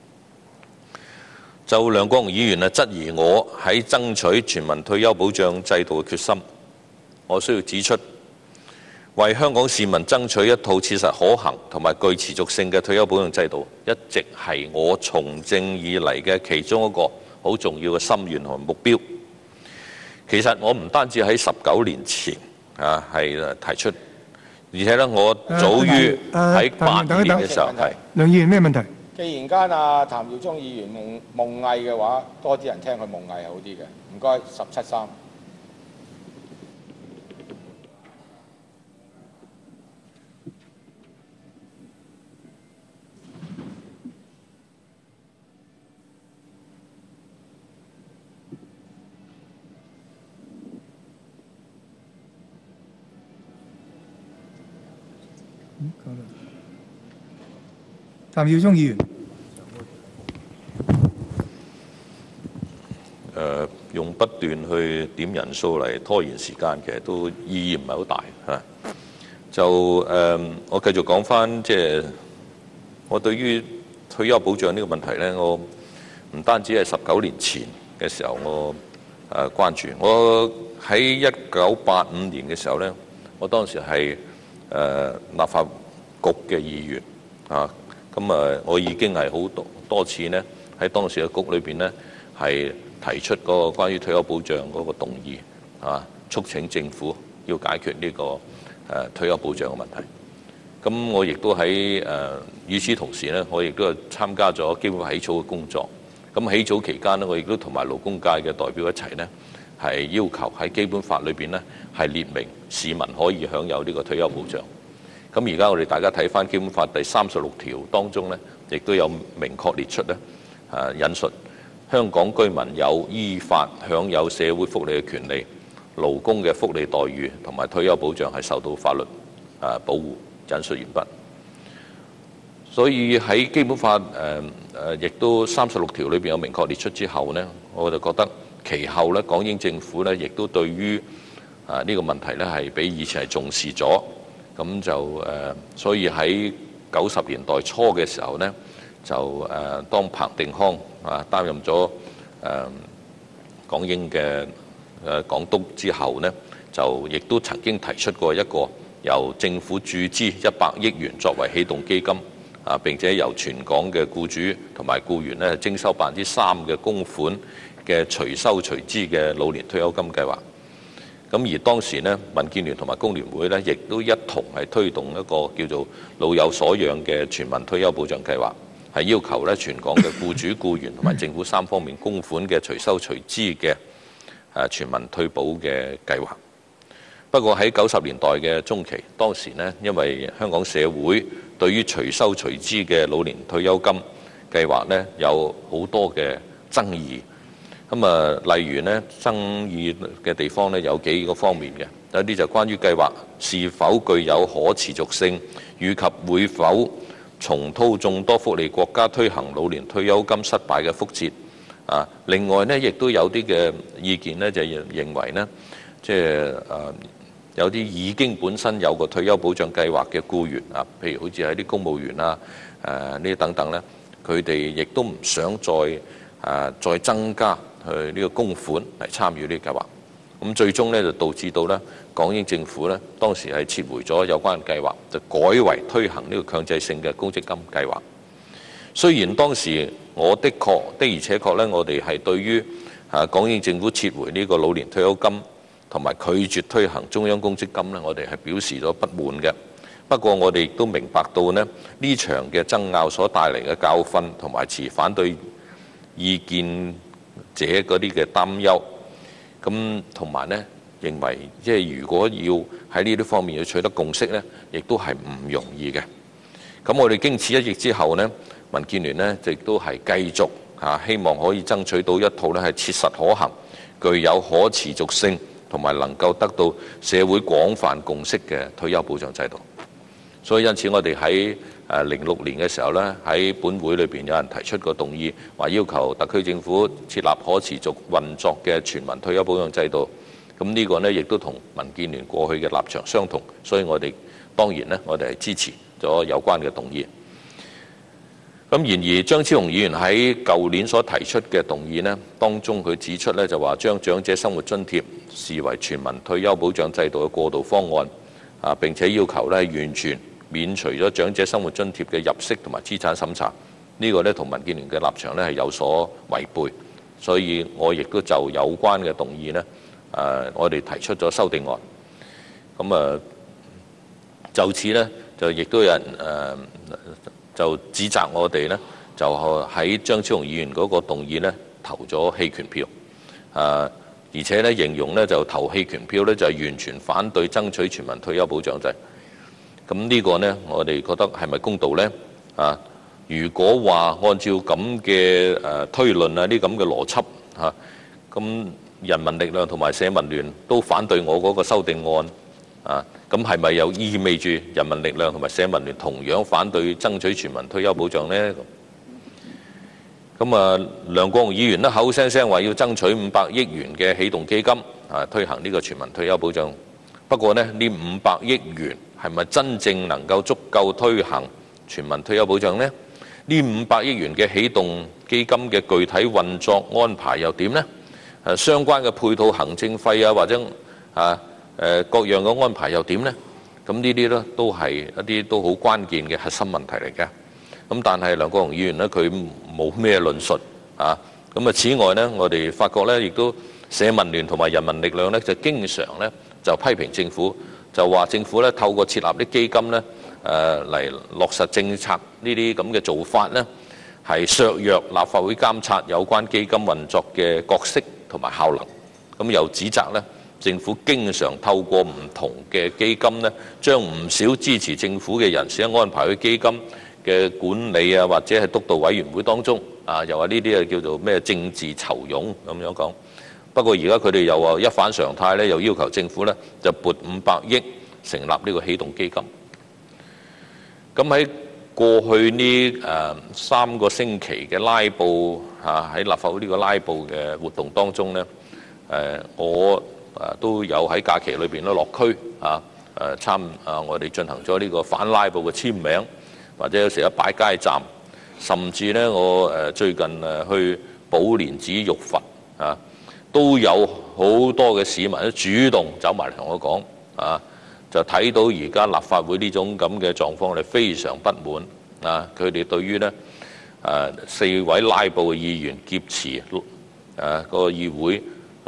就梁國雄議員啊質疑我喺爭取全民退休保障制度嘅決心，我需要指出，為香港市民爭取一套切實可行同埋具持續性嘅退休保障制度，一直係我從政以嚟嘅其中一個好重要嘅心願同目標。其實我唔單止喺十九年前啊係提出，而且咧我早於喺八年嘅時候係。 梁議員咩問題？ 既然間啊譚耀宗議員夢夢藝嘅話，多啲人聽佢夢藝好啲嘅。唔該，十七三。譚耀宗議員， 誒用不斷去點人數嚟拖延時間，其實都意義唔係好大嚇。就誒，我繼續講翻，即係我對於退休保障呢個問題呢，我唔單止係十九年前嘅時候我誒關注，我喺一九八五年嘅時候呢，我當時係誒立法局嘅議員啊。咁啊，我已經係好多多次呢，喺當時嘅局裏邊呢，係提出嗰個關於退休保障嗰個動議啊，促請政府要解決呢個誒退休保障嘅問題。咁我亦都喺誒與此同時呢，我亦都係參加咗基本法起草嘅工作。咁起草期間呢，我亦都同埋勞工界嘅代表一齊呢，係要求喺基本法裏邊呢，係列明市民可以享有呢個退休保障。咁而家我哋大家睇翻基本法第三十六條當中呢，亦都有明確列出呢，誒引述香港居民有依法享有社會福利嘅權利，勞工嘅福利待遇同埋退休保障係受到法律誒保護。引述完畢。所以喺基本法誒誒亦都三十六條裏邊有明確列出之後呢，我就覺得其後呢，港英政府呢亦都對於啊呢個問題呢係比以前係重視咗。咁就誒、呃，所以喺九十年代初嘅時候呢，就誒、呃、當彭定康啊擔任咗誒、呃、港英嘅誒、呃、港督之後呢，就亦都曾經提出過一個由政府注資一百億元作為起動基金啊，並且由全港嘅僱主同埋僱員呢徵收百分之三嘅供款嘅隨收隨支嘅老年退休金計劃。 咁而當時呢，民建聯同埋工聯會呢，亦都一同係推動一個叫做老有所養嘅全民退休保障計劃，係要求咧全港嘅僱主、僱員同埋政府三方面供款嘅隨收隨支嘅誒全民退保嘅計劃。不過喺九十年代嘅中期，當時呢，因為香港社會對於隨收隨支嘅老年退休金計劃呢，有好多嘅爭議。咁啊，例如呢，爭議嘅地方呢，有幾個方面嘅，有啲就關於計劃是否具有可持續性，以及會否重蹈眾多福利國家推行老年退休金失敗嘅覆轍。啊，另外呢，亦都有啲嘅意見呢，就認為呢，即係誒有啲已經本身有個退休保障計劃嘅僱員啊，譬如好似係啲公務員啊，誒呢啲等等呢，佢哋亦都唔想再誒、啊、再增加去呢個供款嚟參與呢個計劃。咁最終呢，就導致到呢港英政府呢，當時係撤回咗有關嘅計劃，就改為推行呢個強制性嘅公積金計劃。雖然當時我的確的而且確呢，我哋係對於啊港英政府撤回呢個老年退休金同埋拒絕推行中央公積金呢，我哋係表示咗不滿嘅。不過我哋亦都明白到呢呢場嘅爭拗所帶嚟嘅教訓同埋持反對意見者嗰啲嘅擔憂，咁同埋呢認為即係如果要喺呢啲方面要取得共識呢，亦都係唔容易嘅。咁我哋經此一役之後呢，民建聯呢亦都係繼續啊，希望可以爭取到一套呢係切實可行、具有可持續性同埋能夠得到社會廣泛共識嘅退休保障制度。所以因此我哋喺誒零六年嘅時候呢，喺本會裏邊有人提出個動議，話要求特區政府設立可持續運作嘅全民退休保障制度。咁呢個呢，亦都同民建聯過去嘅立場相同，所以我哋當然呢，我哋係支持咗有關嘅動議。咁然而張超雄議員喺舊年所提出嘅動議呢，當中佢指出呢，就話將長者生活津貼視為全民退休保障制度嘅過渡方案，啊並且要求呢完全免除咗長者生活津貼嘅入息同埋資產審查。呢個呢，同民建聯嘅立場呢係有所違背，所以我亦都就有關嘅動議呢，誒我哋提出咗修訂案。咁啊就此呢，就亦都有人誒就指責我哋呢，就喺張超雄議員嗰個動議呢投咗棄權票，啊而且呢形容呢就投棄權票呢就係完全反對爭取全民退休保障制。咁呢個呢，我哋覺得係咪公道呢？啊，如果話按照咁嘅誒推論啊，啲咁嘅邏輯嚇，咁人民力量同埋社民聯都反對我嗰個修訂案啊，咁係咪又意味住人民力量同埋社民聯同樣反對爭取全民退休保障呢？咁啊，梁國雄議員呢口聲聲話要爭取五百億元嘅起動基金啊，推行呢個全民退休保障。不過呢，呢五百億元係咪真正能夠足夠推行全民退休保障呢？呢五百億元嘅起動基金嘅具體運作安排又點呢？誒，相關嘅配套行政費啊，或者啊誒各樣嘅安排又點呢？咁呢啲呢都係一啲都好關鍵嘅核心問題嚟嘅。咁但係梁國雄議員呢，佢冇咩論述啊。咁啊，此外呢，我哋發覺呢，亦都社民聯同埋人民力量呢，就經常呢就批評政府。就話政府咧透過設立啲基金咧，誒嚟落實政策呢啲咁嘅做法呢，係削弱立法會監察有關基金運作嘅角色同埋效能。咁又指責呢，政府經常透過唔同嘅基金呢，將唔少支持政府嘅人士安排去基金嘅管理啊，或者係督導委員會當中啊，又話呢啲啊叫做咩政治酬庸咁樣講。不過而家佢哋又話一反常態咧，又要求政府咧就撥五百億成立呢個起動基金。咁喺過去呢誒三個星期嘅拉布嚇喺立法會呢個拉布嘅活動當中咧，誒我誒都有喺假期裏邊咧落區啊誒參啊我哋進行咗呢個反拉布嘅簽名，或者有時一擺街站，甚至咧我誒最近誒去寶蓮寺浴佛啊。都有好多嘅市民都主動走埋嚟同我講，啊，就睇到而家立法會呢種咁嘅狀況，你非常不滿啊！佢哋對於呢誒四位拉布嘅議員劫持誒個議會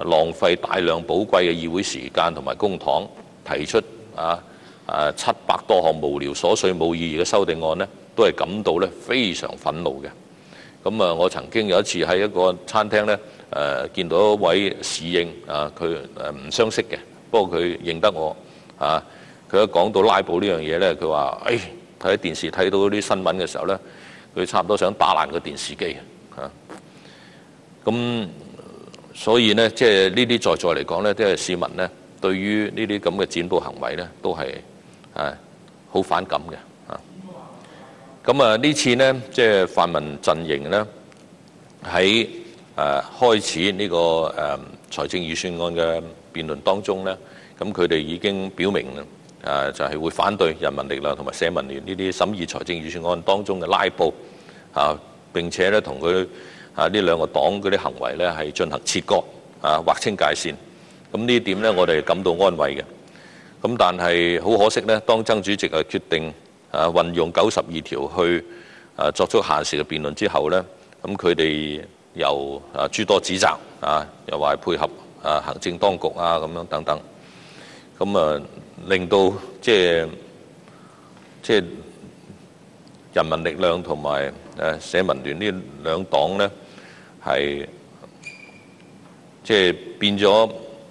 浪費大量寶貴嘅議會時間同埋公帑，提出啊啊七百多項無聊瑣碎冇意義嘅修訂案呢，都係感到咧非常憤怒嘅。咁啊，我曾經有一次喺一個餐廳咧，誒、呃、見到一位侍應啊，佢誒唔相識嘅，不過佢認得我啊。佢一講到拉布呢樣嘢咧，佢話：誒睇電視睇到啲新聞嘅時候咧，佢差唔多想打爛個電視機啊。咁所以呢，即係呢啲在座嚟講咧，即係市民咧，對於呢啲咁嘅剪布行為咧，都係誒好反感嘅。咁啊，呢次呢，即係泛民陣營呢，喺誒開始呢個誒財政預算案嘅辯論當中呢，咁佢哋已經表明誒就係會反對人民力量同埋社民聯呢啲審議財政預算案當中嘅拉布啊，並且咧同佢啊呢兩個黨嗰啲行為呢係進行切割啊，劃清界線。咁呢點呢，我哋感到安慰嘅。咁但係好可惜呢，當曾主席啊決定啊！運用九十二條去啊作出限時嘅辯論之後呢，咁佢哋又啊諸多指責啊，又話配合啊行政當局啊咁樣等等，咁啊令到即係即係人民力量同埋誒社民聯呢兩黨呢，係即係變咗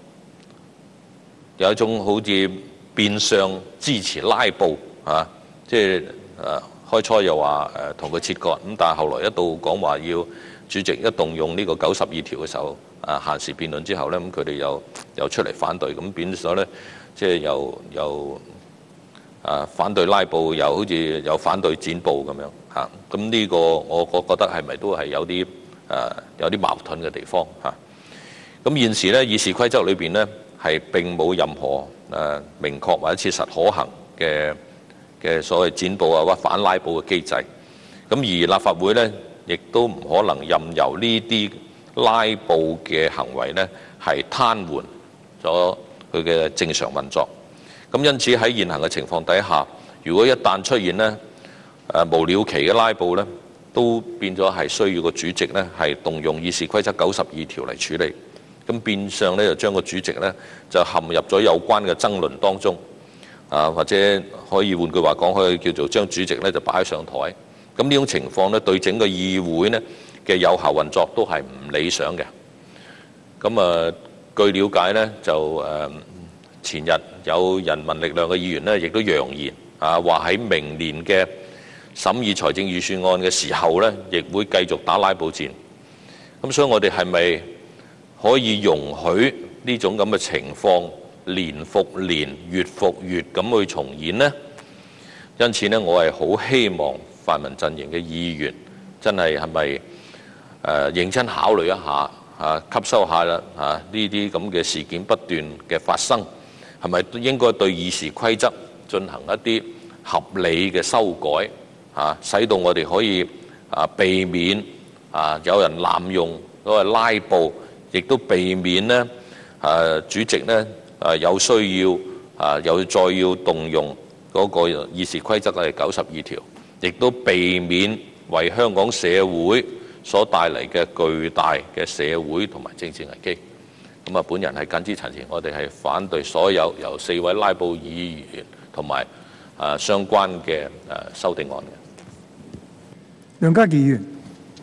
有一種好似變相支持拉布啊！即係誒開初又話誒同佢切割，咁但係後來一度講話要主席一動用呢個九十二條嘅時候，啊限時辯論之後咧，咁佢哋又又出嚟反對，咁變咗咧，即係又又啊反對拉布，又好似有反對剪布咁樣嚇。咁呢個我我覺得係咪都係有啲誒有啲矛盾嘅地方嚇？咁現時咧議事規則裏邊咧係並冇任何誒明確或者切實可行嘅嘅所謂剪布啊或反拉布嘅機制，咁而立法會呢，亦都唔可能任由呢啲拉布嘅行為呢係癱瘓咗佢嘅正常運作。咁因此喺現行嘅情況底下，如果一旦出現呢誒無了期嘅拉布呢，都變咗係需要個主席呢係動用議事規則九十二條嚟處理。咁變相呢，就將個主席呢就陷入咗有關嘅爭論當中。啊，或者可以換句話講，可以叫做將主席咧就擺上台。咁呢種情況咧，對整個議會呢嘅有效運作都係唔理想嘅。咁啊，據了解呢，就誒前日有人民力量嘅議員呢，亦都揚言啊，話喺明年嘅審議財政預算案嘅時候呢，亦會繼續打拉布戰。咁所以我哋係咪可以容許呢種咁嘅情況年復年、月復月咁去重演呢？因此呢，我係好希望泛民陣營嘅議員真係係咪誒認真考慮一下啊，吸收下啦啊呢啲咁嘅事件不斷嘅發生，係咪應該對議事規則進行一啲合理嘅修改啊，使到我哋可以啊避免啊有人濫用嗰個拉布，亦都避免呢誒主席呢。誒有需要啊，又再要動用嗰個議事規則嘅九十二條，亦都避免為香港社會所帶嚟嘅巨大嘅社會同埋政治危機。咁啊，本人係謹此陳辭，我哋係反對所有由四位拉布議員同埋啊相關嘅誒修訂案嘅。 梁家傑議員，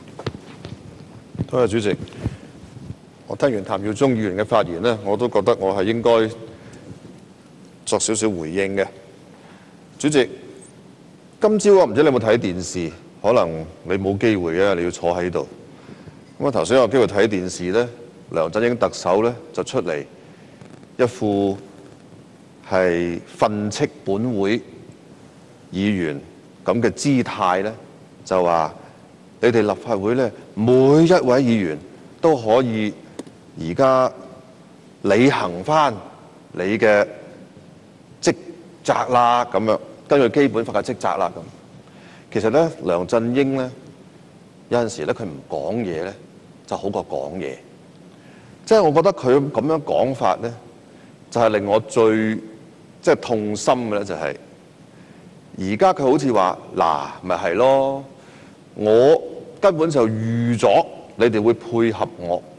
多謝主席。我聽完譚耀宗議員嘅發言呢，我都覺得我係應該作少少回應嘅。主席，今朝我唔知你有冇睇電視，可能你冇機會嘅，你要坐喺度。咁啊頭先有機會睇電視呢，梁振英特首呢就出嚟一副係訓斥本會議員咁嘅姿態呢，就話你哋立法會呢，每一位議員都可以而家履行翻你嘅職責啦，咁樣根據基本法嘅職責啦咁。其實咧，梁振英咧有陣時咧，佢唔講嘢咧就好過講嘢。即係我覺得佢咁樣講法咧，就係令我最即係痛心嘅咧，就係而家佢好似話嗱，咪係咯，我根本就預咗你哋會配合我。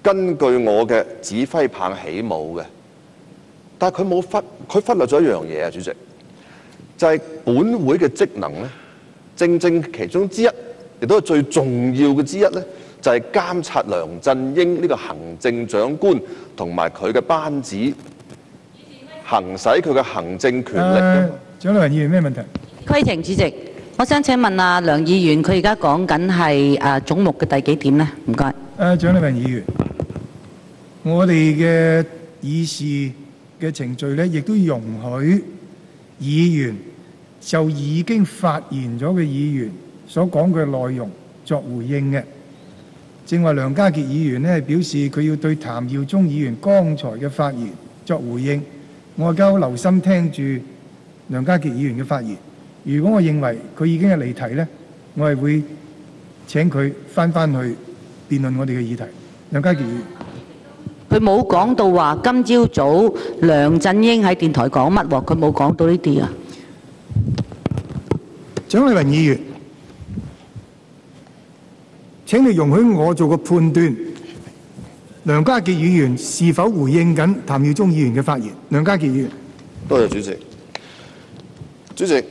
根據我嘅指揮棒起舞嘅。但係佢冇忽，佢忽略咗一樣嘢啊，主席，就係、是、本會嘅職能咧，正正其中之一，亦都係最重要嘅之一咧，就係、是、監察梁振英呢個行政長官同埋佢嘅班子行使佢嘅行政權力。 誒，蔣麗芸議員咩問題？ 規程主席，我想請問啊梁議員，佢而家講緊係誒總目嘅第幾點呢？唔該。 誒，蔣麗芸議員，我哋嘅議事嘅程序咧，亦都容許議員就已經發言咗嘅議員所講嘅內容作回應嘅。正話梁家傑議員咧係表示佢要對譚耀宗議員剛才嘅發言作回應，我而家好留心聽住梁家傑議員嘅發言。如果我認為佢已經係離題咧，我係會請佢翻返去辯論我哋嘅議題。梁家傑議員。 佢冇講到話今朝早梁振英喺電台講乜喎？佢冇講到呢啲啊。 蔣麗芸議員，請你容許我做個判斷，梁家傑議員是否回應緊譚耀宗議員嘅發言？梁家傑議員。 多謝主席。主席，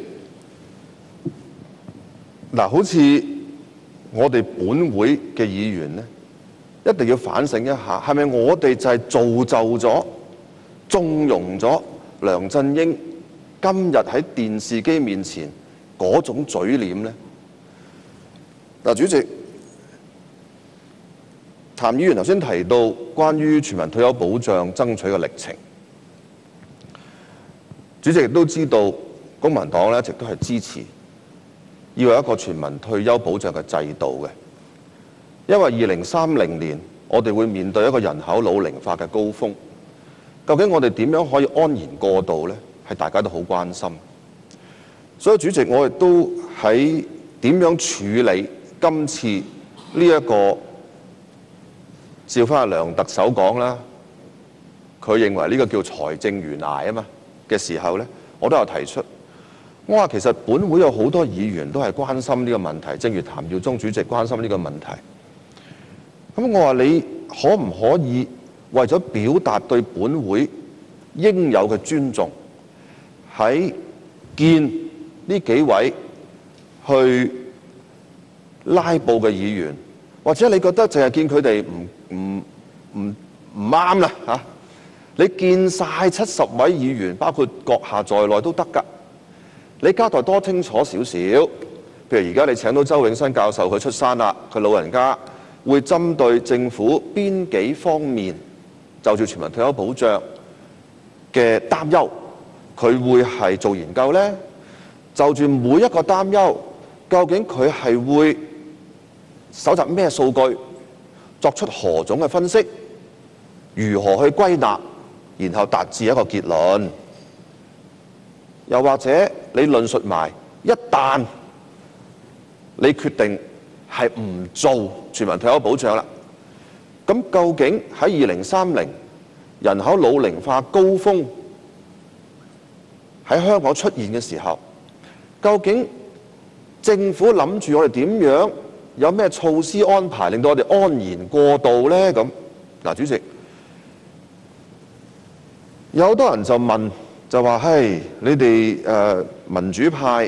嗱，好似我哋本會嘅議員咧，一定要反省一下，係咪我哋就係造就咗、縱容咗梁振英今日喺電視機面前嗰種嘴臉呢？嗱，主席，譚議員頭先提到關於全民退休保障爭取嘅歷程，主席亦都知道公民黨咧一直都係支持要有一個全民退休保障嘅制度嘅。因為二零三零年我哋會面對一個人口老齡化嘅高峰，究竟我哋點樣可以安然過渡呢？係大家都好關心。所以主席，我亦都喺點樣處理今次呢一個照翻阿梁特首講啦，佢認為呢個叫財政懸崖啊嘛嘅時候呢，我都有提出。我話其實本會有好多議員都係關心呢個問題，正如譚耀宗主席關心呢個問題。咁我話你可唔可以為咗表達對本會應有嘅尊重，喺見呢幾位去拉布嘅議員，或者你覺得淨係見佢哋唔唔唔唔啱啦嚇，你見晒七十位議員，包括閣下在內都得㗎。你交代多清楚少少，譬如而家你請到周永新教授佢出山啦，佢老人家會針對政府邊幾方面就住全民退休保障嘅擔憂，佢會係做研究呢？就住每一個擔憂，究竟佢係會搜集咩數據，作出何種嘅分析，如何去歸納，然後達至一個結論？又或者你論述埋，一旦你決定係唔做全民退休保障啦，咁究竟喺二零三零人口老齡化高峰喺香港出現嘅時候，究竟政府諗住我哋點樣有咩措施安排，令到我哋安然過渡呢？咁嗱，主席，有好多人就問，就話：嘿，你哋誒、呃、民主派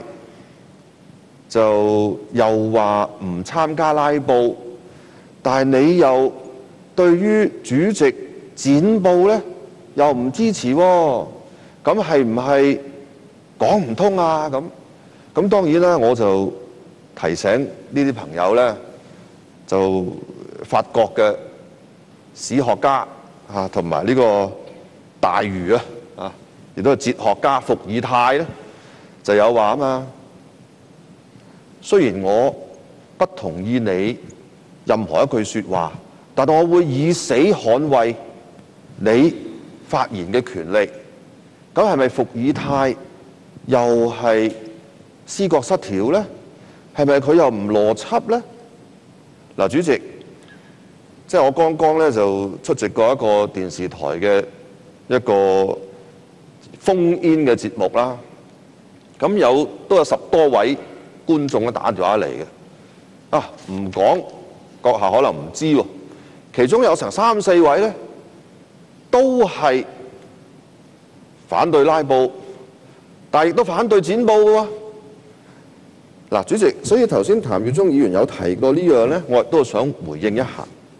就又話唔參加拉布，但係你又對於主席剪布咧又唔支持喎、哦，咁係唔係講唔通啊？咁咁當然啦，我就提醒呢啲朋友咧，就法國嘅史學家啊，同埋呢個大儒啊，啊，亦都係哲學家伏爾泰咧，就有話啊嘛。雖然我不同意你任何一句説話，但我會以死捍衛你發言嘅權利。咁係咪伏爾泰又係思覺失調呢？係咪佢又唔邏輯呢？嗱，主席，即係我剛剛咧就出席過一個電視台嘅一個烽煙嘅節目啦。咁有都有十多位觀眾咧打電話嚟嘅。啊，唔講閣下可能唔知喎。 其中有成三四位呢，都係反對拉布，但係亦都反對剪布嘅喎。嗱，主席，所以頭先譚耀宗議員有提過呢樣呢，我亦都想回應一下。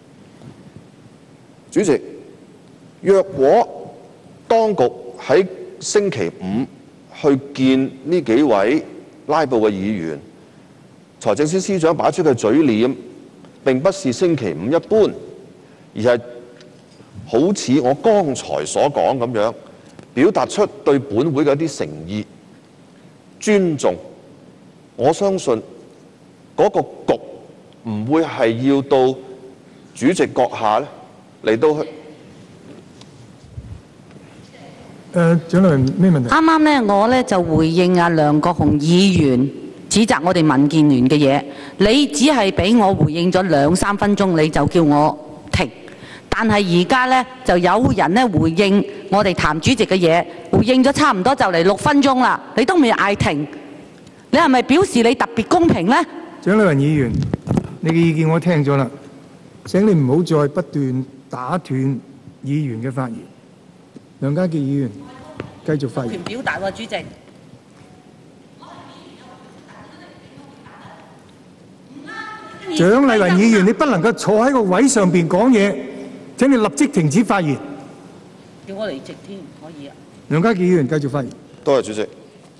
主席，若果當局喺星期五去見呢幾位拉布嘅議員，財政司司長擺出嘅嘴臉並不是星期五一般，而係好似我剛才所講咁樣，表達出對本會嘅一啲誠意、尊重。我相信嗰個局唔會係要到主席閣下咧嚟到去。 誒，蔣麗芸咩問題？ 啱啱咧，我咧就回應阿梁國雄議員指責我哋民建聯嘅嘢，你只係俾我回應咗兩三分鐘，你就叫我停。但係而家咧就有人咧回應我哋譚主席嘅嘢，回應咗差唔多就嚟六分鐘啦，你都未嗌停，你係咪表示你特別公平呢？ 蔣麗芸議員，你嘅意見我聽咗啦，請你唔好再不斷打斷議員嘅發言。梁家傑議員繼續發言。 權表達喎，主席。 蔣麗芸議員，你不能夠坐喺個位上邊講嘢，請你立即停止發言。 叫我離席添，可以啊。 梁家傑議員繼續發言。 多謝主席。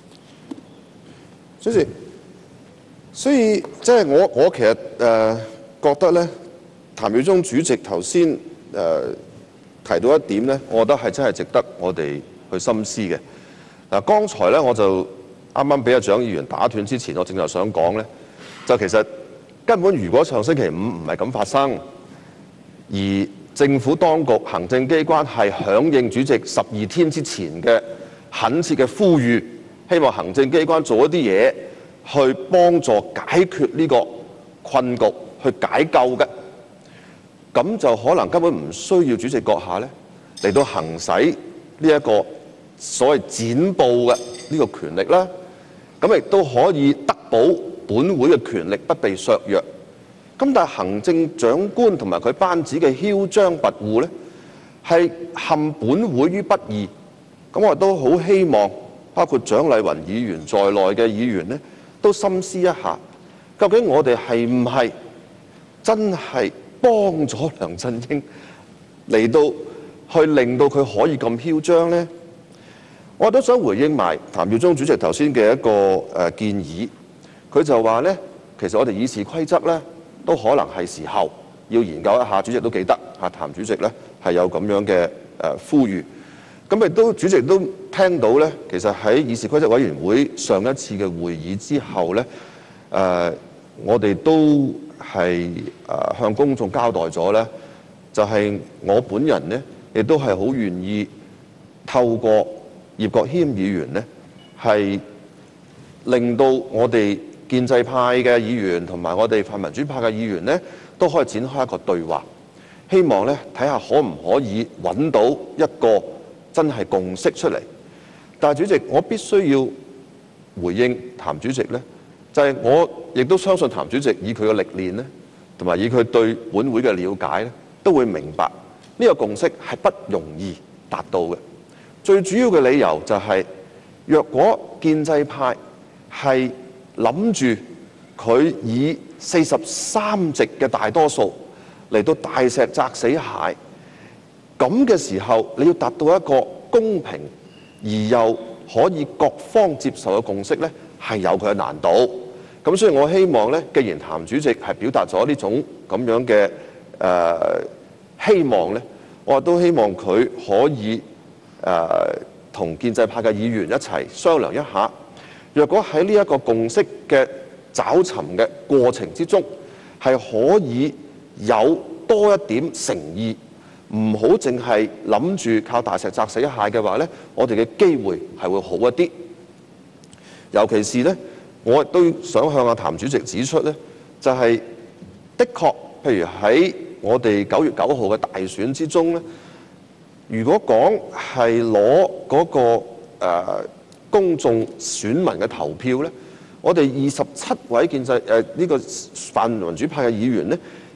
主席，所以即係我我其實誒、呃、覺得咧，譚耀宗主席頭先誒提到一點咧，我覺得係真係值得我哋去深思嘅。嗱，剛才咧我就啱啱俾阿蔣議員打斷之前，我正就想講咧，就其實根本如果上星期五唔係咁發生，而政府當局行政機關係響應主席十二天之前嘅懇切嘅呼籲，希望行政機關做一啲嘢去幫助解決呢個困局，去解救嘅。咁就可能根本唔需要主席閣下咧嚟到行使呢一個所謂剪布嘅呢個權力啦。咁亦都可以得保本會嘅權力不被削弱。咁但係行政長官同埋佢班子嘅囂張跋扈咧，係陷本會於不義。咁我都好希望，包括蔣麗芸議員在內嘅議員咧，都深思一下，究竟我哋係唔係真係幫咗梁振英嚟到去令到佢可以咁囂張呢？我都想回應埋譚耀宗主席頭先嘅一個誒建議，佢就話呢，其實我哋議事規則呢，都可能係時候要研究一下。主席都記得嚇，譚主席呢係有咁樣嘅誒呼籲。咁亦都主席都聽到呢，其實喺議事規則委員會上一次嘅會議之後呢，誒、呃、我哋都係誒、呃、向公眾交代咗呢，就係、是、我本人呢，亦都係好願意透過葉國謙議員呢，係令到我哋建制派嘅議員同埋我哋泛民主派嘅議員呢，都可以展開一個對話，希望呢睇下可唔可以揾到一個真係共識出嚟。但係主席，我必須要回應譚主席呢，就係、是、我亦都相信譚主席以佢嘅歷練呢，同埋以佢對本會嘅了解呢，都會明白呢個共識係不容易達到嘅。最主要嘅理由就係、是，若果建制派係諗住佢以四十三席嘅大多數嚟到大石砸死蟹，咁嘅時候，你要達到一個公平而又可以各方接受嘅共識呢，係有佢嘅難度。咁所以我希望呢，既然譚主席係表達咗呢種咁樣嘅誒、呃、希望呢，我都希望佢可以誒同、呃、建制派嘅議員一齊商量一下。若果喺呢一個共識嘅找尋嘅過程之中，係可以有多一點誠意，唔好淨係諗住靠大石砸死蟹嘅話呢，我哋嘅機會係會好一啲。尤其是呢，我亦都想向阿譚主席指出呢，就係、是、的確，譬如喺我哋九月九號嘅大選之中呢，如果講係攞嗰個、呃公眾選民嘅投票呢，我哋二十七位建制誒呢、呃這個泛民主派嘅議員呢，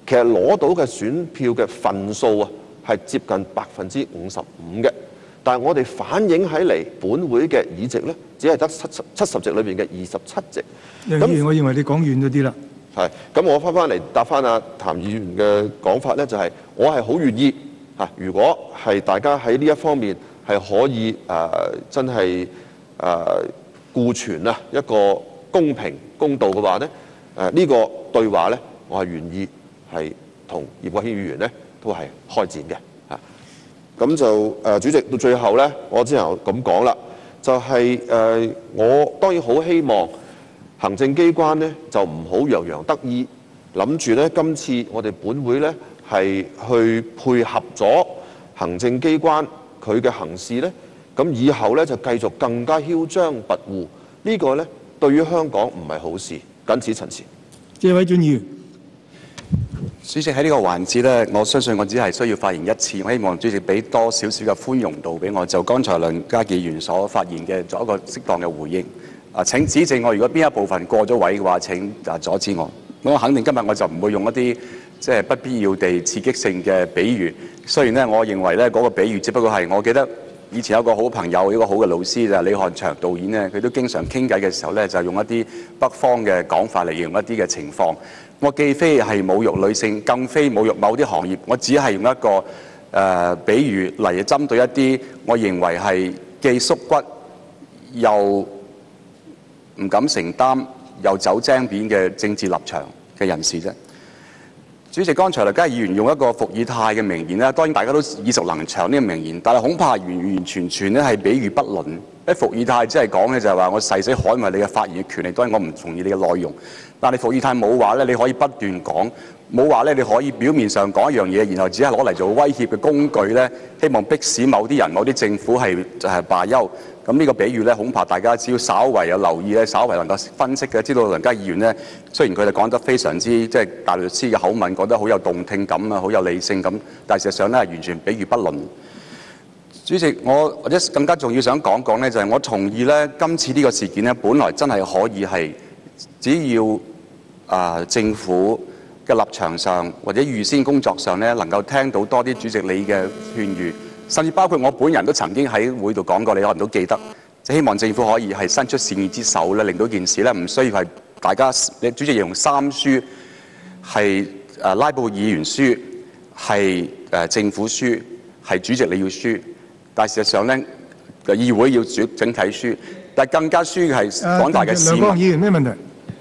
其實攞到嘅選票嘅份數啊，係接近百分之五十五嘅。但係我哋反映喺嚟本會嘅議席咧，只係得七十七十席裏邊嘅二十七席。 梁議員，我認為你講遠咗啲啦。 係，咁我翻翻嚟答翻阿譚議員嘅講法咧，就係、是、我係好願意嚇，如果係大家喺呢一方面係可以誒、呃、真係誒、呃、顧全啊一個公平公道嘅話咧，誒、呃、呢、這個對話咧，我係願意係同葉國謙議員咧都係開展嘅嚇。咁就誒、呃、主席到最後咧，我之後咁講啦，就係、是、誒、呃、我當然好希望行政機關咧就唔好洋洋得意，諗住咧今次我哋本會咧係去配合咗行政機關佢嘅行事咧，咁以後咧就繼續更加囂張跋扈，呢個咧對於香港唔係好事。謹此陳辭。 謝偉俊議員。 主席，喺呢個環節咧，我相信我只係需要發言一次，我希望主席俾多少少嘅寬容度俾我，就剛才梁家傑議員所發言嘅作一個適當嘅回應。啊！請指正我，如果邊一部分過咗位嘅話，請啊阻止我。我肯定今日我就唔會用一啲即係不必要地刺激性嘅比喻。雖然咧，我認為咧嗰個比喻只不過係我記得以前有個好朋友，一個好嘅老師就係李漢祥導演咧，佢都經常傾偈嘅時候咧，就用一啲北方嘅講法嚟形容一啲嘅情況。我既非係侮辱女性，更非侮辱某啲行業，我只係用一個誒、呃、比喻嚟針對一啲我認為係既縮骨又唔敢承擔又走精面嘅政治立場嘅人士啫。主席，剛才梁家議員用一個伏爾泰嘅名言咧，當然大家都耳熟能詳呢個名言，但係恐怕完完全全咧係比喻不倫。喺伏爾泰只係講嘅就係話我誓死捍衞你嘅發言嘅權利，當然我唔同意你嘅內容。但係伏爾泰冇話咧，你可以不斷講，冇話咧你可以表面上講一樣嘢，然後只係攞嚟做威脅嘅工具咧，希望迫使某啲人、某啲政府係就係罷休。咁呢個比喻咧，恐怕大家只要稍為有留意咧，稍為能夠分析嘅，知道梁家議員咧，雖然佢哋講得非常之即係大律師嘅口吻，講得好有動聽感啊，好有理性咁，但係事實上咧係完全比喻不倫。主席，我或者更加重要想講講咧，就係我同意咧，今次呢個事件咧，本來真係可以係只要啊、呃、政府嘅立場上或者預先工作上咧，能夠聽到多啲主席你嘅勸喻。甚至包括我本人都曾經喺會度講過，你可能都記得，就希望政府可以係伸出善意之手咧，令到件事咧唔需要係大家，你主席用三輸，係誒拉布議員輸，係誒政府輸，係主席你要輸，但係事實上咧，議會要主整體輸，但係更加輸嘅係廣大嘅市民。 梁國雄議員咩問題？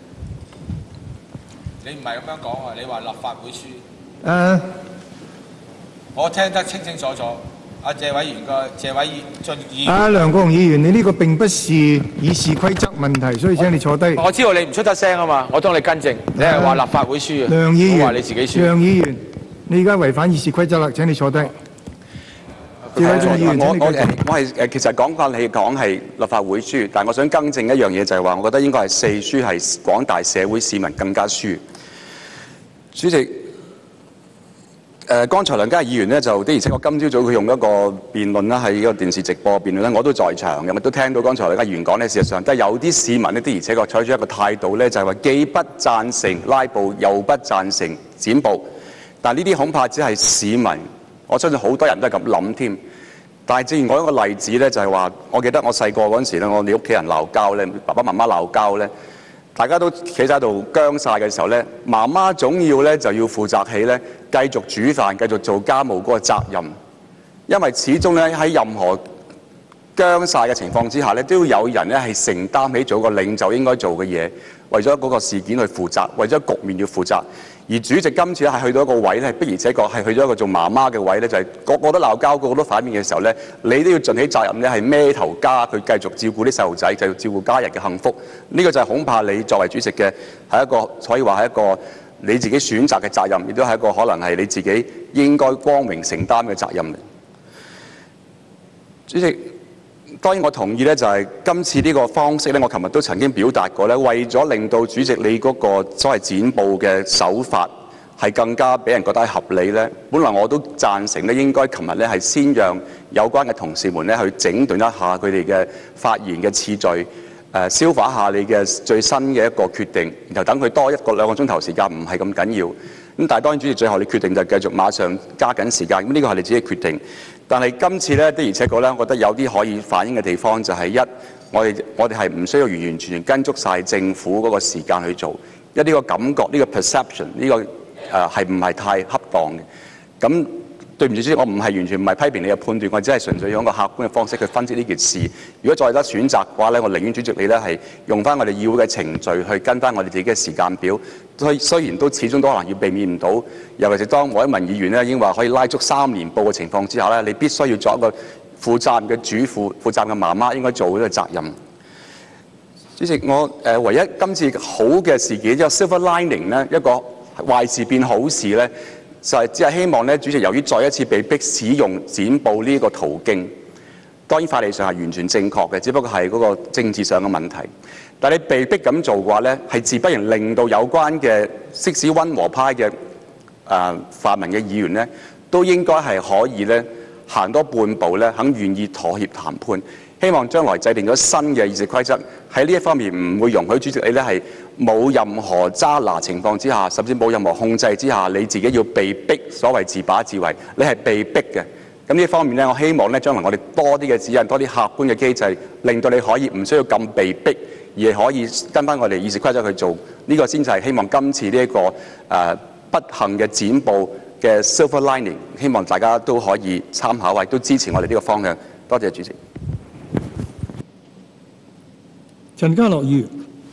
你唔係咁樣講啊！你話立法會輸。 誒， 我聽得清清楚楚。阿謝委員個謝偉俊議員， 阿梁國雄議員，你呢個並不是議事規則問題，所以請你坐低。 我知道你唔出得聲啊嘛，我當你更正。你係話立法會輸啊？ 梁議員， 我話你自己輸。 梁議員，你而家違反議事規則啦，請你坐低。謝偉俊議員， 我我我係誒，其實講法你講係立法會輸，但係我想更正一樣嘢，就係話，我覺得應該係四輸，係廣大社會市民更加輸。主席。誒、呃，剛才梁家議員咧就的而且確今朝早佢用一個辯論啦，喺呢個電視直播辯論咧，我都在場嘅，我都聽到剛才梁家議員講咧，事實上都係有啲市民咧的而且確採取一個態度咧，就係話既不贊成拉布，又不贊成剪布。但係呢啲恐怕只係市民，我相信好多人都係咁諗添。但係正如我一個例子咧，就係話，我記得我細個嗰陣時咧，我哋屋企人鬧交咧，爸爸媽媽鬧交咧。大家都企喺度僵晒嘅時候咧，媽媽總要咧就要負責起咧繼續煮飯、繼續做家務嗰個責任，因為始終咧喺任何僵晒嘅情況之下咧，都要有人咧係承擔起做個領袖應該做嘅嘢，為咗嗰個事件去負責，為咗局面要負責。而主席今次咧係去到一個位咧，的而且確係去咗一個做媽媽嘅位咧，就係、是、個個都鬧交，個個都反面嘅時候咧，你都要盡起責任咧，係孭頭家去繼續照顧啲細路仔，就要照顧家人嘅幸福。呢、這個就係恐怕你作為主席嘅係一個可以話係一個你自己選擇嘅責任，亦都係一個可能係你自己應該光榮承擔嘅責任。主席。當然我同意咧，就係今次呢個方式咧，我琴日都曾經表達過咧，為咗令到主席你嗰個所謂剪布嘅手法係更加俾人覺得係合理咧，本來我都贊成咧，應該琴日咧係先讓有關嘅同事們咧去整頓一下佢哋嘅發言嘅次序，誒、呃、消化一下你嘅最新嘅一個決定，然後等佢多一個兩個鐘頭時間唔係咁緊要。 咁但係當然主席最後你決定就繼續馬上加緊時間，咁呢個係你自己嘅決定。但係今次咧的而且確咧，我覺得有啲可以反映嘅地方就係一，我哋我哋係唔需要完完全全跟足晒政府嗰個時間去做，因為呢個感覺呢、呢個 perception 呢、呢個誒係唔係太恰當嘅。咁對唔住主席，我唔係完全唔係批評你嘅判斷，我只係純粹用一個客觀嘅方式去分析呢件事。如果再有得選擇嘅話咧，我寧願主席你咧係用翻我哋議會嘅程序去跟翻我哋自己嘅時間表。雖雖然都始終都可能要避免唔到，尤其是當某一名議員咧已經話可以拉足三年報嘅情況之下咧，你必須要作一個負責任嘅主婦、負責任嘅媽媽應該做呢個責任。主席，我誒唯一今次好嘅事件，即係 silver lining 咧，一個壞事變好事咧。就係只係希望咧，主席由於再一次被逼使用剪報呢個途徑，當然法理上係完全正確嘅，只不過係嗰個政治上嘅問題。但係你被逼咁做嘅話咧，係自不然令到有關嘅即使溫和派嘅誒泛民嘅議員咧，都應該係可以咧行多半步咧，肯願意妥協談判。希望將來制定咗新嘅議事規則，喺呢一方面唔會容許主席你咧係冇任何揸拿情況之下，甚至冇任何控制之下，你自己要被逼所謂自把自為，你係被逼嘅。咁呢一方面咧，我希望咧將來我哋多啲嘅指引，多啲客觀嘅機制，令到你可以唔需要咁被逼，而係可以跟翻我哋議事規則去做。呢、這個先就係希望今次呢、這、一個誒、呃、不幸嘅剪報嘅 silver lining， 希望大家都可以參考，亦都支持我哋呢個方向。多謝主席。 陳家樂議員，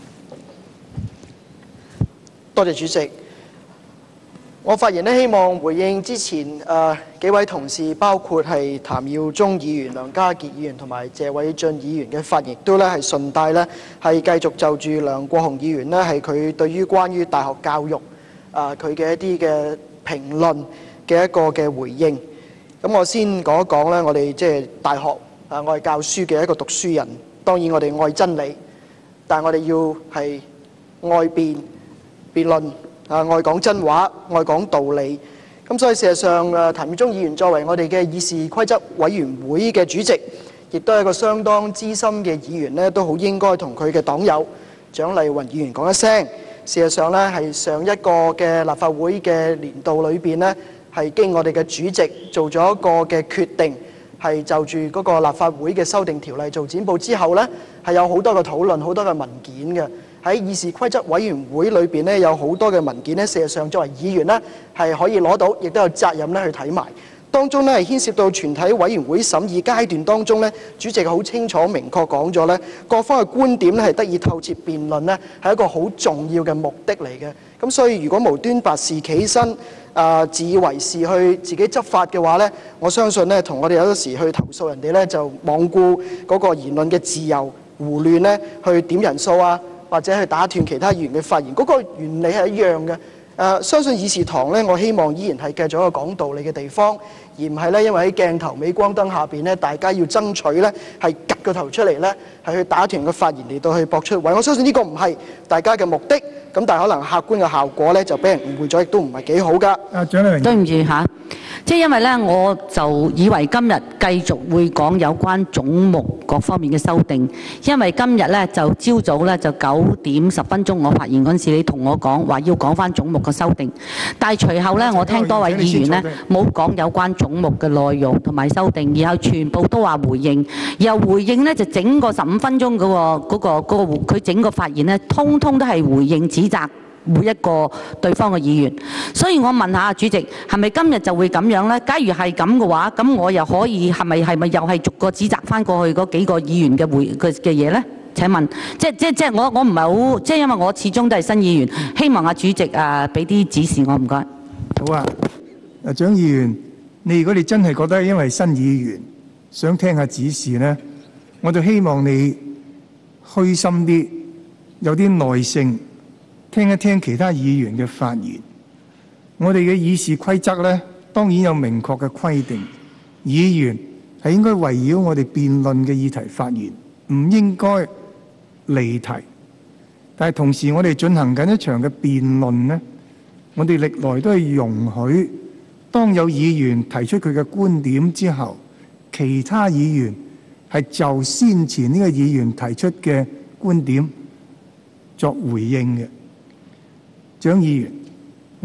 多謝主席。我發言呢，希望回應之前誒、呃、幾位同事，包括係譚耀宗議員、梁家傑議員同埋謝偉俊議員嘅發言，都咧係順帶咧係繼續就住梁國雄議員呢，係佢對於關於大學教育啊佢嘅一啲嘅評論嘅一個嘅回應。咁我先講一講咧，我哋即係大學啊，我係教書嘅一個讀書人，當然我哋愛真理。但係我哋要係愛辯辯論啊，愛講真話，愛講道理。咁所以事實上，誒譚耀宗議員作為我哋嘅議事規則委員會嘅主席，亦都係一個相當資深嘅議員呢，都好應該同佢嘅黨友蔣麗芸議員講一聲。事實上呢，係上一個嘅立法會嘅年度裏邊呢，係經我哋嘅主席做咗一個嘅決定。係就住嗰個立法會嘅修訂條例做剪報之後呢，係有好多嘅討論，好多嘅文件嘅。喺議事規則委員會裏邊呢，有好多嘅文件呢，事實上作為議員呢，係可以攞到，亦都有責任咧去睇埋。當中呢，係牽涉到全體委員會審議階段當中呢，主席好清楚明確講咗呢，各方嘅觀點呢係得以透徹辯論呢，係一個好重要嘅目的嚟嘅。咁所以如果無端白事企身，啊、呃，自以為是去自己執法嘅話呢，我相信呢，同我哋有時去投訴人哋呢，就罔顧嗰個言論嘅自由，胡亂呢去點人數啊，或者去打斷其他議員嘅發言，嗰、那個原理係一樣嘅。誒、呃，相信議事堂呢，我希望依然係繼續一個講道理嘅地方，而唔係呢，因為喺鏡頭鎂光燈下邊呢，大家要爭取呢，係夾個頭出嚟呢，係去打斷個發言嚟到去駁出位。我相信呢個唔係大家嘅目的。咁但係可能客觀嘅效果咧，就俾人誤會咗，亦都唔係幾好噶。 啊，蔣麗芸， 對唔住嚇，即係因為咧，我就以為今日繼續會講有關總目各方面嘅修訂，因為今日咧就朝早咧就九點十分鐘我發言嗰陣時，你同我講話要講翻總目嘅修訂，但係隨後咧我聽多位議員咧冇講有關總目嘅內容同埋修訂，然後全部都話回應，然後回應咧就整個十五分鐘嗰個嗰個嗰個佢整個發言咧，通通都係回應指責每一個對方嘅議員，所以我問下主席，係咪今日就會咁樣呢？假如係咁嘅話，咁我又可以係咪係咪又係逐個指責翻過去嗰幾個議員嘅回嘅嘅嘢呢？請問，即即即我我唔係好，即因為我始終都係新議員，希望阿主席啊俾啲指示我，唔該。 好啊，啊蔣議員，你如果你真係覺得因為新議員想聽下指示呢，我就希望你虛心啲，有啲耐性。聽一聽其他議員嘅發言。我哋嘅議事規則呢，當然有明確嘅規定，議員係應該圍繞我哋辯論嘅議題發言，唔應該離題。但係同時，我哋進行緊一場嘅辯論呢，我哋歷來都係容許當有議員提出佢嘅觀點之後，其他議員係就先前呢個議員提出嘅觀點作回應嘅。蔣議員，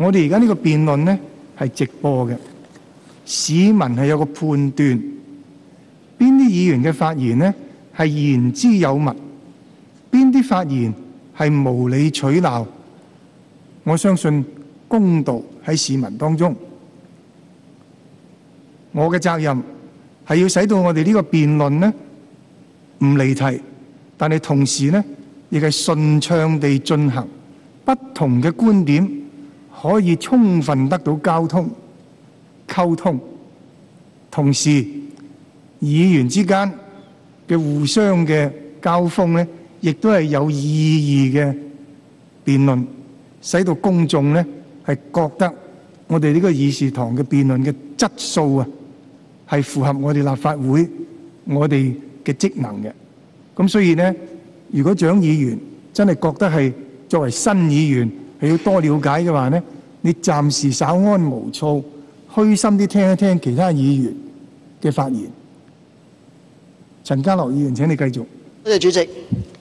我哋而家呢個辯論呢係直播嘅，市民係有個判斷，邊啲議員嘅發言呢係言之有物，邊啲發言係無理取鬧。我相信公道喺市民當中。我嘅責任係要使到我哋呢個辯論呢唔離題，但係同時呢亦係順暢地進行，不同嘅觀點可以充分得到交通溝通，同時議員之間嘅互相嘅交鋒呢，亦都係有意義嘅辯論，使到公眾呢係覺得我哋呢個議事堂嘅辯論嘅質素啊，係符合我哋立法會我哋嘅職能嘅。咁所以呢，如果蔣議員真係覺得係作為新議員係要多了解嘅話呢，你暫時稍安無躁，虛心啲聽一聽其他議員嘅發言。陳家樂議員，請你繼續。 多謝主席。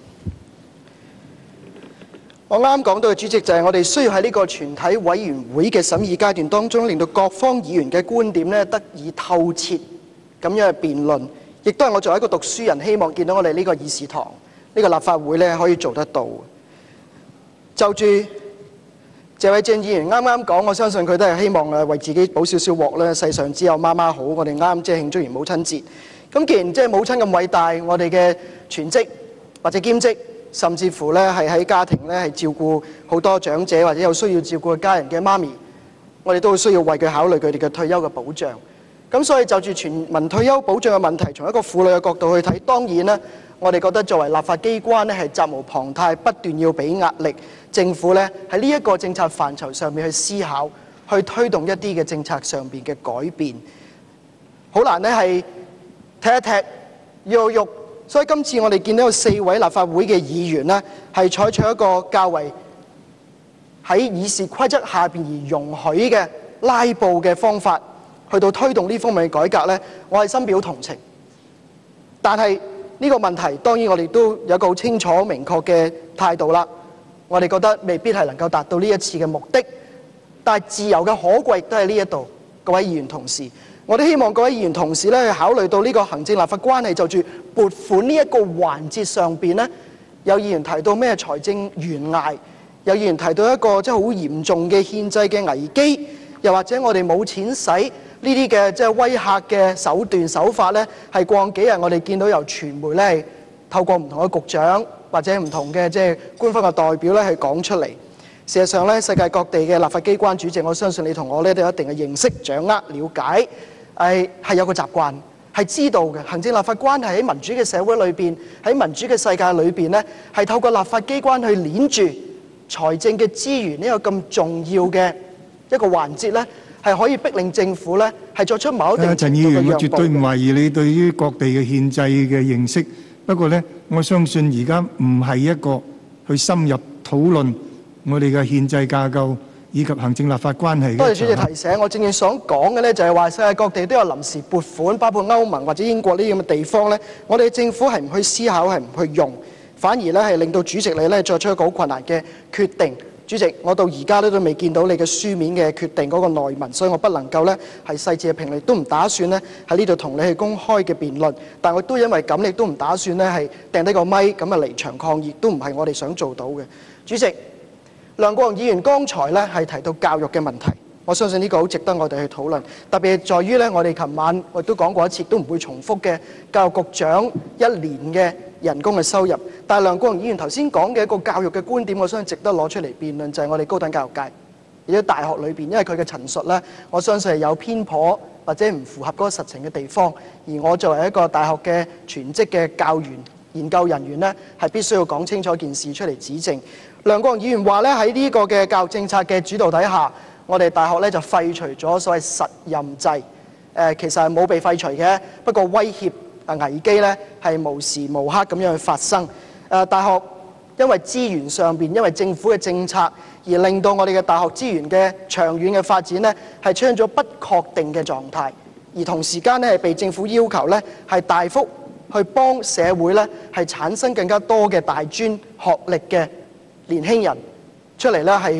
我啱啱講到嘅主席就係我哋需要喺呢個全體委員會嘅審議階段當中，令到各方議員嘅觀點咧得以透徹咁樣嘅辯論，亦都係我作為一個讀書人，希望見到我哋呢個議事堂、呢個立法會咧可以做得到。就住謝偉俊議員啱啱講，我相信佢都係希望誒為自己補少少鑊咧。世上只有媽媽好，我哋啱即係慶祝完母親節。咁既然即係母親咁偉大，我哋嘅全職或者兼職，甚至乎咧係喺家庭咧係照顧好多長者或者有需要照顧嘅家人嘅媽咪，我哋都需要為佢考慮佢哋嘅退休嘅保障。咁所以就住全民退休保障嘅問題，從一個婦女嘅角度去睇，當然咧，我哋覺得作為立法機關咧係責無旁貸，不斷要俾壓力政府咧喺呢一個政策範疇上面去思考，去推動一啲嘅政策上邊嘅改變。好難咧係踢一踢，喐一喐。所以今次我哋見到有四位立法會嘅議員呢，係採取一個較為喺議事規則下邊而容許嘅拉布嘅方法，去到推動呢方面嘅改革呢，我係深表同情。但係呢個問題當然我哋都有一個好清楚明確嘅態度啦。我哋覺得未必係能夠達到呢一次嘅目的，但係自由嘅可貴都喺呢一度，各位議員同事。我哋希望各位議員同事咧去考慮到呢個行政立法關係，就住撥款呢一個環節上邊呢，有議員提到咩財政懸崖，有議員提到一個即係好嚴重嘅憲制嘅危機，又或者我哋冇錢使呢啲嘅即係威嚇嘅手段手法呢，係過往幾日我哋見到由傳媒咧係透過唔同嘅局長或者唔同嘅即係官方嘅代表咧係講出嚟。事實上咧，世界各地嘅立法機關主席，我相信你同我咧都有一定嘅認識、掌握、了解。係係有個習慣，係知道嘅。行政立法關係喺民主嘅社會裏邊，喺民主嘅世界裏邊呢，係透過立法機關去鏈住財政嘅資源呢個咁重要嘅一個環節呢，係可以逼令政府呢係作出某一定程度嘅陳議員，我絕對唔讓步。 懷疑你對於各地嘅憲制嘅認識，不過呢，我相信而家唔係一個去深入討論我哋嘅憲制架構以及行政立法關係嘅。 多謝主席提醒，我正正想講嘅呢，就係話世界各地都有臨時撥款，包括歐盟或者英國呢啲咁嘅地方呢，我哋政府係唔去思考，係唔去用，反而呢係令到主席你呢作出一個好困難嘅決定。主席，我到而家都未見到你嘅書面嘅決定嗰個內文，所以我不能夠呢係細緻嘅評論，都唔打算呢喺呢度同你去公開嘅辯論。但我都因為咁，亦都唔打算呢係掟低個咪咁啊離場抗議，都唔係我哋想做到嘅。主席。梁國雄議員剛才咧係提到教育嘅問題，我相信呢個好值得我哋去討論。特別係在於咧，我哋琴晚我亦都講過一次，都唔會重複嘅教育局長一年嘅人工嘅收入。但係梁國雄議員頭先講嘅一個教育嘅觀點，我相信值得攞出嚟辯論，就係我哋高等教育界，而且大學裏邊，因為佢嘅陳述咧，我相信係有偏頗或者唔符合嗰個實情嘅地方。而我作為一個大學嘅全職嘅教員、研究人員呢，係必須要講清楚件事出嚟指正。梁國雄議員話咧，喺呢個嘅教育政策嘅主導底下，我哋大學咧就廢除咗所謂實任制。誒、呃，其實係冇被廢除嘅，不過威脅啊危機咧係無時無刻咁樣去發生。誒、呃，大學因為資源上邊，因為政府嘅政策，而令到我哋嘅大學資源嘅長遠嘅發展咧係出現咗不確定嘅狀態，而同時間咧係被政府要求咧係大幅去幫社會咧係產生更加多嘅大專學歷嘅年輕人出嚟咧，係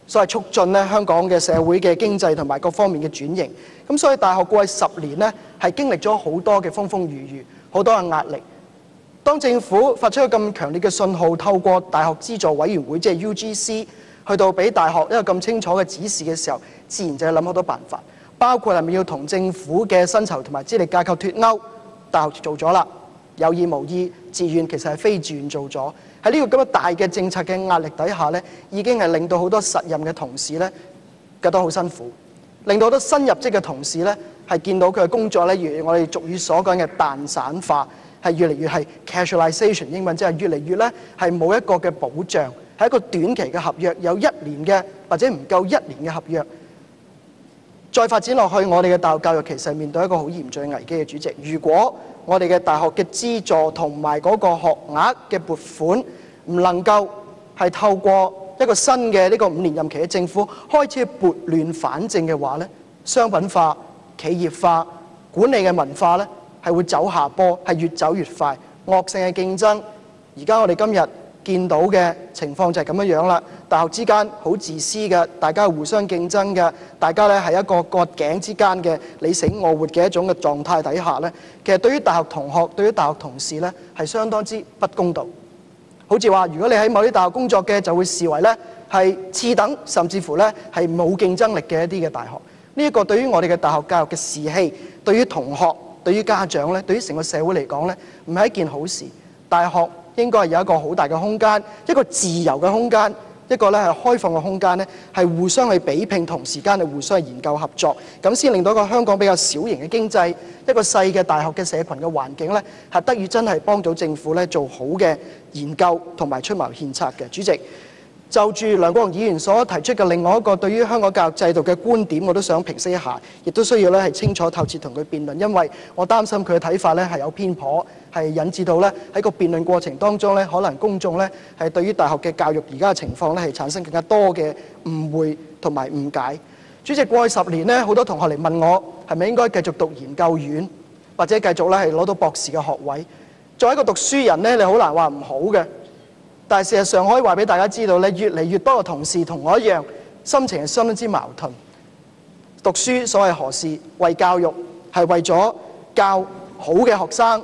所謂促進咧香港嘅社會嘅經濟同埋各方面嘅轉型。咁所以大學過去十年呢，係經歷咗好多嘅風風雨雨，好多嘅壓力。當政府發出咗咁強烈嘅信號，透過大學資助委員會即係 U G C 去到俾大學一個咁清楚嘅指示嘅時候，自然就係諗好多辦法，包括係咪要同政府嘅薪酬同埋資歷架構脫鈎？大學做咗啦，有意無意，自願其實係非自願做咗。喺呢個咁樣大嘅政策嘅壓力底下呢，已經係令到好多實任嘅同事呢覺得好辛苦，令到好多新入職嘅同事呢係見到佢嘅工作呢，如我哋俗語所講嘅蛋散化，係越嚟越係 casualization， 英文即係越嚟越呢係冇一個嘅保障，係一個短期嘅合約，有一年嘅或者唔夠一年嘅合約。再發展落去，我哋嘅大學教育其實面對一個好嚴峻嘅危機嘅。主席，如果我哋嘅大學嘅資助同埋嗰個學額嘅撥款唔能夠係透過一個新嘅呢個五年任期嘅政府開始撥亂反正嘅話呢，商品化、企業化、管理嘅文化呢係會走下坡，係越走越快，惡性嘅競爭。而家我哋今日見到嘅情況就係咁樣樣啦，大學之間好自私嘅，大家互相競爭嘅，大家咧係一個割頸之間嘅你死我活嘅一種嘅狀態底下咧，其實對於大學同學、對於大學同事咧係相當之不公道。好似話，如果你喺某啲大學工作嘅，就會視為咧係次等，甚至乎咧係冇競爭力嘅一啲嘅大學。呢一個對於我哋嘅大學教育嘅士氣，對於同學、對於家長咧，對於成個社會嚟講咧，唔係一件好事。大學應該係有一個好大嘅空間，一個自由嘅空間，一個咧係開放嘅空間咧，係互相去比拼，同時間去互相去研究合作，咁先令到一個香港比較小型嘅經濟，一個細嘅大學嘅社群嘅環境咧，係得以真係幫到政府咧做好嘅研究同埋出謀獻策嘅。主席，就住梁國雄議員所提出嘅另外一個對於香港教育制度嘅觀點，我都想平息一下，亦都需要咧係清楚透徹同佢辯論，因為我擔心佢嘅睇法咧係有偏頗，係引致到咧喺個辯論過程當中咧，可能公眾咧係對於大學嘅教育而家嘅情況咧係產生更加多嘅誤會同埋誤解。主席，過去十年咧，好多同學嚟問我係咪應該繼續讀研究院，或者繼續咧係攞到博士嘅學位。作為一個讀書人咧，你好難話唔好嘅。但係事實上可以話俾大家知道咧，越嚟越多嘅同事同我一樣，心情係相當之矛盾。讀書所謂何事？為教育，係為咗教好嘅學生，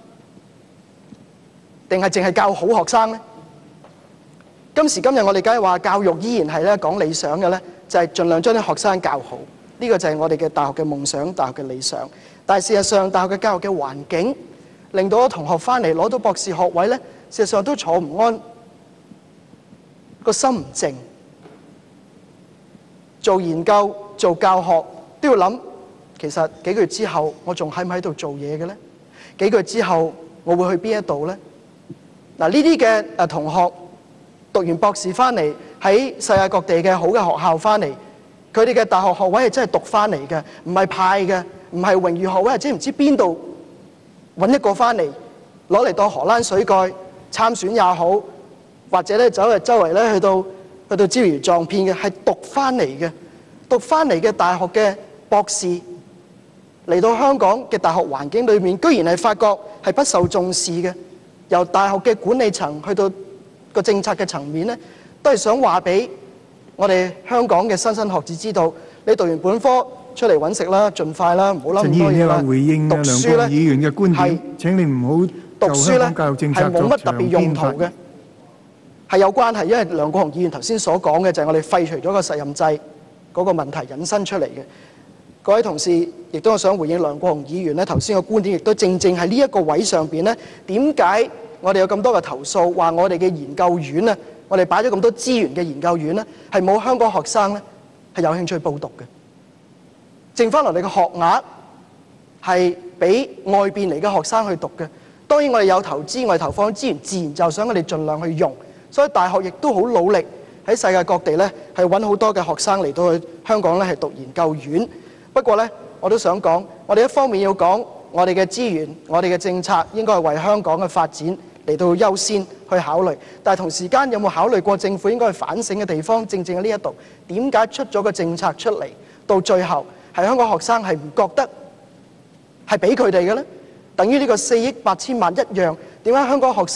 定係淨係教好學生呢？今時今日我哋梗係話教育依然係咧講理想嘅咧，就係盡量將啲學生教好。呢個就係我哋嘅大學嘅夢想，大學嘅理想。但係事實上，大學嘅教育嘅環境，令到同學翻嚟攞到博士學位咧，事實上都坐唔安，個心唔靜。做研究、做教學都要諗，其實幾個月之後我仲喺唔喺度做嘢嘅咧？幾個月之後我會去邊一度咧？嗱，呢啲嘅誒同學讀完博士翻嚟，喺世界各地嘅好嘅學校翻嚟，佢哋嘅大學學位係真係讀翻嚟嘅，唔係派嘅，唔係榮譽學位，或者唔知邊度揾一個翻嚟攞嚟當荷蘭水蓋參選也好，或者咧走嚟周圍咧去到去到招搖撞騙嘅，係讀翻嚟嘅，讀翻嚟嘅大學嘅博士嚟到香港嘅大學環境裏面，居然係發覺係不受重視嘅。由大學嘅管理層去到個政策嘅層面咧，都係想話俾我哋香港嘅莘莘學子知道，你讀完本科出嚟揾食啦，盡快啦，唔好諗咁多嘢啦。 回應梁國雄議員嘅觀點，請你唔好就香港教育政策係冇乜特別用途嘅，係有關係，因為梁國雄議員頭先所講嘅就係我哋廢除咗個實任制嗰個問題引申出嚟嘅。各位同事，亦都我想回應梁國雄議員咧頭先嘅觀點，亦都正正喺呢一個位上邊咧，點解我哋有咁多嘅投訴，話我哋嘅研究院咧，我哋擺咗咁多資源嘅研究院咧，係冇香港學生咧係有興趣報讀嘅，剩翻落嚟嘅學額係俾外邊嚟嘅學生去讀嘅。當然我哋有投資，我哋投放資源，自然就想我哋盡量去用，所以大學亦都好努力喺世界各地咧係揾好多嘅學生嚟到去香港咧係讀研究院。不過咧，我都想講，我哋一方面要講我哋嘅資源，我哋嘅政策應該係為香港嘅發展嚟到優先去考慮。但係同時間有冇考慮過政府應該去反省嘅地方？正正喺呢一度，點解出咗個政策出嚟，到最後係香港學生係唔覺得係俾佢哋嘅呢？等於呢個四億八千萬一樣，點解香港學生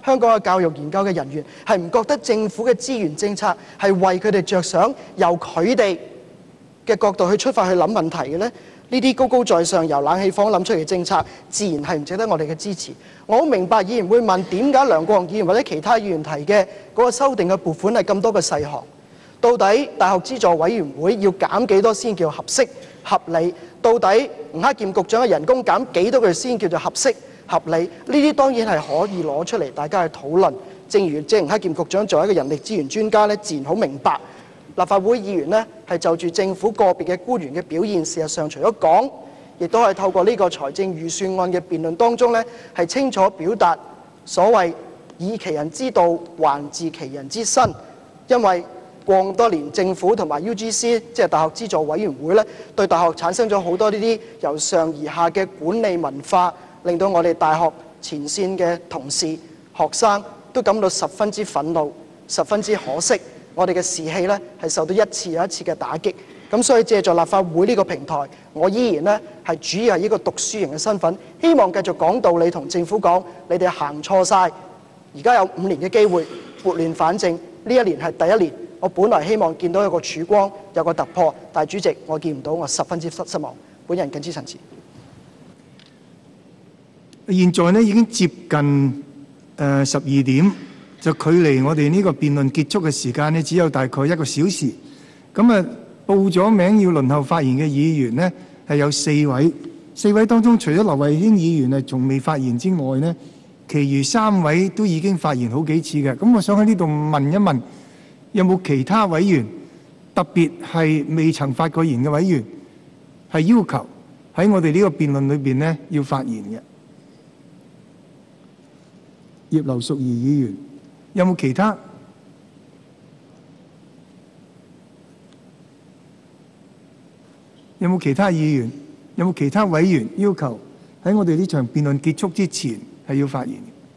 香港嘅教育研究嘅人員係唔覺得政府嘅資源政策係為佢哋着想，由佢哋嘅角度去出發去諗問題嘅呢？呢啲高高在上由冷氣房諗出嚟嘅政策，自然係唔值得我哋嘅支持。我好明白議員會問點解梁國雄議員或者其他議員提嘅嗰個修訂嘅撥款係咁多個細項，到底大學資助委員會要減幾多先叫合適合理？到底吳克儉局長嘅人工減幾多佢先叫做合適合理？呢啲當然係可以攞出嚟大家去討論。正如即係吳克儉局長作為一個人力資源專家咧，自然好明白。立法會議員呢係就住政府個別嘅官員嘅表現，事實上除咗講，亦都係透過呢個財政預算案嘅辯論當中呢，係清楚表達所謂以其人之道還治其人之身。因為過咁多年，政府同埋 U G C 即係大學資助委員會呢，對大學產生咗好多呢啲由上而下嘅管理文化，令到我哋大學前線嘅同事、學生都感到十分之憤怒，十分之可惜。我哋嘅士氣呢係受到一次又一次嘅打擊，咁所以借助立法會呢個平台，我依然呢係主要係一個讀書型嘅身份，希望繼續講道理同政府講，你哋行錯晒，而家有五年嘅機會撥亂反正，呢一年係第一年，我本來希望見到有個曙光，有個突破，但係主席我見唔到，我十分之失失望。本人謹此陳辭。 現在呢已經接近誒十二點。就距離我哋呢個辯論結束嘅時間呢，只有大概一個小時。咁啊，報咗名要輪候發言嘅議員呢，係有四位。四位當中，除咗劉慧卿議員係從未發言之外呢，其餘三位都已經發言好幾次嘅。咁我想喺呢度問一問，有冇其他委員，特別係未曾發過言嘅委員，係要求喺我哋呢個辯論裏邊呢要發言嘅？葉劉淑儀議員。有冇其他？有冇其他議員？有冇其他委員要求喺我哋呢場辯論結束之前係要發言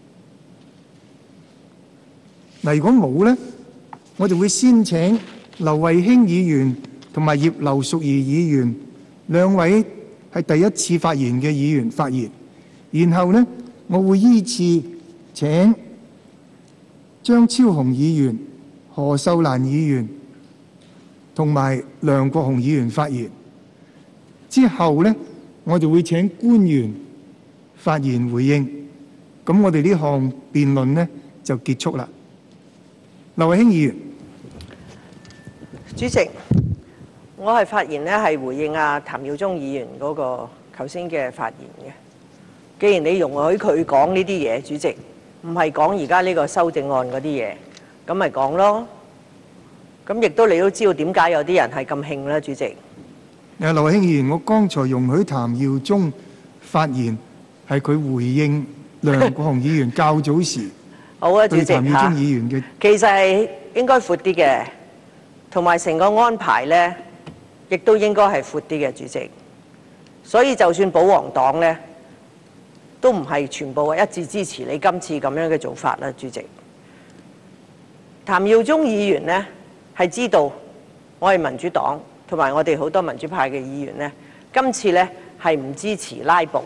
嘅？嗱，如果冇呢，我就會先請劉慧卿議員同埋葉劉淑儀議員兩位係第一次發言嘅議員發言，然後呢，我會依次請張超雄議員、何秀蘭議員同埋梁國雄議員發言，之後呢，我就會請官員發言回應。咁我哋呢項辯論呢就結束啦。劉慧卿議員， 主席，我係發言呢係回應阿譚耀宗議員嗰個頭先嘅發言嘅。既然你容許佢講呢啲嘢，主席。唔係講而家呢個修正案嗰啲嘢，咁咪講咯。咁亦都你都知道點解有啲人係咁興啦，主席。 誒，劉慧卿議員，我剛才容許譚耀宗發言，係佢回應梁國雄議員較早時好啊，主席對譚耀宗議員嘅。 其實係應該闊啲嘅，同埋成個安排呢，亦都應該係闊啲嘅，主席。所以就算保皇黨呢，都唔係全部一致支持你今次咁樣嘅做法啦，主席。譚耀宗議員呢係知道我係民主黨同埋我哋好多民主派嘅議員呢，今次呢係唔支持拉布，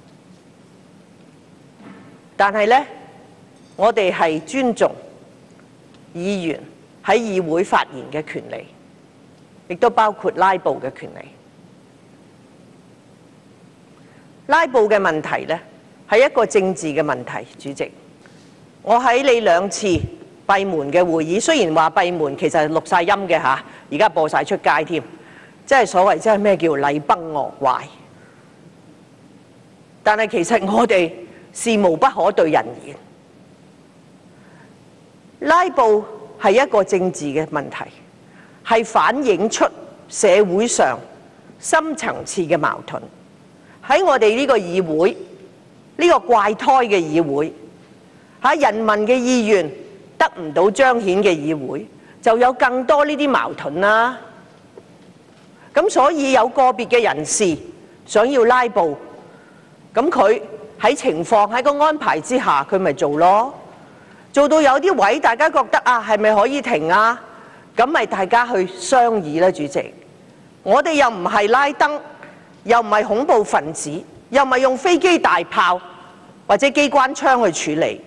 但係呢，我哋係尊重議員喺議會發言嘅權利，亦都包括拉布嘅權利。拉布嘅問題呢，係一個政治嘅問題，主席。我喺你兩次閉門嘅會議，雖然話閉門，其實係錄晒音嘅嚇，而家播晒出街添，即係所謂即係咩叫禮崩樂壞。但係其實我哋事無不可對人言，拉布係一個政治嘅問題，係反映出社會上深層次嘅矛盾。喺我哋呢個議會，呢個怪胎嘅議會，喺人民嘅意願得唔到彰顯嘅議會，就有更多呢啲矛盾啦。咁所以有個別嘅人士想要拉布，咁佢喺情況喺個安排之下，佢咪做咯。做到有啲位大家覺得啊，係咪可以停啊？咁咪大家去商議啦，主席。我哋又唔係拉登，又唔係恐怖分子，又唔係用飛機大炮或者機關槍去處理，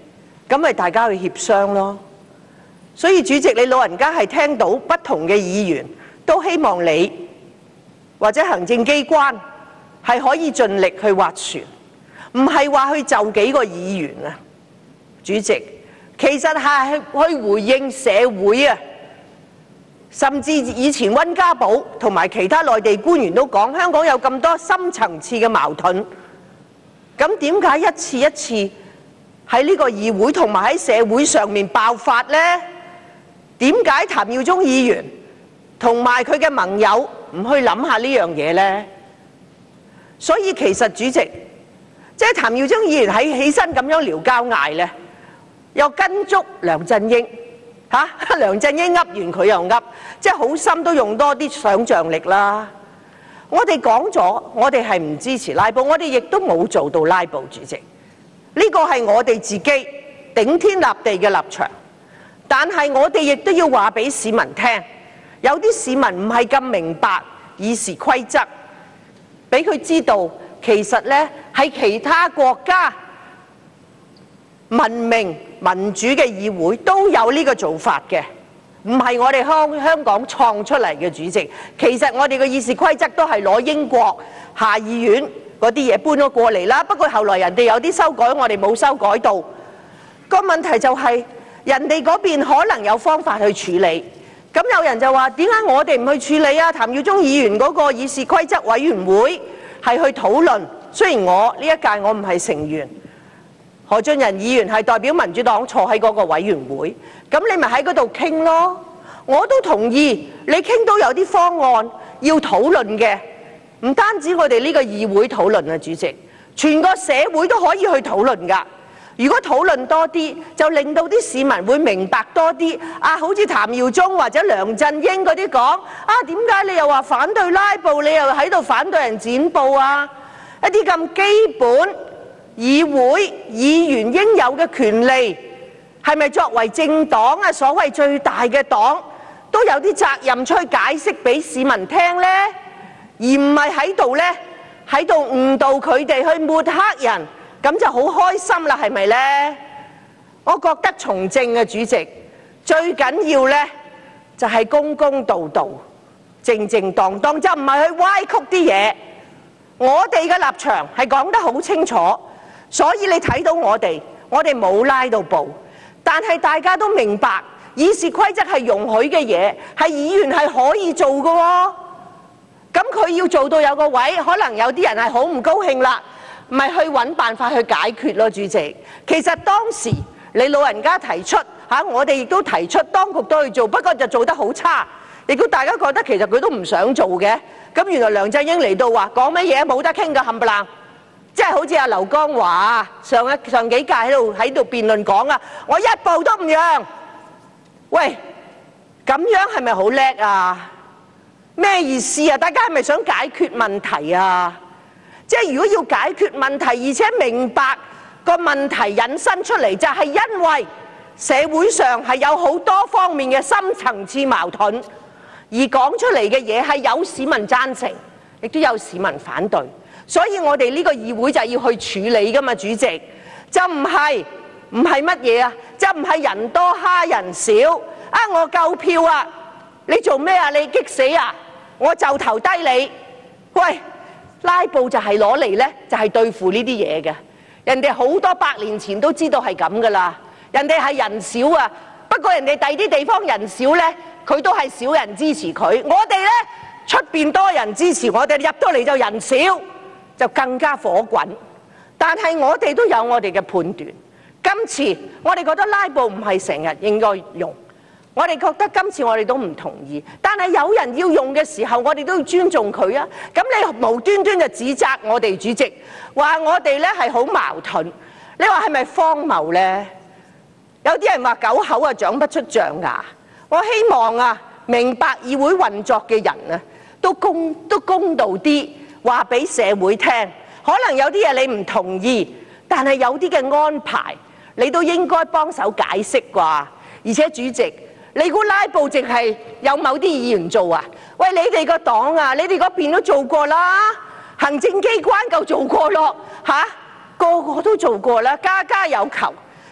咁咪大家去協商咯。所以主席，你老人家係聽到不同嘅議員都希望你或者行政機關係可以盡力去斡旋，唔係話去就幾個議員啊。主席，其實係去回應社會啊，甚至以前溫家寶同埋其他內地官員都講，香港有咁多深層次嘅矛盾，咁點解一次一次喺呢個議會同埋喺社會上面爆發呢？點解譚耀宗議員同埋佢嘅盟友唔去諗下呢樣嘢呢？所以其實主席，即係譚耀宗議員喺起身咁樣撩交嗌呢，又跟足梁振英嚇、啊，梁振英噏完佢又噏，即係好心都用多啲想像力啦。我哋講咗，我哋係唔支持拉布，我哋亦都冇做到拉布。主席，呢個係我哋自己頂天立地嘅立場。但係我哋亦都要話俾市民聽，有啲市民唔係咁明白議事規則，俾佢知道其實呢係其他國家文明民主嘅議會都有呢個做法嘅，唔係我哋香香港創出嚟嘅。主席，其實我哋嘅議事規則都係攞英國下議院嗰啲嘢搬咗過嚟啦，不過後來人哋有啲修改，我哋冇修改到。個問題就係，人哋嗰邊可能有方法去處理，咁有人就話點解我哋唔去處理啊？譚耀宗議員嗰個議事規則委員會係去討論，雖然我呢一屆我唔係成員，何俊仁議員係代表民主黨坐喺嗰個委員會，咁你咪喺嗰度傾咯。我都同意你傾到有啲方案要討論嘅，唔單止我哋呢個議會討論啊，主席，全個社會都可以去討論㗎。如果討論多啲，就令到啲市民會明白多啲。啊，好似譚耀宗或者梁振英嗰啲講，啊點解你又話反對拉布，你又喺度反對人剪布啊？一啲咁基本議會議員應有嘅權利，係咪作為政黨啊所謂最大嘅黨，都有啲責任出去解釋俾市民聽呢？而唔係喺度呢，喺度誤導佢哋去抹黑人。咁就好開心啦，係咪呢？我覺得從政嘅主席最緊要呢，就係公公道道、正正當當，就唔係去歪曲啲嘢。我哋嘅立場係講得好清楚，所以你睇到我哋，我哋冇拉到布，但係大家都明白議事規則係容許嘅嘢，係議員係可以做嘅喎。咁佢要做到有個位，可能有啲人係好唔高興啦。咪去揾辦法去解決咯，主席。其實當時你老人家提出嚇，我哋亦都提出，當局都去做，不過就做得好差，亦都大家覺得其實佢都唔想做嘅。咁原來梁振英嚟到話講乜嘢冇得傾㗎冚唪唥，即係好似阿劉江華上一上幾屆喺度喺度辯論講啊，我一步都唔讓。喂，咁樣係咪好叻啊？咩意思啊？大家係咪想解決問題啊？即係如果要解決問題，而且明白個問題引申出嚟，就係因為社會上係有好多方面嘅深層次矛盾，而講出嚟嘅嘢係有市民贊成，亦都有市民反對，所以我哋呢個議會就係要去處理㗎嘛，主席，就唔係唔係乜嘢啊？就唔係人多蝦人少啊！我夠票啊！你做咩啊？你激死啊！我就投低你，喂！拉布就係攞嚟呢，就係對付呢啲嘢嘅。人哋好多百年前都知道係咁噶啦。人哋係人少啊，不過人哋第二啲地方人少呢，佢都係少人支持佢。我哋呢，出邊多人支持我哋，入到嚟就人少，就更加火滾。但係我哋都有我哋嘅判斷。今次我哋覺得拉布唔係成日應該用。我哋覺得今次我哋都唔同意，但係有人要用嘅時候，我哋都要尊重佢啊！咁你無端端就指責我哋主席，話我哋呢係好矛盾，你話係咪荒謬呢？有啲人話狗口啊長不出象牙，我希望啊明白議會運作嘅人啊都公都公道啲，話俾社會聽。可能有啲嘢你唔同意，但係有啲嘅安排你都應該幫手解釋啩。而且主席，你估拉布淨係有某啲議員做啊？喂，你哋個黨啊，你哋嗰邊都做過啦，行政機關夠做過咯，嚇、啊，個個都做過啦，家家有求。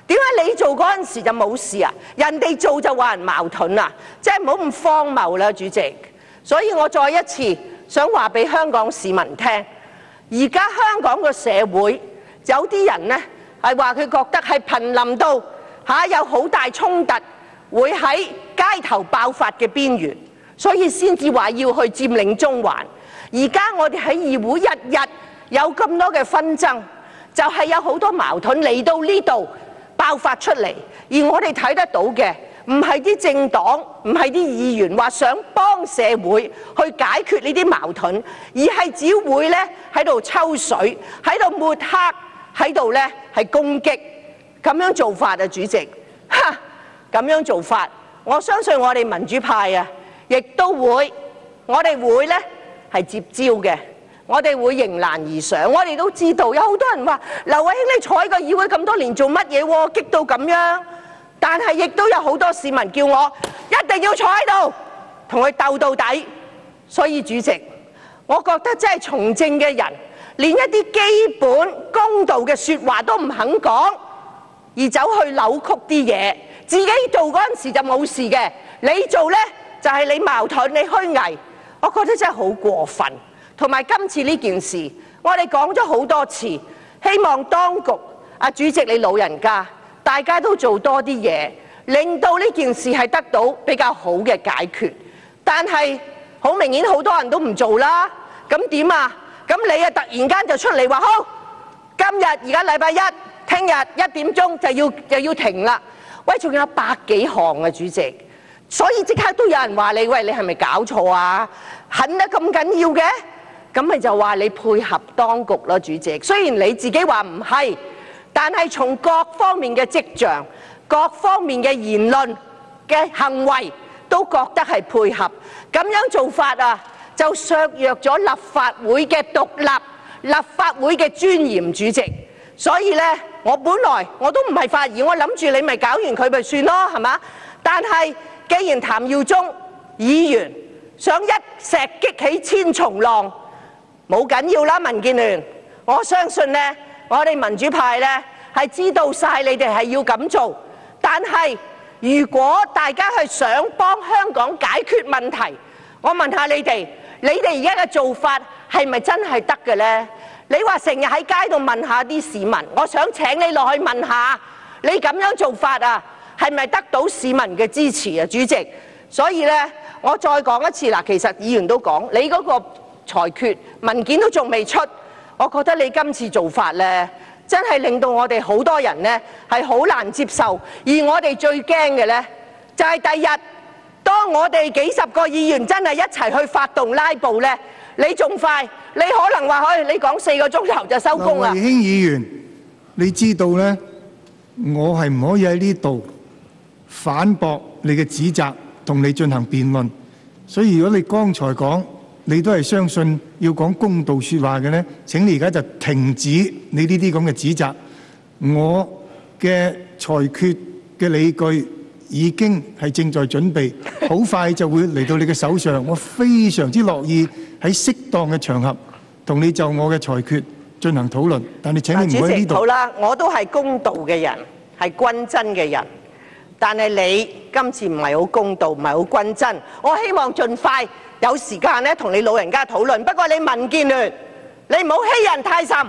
點解你做嗰陣時就冇事啊？人哋做就話人矛盾啊！即係唔好咁荒謬啦，主席。所以我再一次想話俾香港市民聽，而家香港個社會有啲人呢係話佢覺得係瀕臨到嚇有好大衝突，會喺街頭爆發嘅邊緣，所以先至話要去佔領中環。而家我哋喺議會日日有咁多嘅紛爭，就係有好多矛盾嚟到呢度爆發出嚟，而我哋睇得到嘅唔係啲政黨，唔係啲議員話想幫社會去解決呢啲矛盾，而係只會咧喺度抽水，喺度抹黑，喺度咧係攻擊，咁樣做法啊，主席，哈，咁樣做法，我相信我哋民主派啊，亦都會，我哋會咧係接招嘅。我哋會迎難而上，我哋都知道有好多人話劉慧卿你坐喺個議會咁多年做乜嘢喎？激到咁樣，但係亦都有好多市民叫我一定要坐喺度同佢鬥到底。所以主席，我覺得真係從政嘅人，連一啲基本公道嘅説話都唔肯講，而走去扭曲啲嘢，自己做嗰陣時就冇事嘅，你做呢就係你矛盾，你虛偽，我覺得真係好過分。同埋今次呢件事，我哋講咗好多次，希望當局啊，主席你老人家，大家都做多啲嘢，令到呢件事係得到比較好嘅解決。但係好明顯，好多人都唔做啦。咁點啊？咁你啊突然間就出嚟話好，今日而家禮拜一，聽日一點鐘就要就要停啦。喂，仲有百幾項啊，主席，所以即刻都有人話你，喂，你係咪搞錯啊？狠得咁緊要嘅？咁咪就話你配合當局咯，主席。雖然你自己話唔係，但係從各方面嘅跡象、各方面嘅言論嘅行為，都覺得係配合。咁樣做法啊，就削弱咗立法會嘅獨立、立法會嘅尊嚴，主席。所以呢，我本來我都唔係發言，我諗住你咪搞完佢咪算咯，係嘛？但係既然譚耀宗議員想一石激起千重浪，冇緊要啦，民建聯，我相信呢，我哋民主派呢係知道晒你哋係要咁做，但係如果大家係想幫香港解決問題，我問下你哋，你哋而家嘅做法係咪真係得嘅呢？你話成日喺街度問下啲市民，我想請你落去問下，你咁樣做法啊，係咪得到市民嘅支持啊，主席？所以呢，我再講一次啦，其實議員都講，你嗰個裁決文件都仲未出，我覺得你今次做法呢，真係令到我哋好多人呢係好難接受，而我哋最驚嘅呢，就係第日當我哋幾十個議員真係一齊去發動拉布呢，你仲快，你可能話可以你講四個鐘頭就收工啦。劉慧卿議員，你知道呢，我係唔可以喺呢度反駁你嘅指責，同你進行辯論。所以如果你剛才講，你都係相信要講公道説話嘅呢，請你而家就停止你呢啲咁嘅指責。我嘅裁決嘅理據已經係正在準備，好快就會嚟到你嘅手上。我非常之樂意喺適當嘅場合同你就我嘅裁決進行討論。但係請你唔好喺呢度。 好啦，我都係公道嘅人，係均真嘅人。但係你今次唔係好公道，唔係好均真。我希望盡快有時間咧，同你老人家討論。不過你民建聯，你唔好欺人太甚。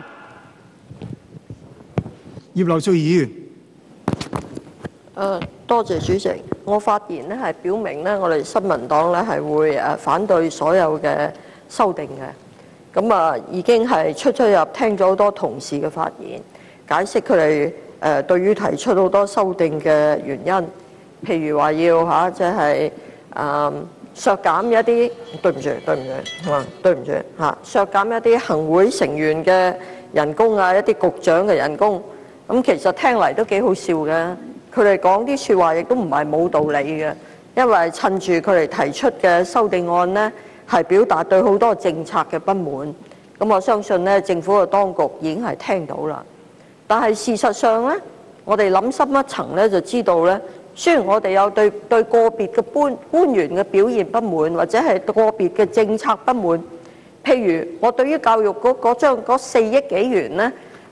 葉劉淑儀議員， 誒，多謝主席。我發言咧係表明咧，我哋新民黨咧係會誒反對所有嘅修訂嘅。咁啊，已經係出出入聽咗好多同事嘅發言，解釋佢哋誒對於提出好多修訂嘅原因，譬如話要嚇即係誒削減一啲，對唔住對唔住嚇，對唔住嚇，削減一啲行會成員嘅人工啊，一啲局長嘅人工。咁其實聽嚟都幾好笑嘅，佢哋講啲説話亦都唔係冇道理嘅，因為趁住佢哋提出嘅修訂案呢，係表達對好多政策嘅不滿。咁我相信呢，政府嘅當局已經係聽到啦。但係事實上呢，我哋諗深一層呢，就知道呢，雖然我哋有對對個別嘅官官員嘅表現不滿，或者係個別嘅政策不滿，譬如我對於教育局嗰張嗰四億幾元呢，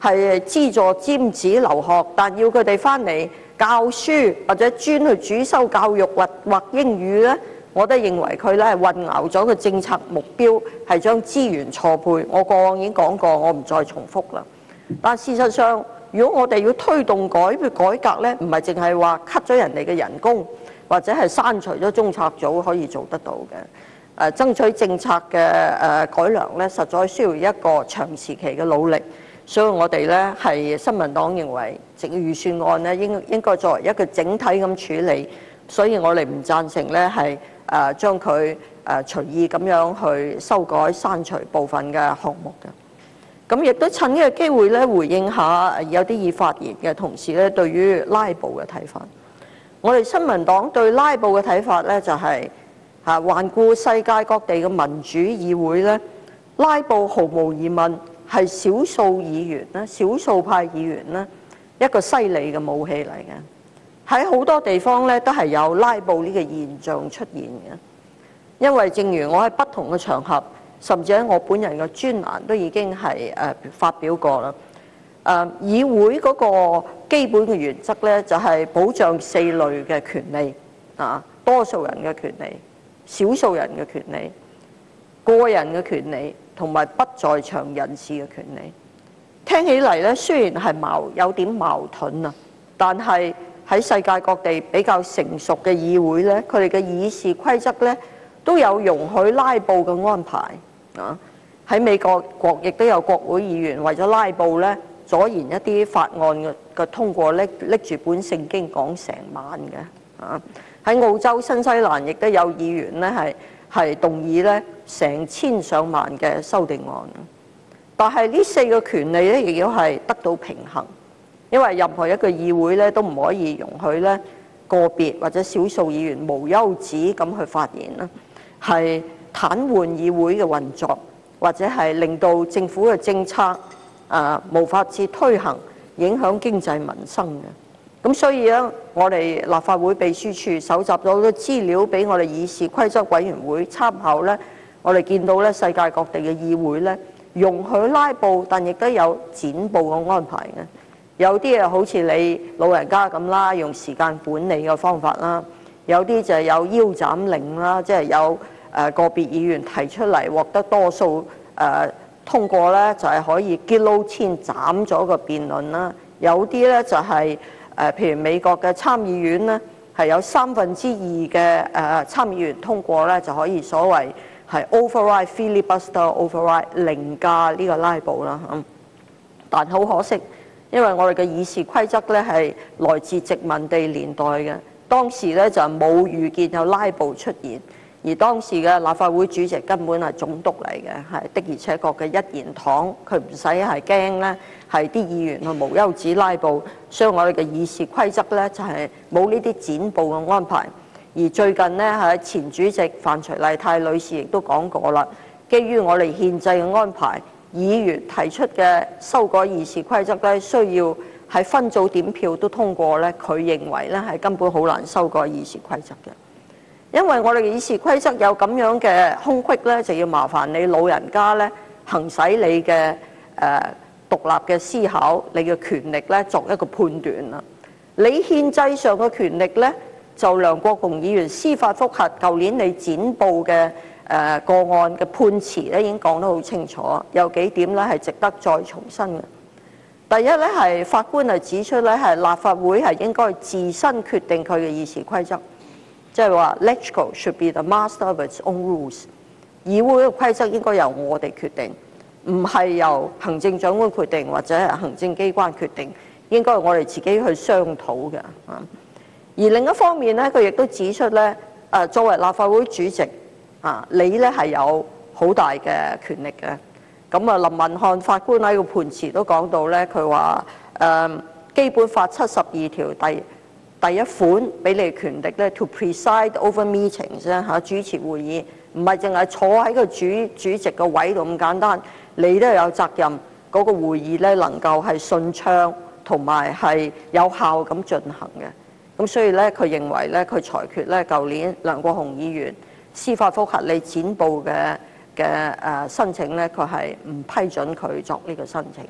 係資助尖子留學，但要佢哋翻嚟教書或者專去主修教育或或英語呢，我都認為佢咧係混淆咗個政策目標，係將資源錯配。我過往已經講過，我唔再重複啦。但事實上，如果我哋要推動改改革呢，唔係淨係話 cut 咗人哋嘅人工，或者係刪除咗中策組可以做得到嘅。誒、呃，爭取政策嘅誒、呃、改良呢，實在需要一個長時期嘅努力。所以我哋呢係新民黨認為，整個預算案呢應應該作為一個整體咁處理。所以我哋唔贊成呢係誒將佢誒隨意咁樣去修改刪除部分嘅項目嘅。咁亦都趁呢個機會咧，回應下有啲已發言嘅同事咧，對於拉布嘅睇法。我哋新民黨對拉布嘅睇法咧，就係嚇環顧世界各地嘅民主議會咧，拉布毫無疑問係少數議員咧、少數派議員咧一個犀利嘅武器嚟嘅。喺好多地方咧，都係有拉布呢個現象出現嘅。因為正如我喺不同嘅場合，甚至喺我本人嘅專欄都已經係誒發表過啦。誒議會嗰個基本嘅原則咧，就係保障四類嘅權利啊，多數人嘅權利、少數人嘅權利、個人嘅權利同埋不在場人士嘅權利。聽起嚟咧，雖然係矛有點矛盾啊，但係喺世界各地比較成熟嘅議會咧，佢哋嘅議事規則咧都有容許拉布嘅安排。啊！喺美國國亦都有國會議員為咗拉布咧，阻延一啲法案嘅嘅通過，拎拎住本聖經講成晚嘅。啊！喺澳洲、新西蘭亦都有議員咧係係動議咧成千上萬嘅修訂案。但係呢四個權利咧，亦都係得到平衡，因為任何一個議會咧都唔可以容許咧個別或者少數議員無休止咁去發言啦，係癱瘓議會嘅運作，或者係令到政府嘅政策啊、呃、無法至推行，影響經濟民生嘅。咁所以咧，我哋立法會秘書處搜集咗好多資料俾我哋議事規則委員會參考咧。我哋見到咧，世界各地嘅議會咧容許拉布，但亦都有剪布嘅安排嘅。有啲啊好似你老人家咁啦，用時間管理嘅方法啦；有啲就係有腰斬令啦，即係有。誒、呃、個別議員提出嚟獲得多數誒、呃、通過咧，就係、是、可以 guillotine 斬咗個辯論啦。有啲咧就係、是、誒、呃，譬如美國嘅參議院咧，係有三分之二嘅誒、呃、參議員通過咧，就可以所謂係 override filibuster override 凌駕呢個拉布啦。咁、嗯，但好可惜，因為我哋嘅議事規則咧係來自殖民地年代嘅，當時咧就冇預見有拉布出現。而當時嘅立法會主席根本係總督嚟嘅，係的而且確嘅一言堂，佢唔使係驚咧，係啲議員去無休止拉布，所以我哋嘅議事規則咧就係冇呢啲剪布嘅安排。而最近呢，係前主席范徐麗泰女士亦都講過啦，基於我哋憲制嘅安排，議員提出嘅修改議事規則咧，需要喺分組點票都通過咧，佢認為咧係根本好難修改議事規則嘅。因為我哋嘅議事規則有咁樣嘅空隙咧，就要麻煩你老人家咧行使你嘅誒、呃、獨立嘅思考，你嘅權力咧作一個判斷啦。你憲制上嘅權力咧，就梁國雄議員司法覆核舊年你剪布嘅誒、呃、個案嘅判詞咧，已經講得好清楚，有幾點咧係值得再重申嘅。第一咧係法官係指出咧係立法會係應該自身決定佢嘅議事規則。即係話 Legco should be the master of its own rules。議會嘅規則應該由我哋決定，唔係由行政長官決定或者係行政機關決定，應該係我哋自己去商討嘅。啊，而另一方面咧，佢亦都指出咧，誒作為立法會主席啊，你咧係有好大嘅權力嘅。咁啊，林文漢法官喺個判詞都講到咧，佢話誒基本法七十二條第第一款俾你權力咧 ，to preside over meetings 咧嚇，主持會議，唔係淨係坐喺個主主席個位度咁簡單，你都有責任嗰個會議咧能夠係順暢同埋係有效咁進行嘅。咁所以咧，佢認為咧，佢裁決咧，舊年梁國雄議員司法覆核你剪布嘅嘅誒申請咧，佢係唔批准佢作呢個申請嘅。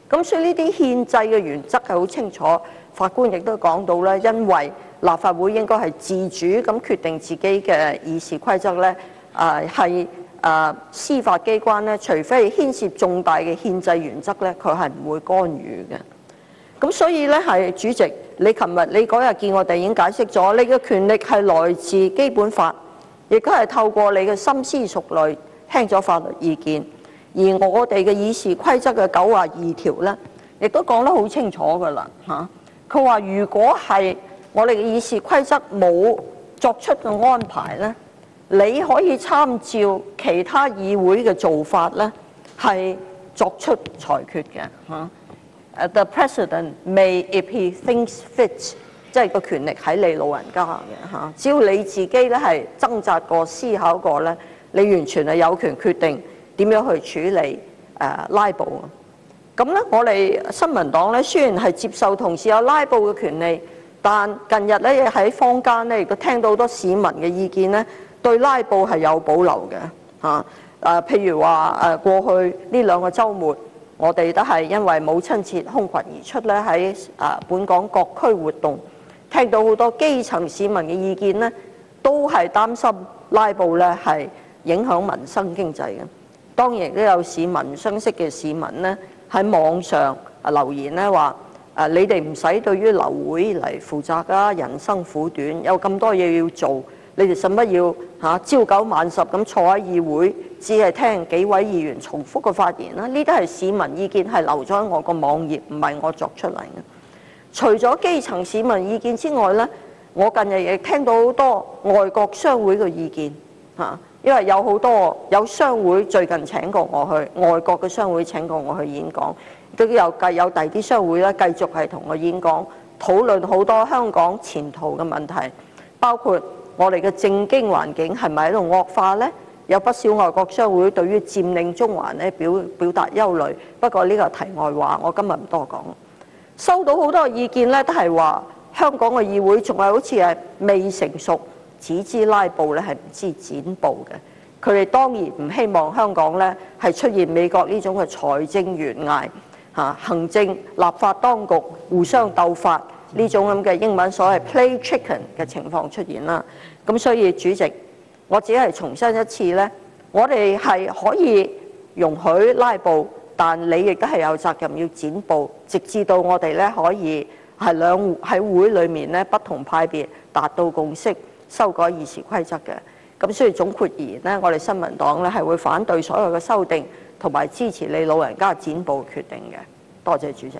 咁所以呢啲憲制嘅原則係好清楚，法官亦都講到咧，因為立法會應該係自主咁決定自己嘅議事規則咧，誒係誒司法機關咧，除非係牽涉重大嘅憲制原則咧，佢係唔會干預嘅。咁所以咧係主席，你琴日你嗰日見我哋已經解釋咗，你嘅權力係來自基本法，亦都係透過你嘅深思熟慮聽咗法律意見。而我哋嘅議事規則嘅九十二條咧，亦都講得好清楚㗎啦嚇。佢話如果係我哋嘅議事規則冇作出嘅安排咧，你可以參照其他議會嘅做法咧，係作出裁決嘅嚇。誒 The President may, if he thinks fit， 即係個權力喺你老人家嘅嚇。只要你自己咧係掙扎過、思考過咧，你完全係有權決定點樣去處理誒、呃、拉布啊。咁咧，我哋新民黨咧雖然係接受同時有拉布嘅權利，但近日咧喺坊間咧亦都聽到好多市民嘅意見咧，對拉布係有保留嘅嚇。誒、啊，譬如話誒過去呢兩個週末，我哋都係因為母親節空群而出咧，喺誒本港各區活動，聽到好多基層市民嘅意見咧，都係擔心拉布咧係影響民生經濟嘅。當然都有市民相識嘅市民咧喺網上留言咧話誒，你哋唔使對於流會嚟負責㗎，人生苦短，有咁多嘢要做，你哋使乜要嚇朝九晚十咁坐喺議會，只係聽幾位議員重複嘅發言啦？呢啲係市民意見，係留咗喺我個網頁，唔係我作出嚟嘅。除咗基層市民意見之外咧，我近日亦聽到好多外國商會嘅意見嚇，因為有好多有商會最近請過我去，外國嘅商會請過我去演講，都有繼有第二啲商會咧繼續係同我演講，討論好多香港前途嘅問題，包括我哋嘅政經環境係咪喺度惡化呢？有不少外國商會對於佔領中環咧表表達憂慮，不過呢個題外話，我今日唔多講。收到好多意見咧，都係話香港嘅議會仲係好似係未成熟，只知拉布咧係唔知剪布嘅。佢哋當然唔希望香港咧係出現美國呢種嘅財政懸崖嚇，行政立法當局互相鬥法呢種咁嘅英文所謂 play chicken 嘅情況出現啦。咁所以主席，我只係重申一次咧，我哋係可以容許拉布，但你亦都係有責任要剪布，直至到我哋咧可以係兩喺會裏面咧不同派別達到共識，修改議事規則嘅。咁所以總括而言咧，我哋新民黨咧係會反對所有嘅修訂，同埋支持你老人家剪布決定嘅。多謝主席。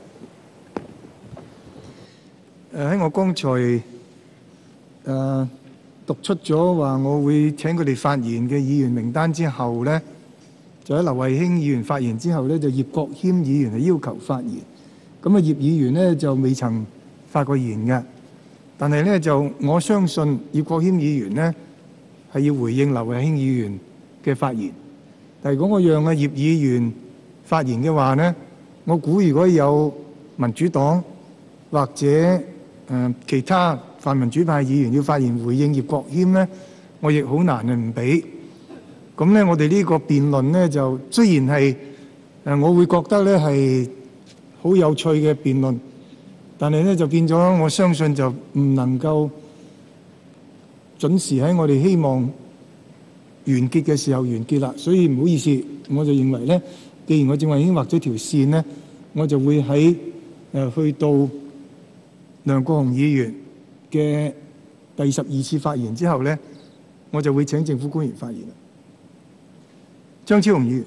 誒喺我剛才誒、呃、讀出咗話，我會請佢哋發言嘅議員名單之後咧，就喺劉慧卿議員發言之後咧，就葉國謙議員係要求發言。咁啊，葉議員咧就未曾發過言嘅，但係咧就我相信葉國謙議員咧係要回應劉慧卿議員嘅發言。但係如果我讓阿葉議員發言嘅話咧，我估如果有民主黨或者誒、呃、其他泛民主派議員要發言回應葉國謙咧，我亦好難係唔俾。咁咧，我哋呢個辯論咧就雖然係誒，我會覺得咧係好有趣嘅辯論，但係咧就變咗，我相信就唔能夠準時喺我哋希望完結嘅時候完結啦。所以唔好意思，我就認為咧，既然我正話已經畫咗條線咧，我就會喺誒、呃、去到梁國雄議員嘅第十二次發言之後咧，我就會請政府官員發言啦。張超雄議員，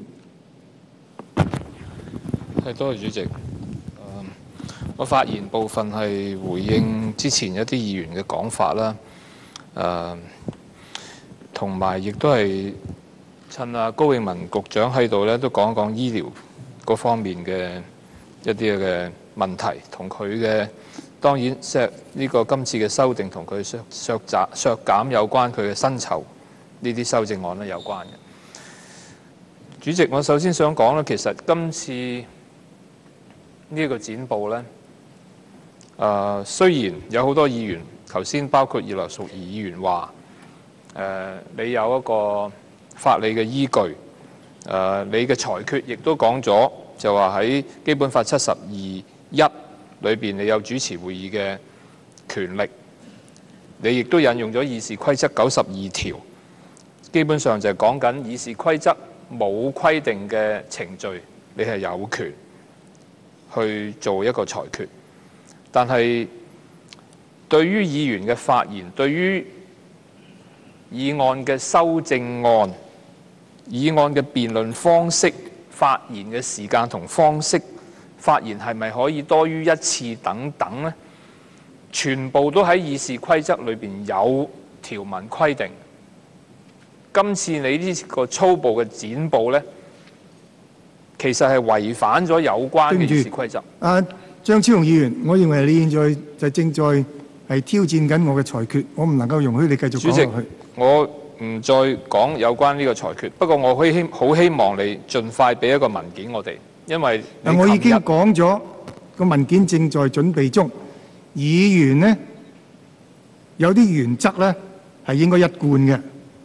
係多謝主席。我發言部分係回應之前一啲議員嘅講法啦，誒，同埋亦都係趁阿高永文局長喺度咧，都講一講醫療嗰方面嘅一啲嘅問題，同佢嘅當然削呢個今次嘅修訂同佢削削減削減有關，佢嘅薪酬呢啲修正案咧有關嘅。主席，我首先想講咧，其實今次呢個剪布咧，誒、呃、雖然有好多議員頭先包括葉劉淑儀議員話誒、呃、你有一個法理嘅依據，誒、呃、你嘅裁決亦都講咗就話喺基本法七十二一裏邊，你有主持會議嘅權力。你亦都引用咗議事規則九十二條，基本上就係講緊議事規則冇規定嘅程序，你係有權去做一個裁決。但係對於議員嘅發言，對於議案嘅修正案、議案嘅辯論方式、發言嘅時間同方式、發言係咪可以多於一次等等呢？全部都喺議事規則裏邊有條文規定。今次你呢個粗暴嘅剪報呢，其實係違反咗有關嘅議事規則。 啊，張超雄議員，我認為你現在就正在係挑戰緊我嘅裁決，我唔能夠容許你繼續講落去。 主席，我唔再講有關呢個裁決，不過我好希好希望你盡快俾一個文件我哋，因為你我已經講咗個文件正在準備中。議員呢，有啲原則呢係應該一貫嘅。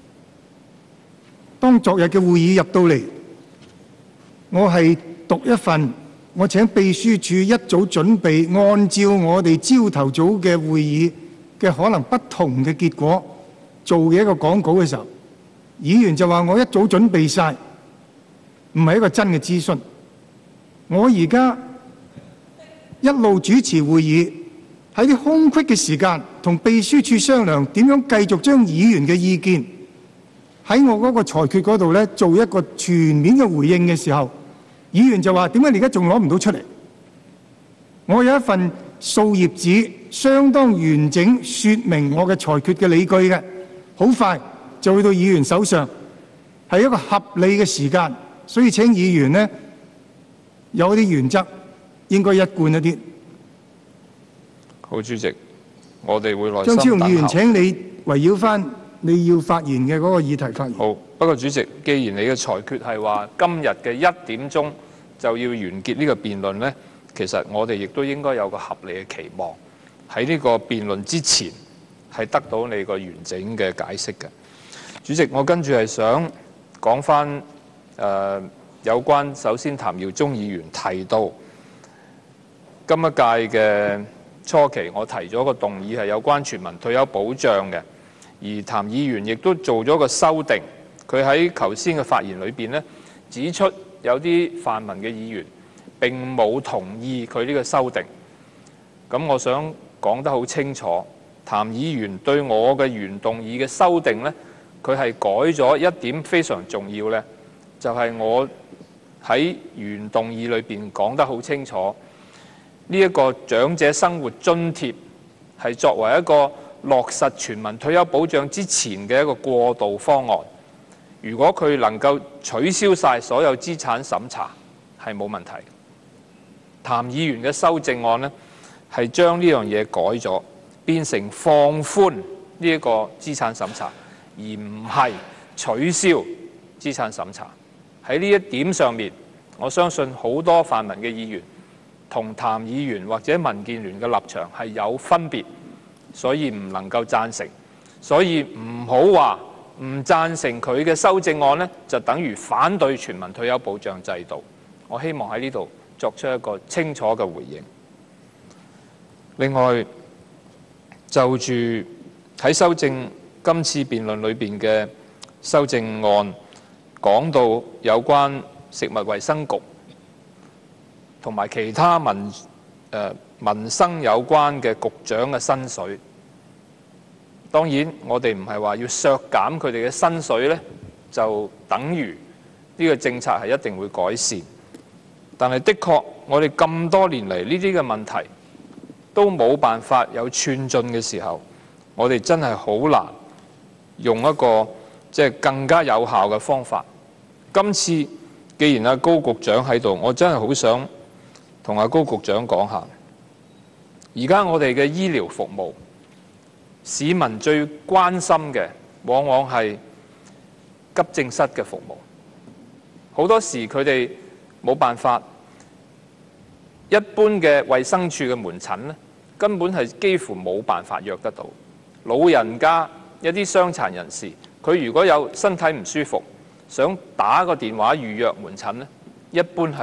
當昨日嘅會議入到嚟，我係讀一份，我請秘書處一早準備，按照我哋朝頭早嘅會議嘅可能不同嘅結果做嘅一個講稿嘅時候，議員就話我一早準備晒，唔係一個真嘅諮詢。我而家一路主持會議，喺啲空隙嘅時間，同秘書處商量點樣繼續將議員嘅意見喺我嗰個裁決嗰度咧做一個全面嘅回應嘅時候，議員就話：點解你而家仲攞唔到出嚟？我有一份數頁紙，相當完整説明我嘅裁決嘅理據嘅，好快就去到議員手上，係一個合理嘅時間，所以請議員呢，有啲原則應該一貫一啲。 好，主席，我哋會耐心等候。 張超雄議員，請你圍繞翻你要發言嘅嗰個議題發言。 好，不過主席，既然你嘅裁決係話今日嘅一點鐘就要完結呢個辯論呢，其實我哋亦都應該有個合理嘅期望，喺呢個辯論之前係得到你個完整嘅解釋嘅。主席，我跟住係想講翻誒有關，首先譚耀宗議員提到今一屆嘅初期，我提咗個動議係有關全民退休保障嘅，而譚議員亦都做咗個修訂。佢喺頭先嘅發言裏邊呢，指出有啲泛民嘅議員並冇同意佢呢個修訂。咁我想講得好清楚，譚議員對我嘅原動議嘅修訂呢，佢係改咗一點非常重要呢，就係我喺原動議裏邊講得好清楚。呢一個長者生活津貼係作為一個落實全民退休保障之前嘅一個過渡方案。如果佢能夠取消晒所有資產審查，係冇問題。譚議員嘅修正案呢，係將呢樣嘢改咗，變成放寬呢一個資產審查，而唔係取消資產審查。喺呢一點上面，我相信好多泛民嘅議員同譚議員或者民建聯嘅立場係有分別，所以唔能夠贊成。所以唔好話唔贊成佢嘅修正案呢，就等於反對全民退休保障制度。我希望喺呢度作出一個清楚嘅回應。另外，就住喺修正今次辯論裏邊嘅修正案，講到有關食物衛生局同埋其他民誒、呃、民生有關嘅局長嘅薪水，當然我哋唔係話要削減佢哋嘅薪水呢，就等於呢個政策係一定會改善。但係的確，我哋咁多年嚟呢啲嘅問題都冇辦法有寸進嘅時候，我哋真係好難用一個即係更加有效嘅方法。今次既然阿高局長喺度，我真係好想同阿高局長講下，而家我哋嘅醫療服務，市民最關心嘅往往係急症室嘅服務。好多時佢哋冇辦法，一般嘅衛生署嘅門診呢，根本係幾乎冇辦法約得到。老人家、一啲傷殘人士，佢如果有身體唔舒服，想打個電話預約門診呢，一般係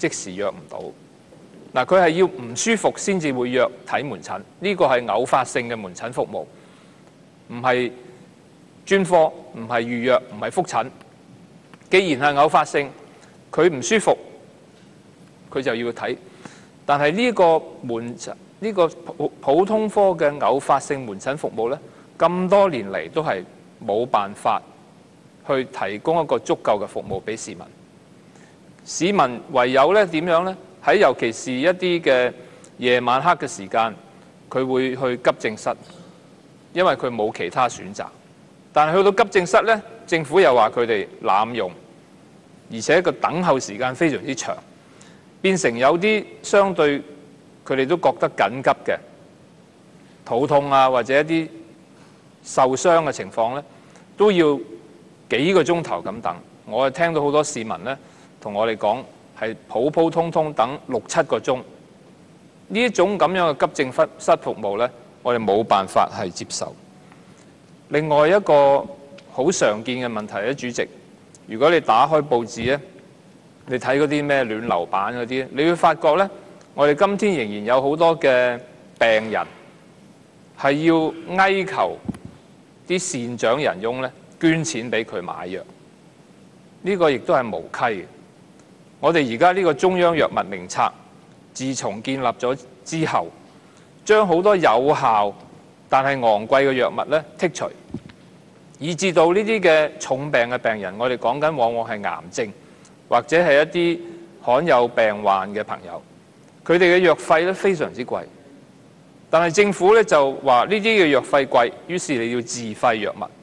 即時約唔到。嗱，佢係要唔舒服先至會約睇門診，呢個係偶發性嘅門診服務，唔係專科，唔係預約，唔係覆診。既然係偶發性，佢唔舒服，佢就要睇。但係呢個門診，呢個普普通科嘅偶發性門診服務呢，咁多年嚟都係冇辦法去提供一個足夠嘅服務俾市民。市民唯有咧點樣呢？喺尤其是一啲嘅夜晚黑嘅時間，佢會去急症室，因為佢冇其他選擇。但係去到急症室呢，政府又話佢哋濫用，而且個等候時間非常之長，變成有啲相對佢哋都覺得緊急嘅肚痛啊，或者一啲受傷嘅情況呢，都要幾個鐘頭咁等。我係聽到好多市民呢同我哋講，係普普通通等六七個鐘。呢一種咁樣嘅急症室服務呢，我哋冇辦法係接受。另外一個好常見嘅問題咧，主席，如果你打開報紙咧，你睇嗰啲咩暖流版嗰啲，你會發覺呢，我哋今天仍然有好多嘅病人係要哀求啲善長仁翁咧捐錢俾佢買藥，呢個亦都係無稽嘅。我哋而家呢個中央藥物名冊，自從建立咗之後，將好多有效但係昂貴嘅藥物咧剔除，以至到呢啲嘅重病嘅病人，我哋講緊往往係癌症或者係一啲罕有病患嘅朋友，佢哋嘅藥費咧非常之貴。但係政府咧就話呢啲嘅藥費貴，於是你要自費藥物。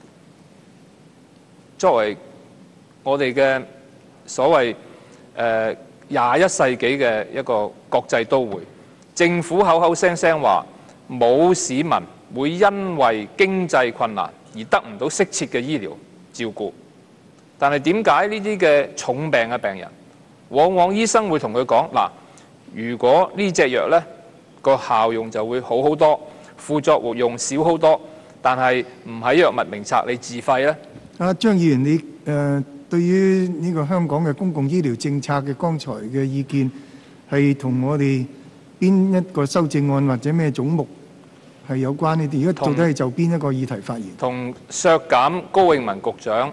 作為我哋嘅所謂誒廿一世紀嘅一個國際都會，政府口口聲聲話冇市民會因為經濟困難而得唔到適切嘅醫療照顧。但係點解呢啲嘅重病嘅病人，往往醫生會同佢講嗱，如果呢隻藥呢個效用就會好好多，副作用少好多，但係唔喺藥物名冊，你自費呢？ 阿張議員，你誒、呃、對於呢個香港嘅公共醫療政策嘅剛才嘅意見，係同我哋邊一個修正案或者咩總目係有關呢啲？而家到底係就邊一個議題發言？ 同削減高永文局長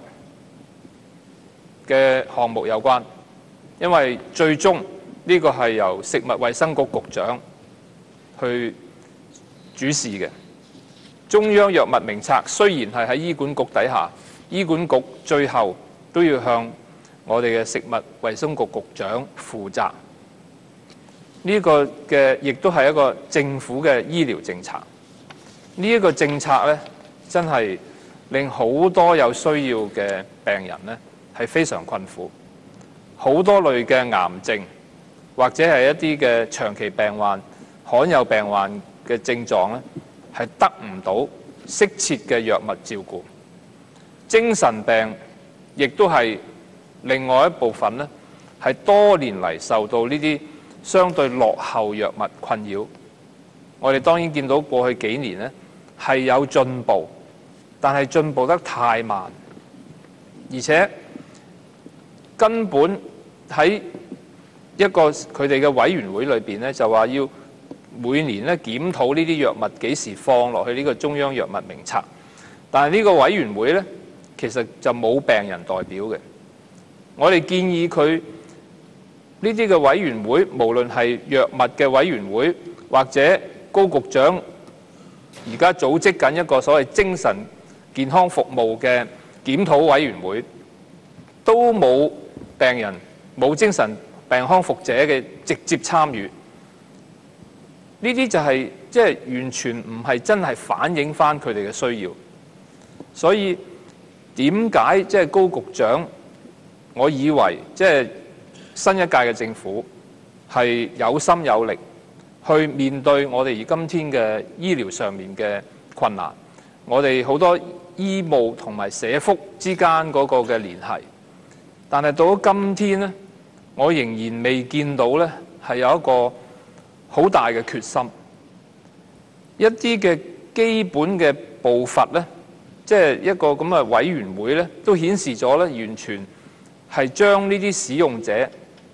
嘅項目有關，因為最終呢個係由食物衛生局局長去主事嘅。中央藥物名冊雖然係喺醫管局底下，醫管局最後都要向我哋嘅食物衛生局局長負責。呢個嘅亦都係一個政府嘅醫療政策。呢一個政策呢，真係令好多有需要嘅病人呢係非常困苦。好多類嘅癌症或者係一啲嘅長期病患、罕有病患嘅症狀呢，係得唔到適切嘅藥物照顧。精神病亦都係另外一部分呢，係多年嚟受到呢啲相對落後藥物困擾。我哋當然見到過去幾年呢係有進步，但係進步得太慢，而且根本喺一個佢哋嘅委員會裏邊呢，就話要每年咧檢討呢啲藥物幾時放落去呢個中央藥物名冊，但係呢個委員會呢，其實就冇病人代表嘅。我哋建議佢呢啲嘅委員會，無論係藥物嘅委員會，或者高局長而家組織緊一個所謂精神健康服務嘅檢討委員會，都冇病人、冇精神病康復者嘅直接參與。呢啲就係即係完全唔係真係反映翻佢哋嘅需要。所以點解即係高局長，我以為即係新一屆嘅政府係有心有力去面對我哋而今天嘅醫療上面嘅困難，我哋好多醫務同埋社福之間嗰個嘅聯繫。但係到咗今天呢，我仍然未見到呢係有一個好大嘅決心，一啲嘅基本嘅步伐呢，即係一個咁嘅委員會呢，都顯示咗呢，完全係將呢啲使用者評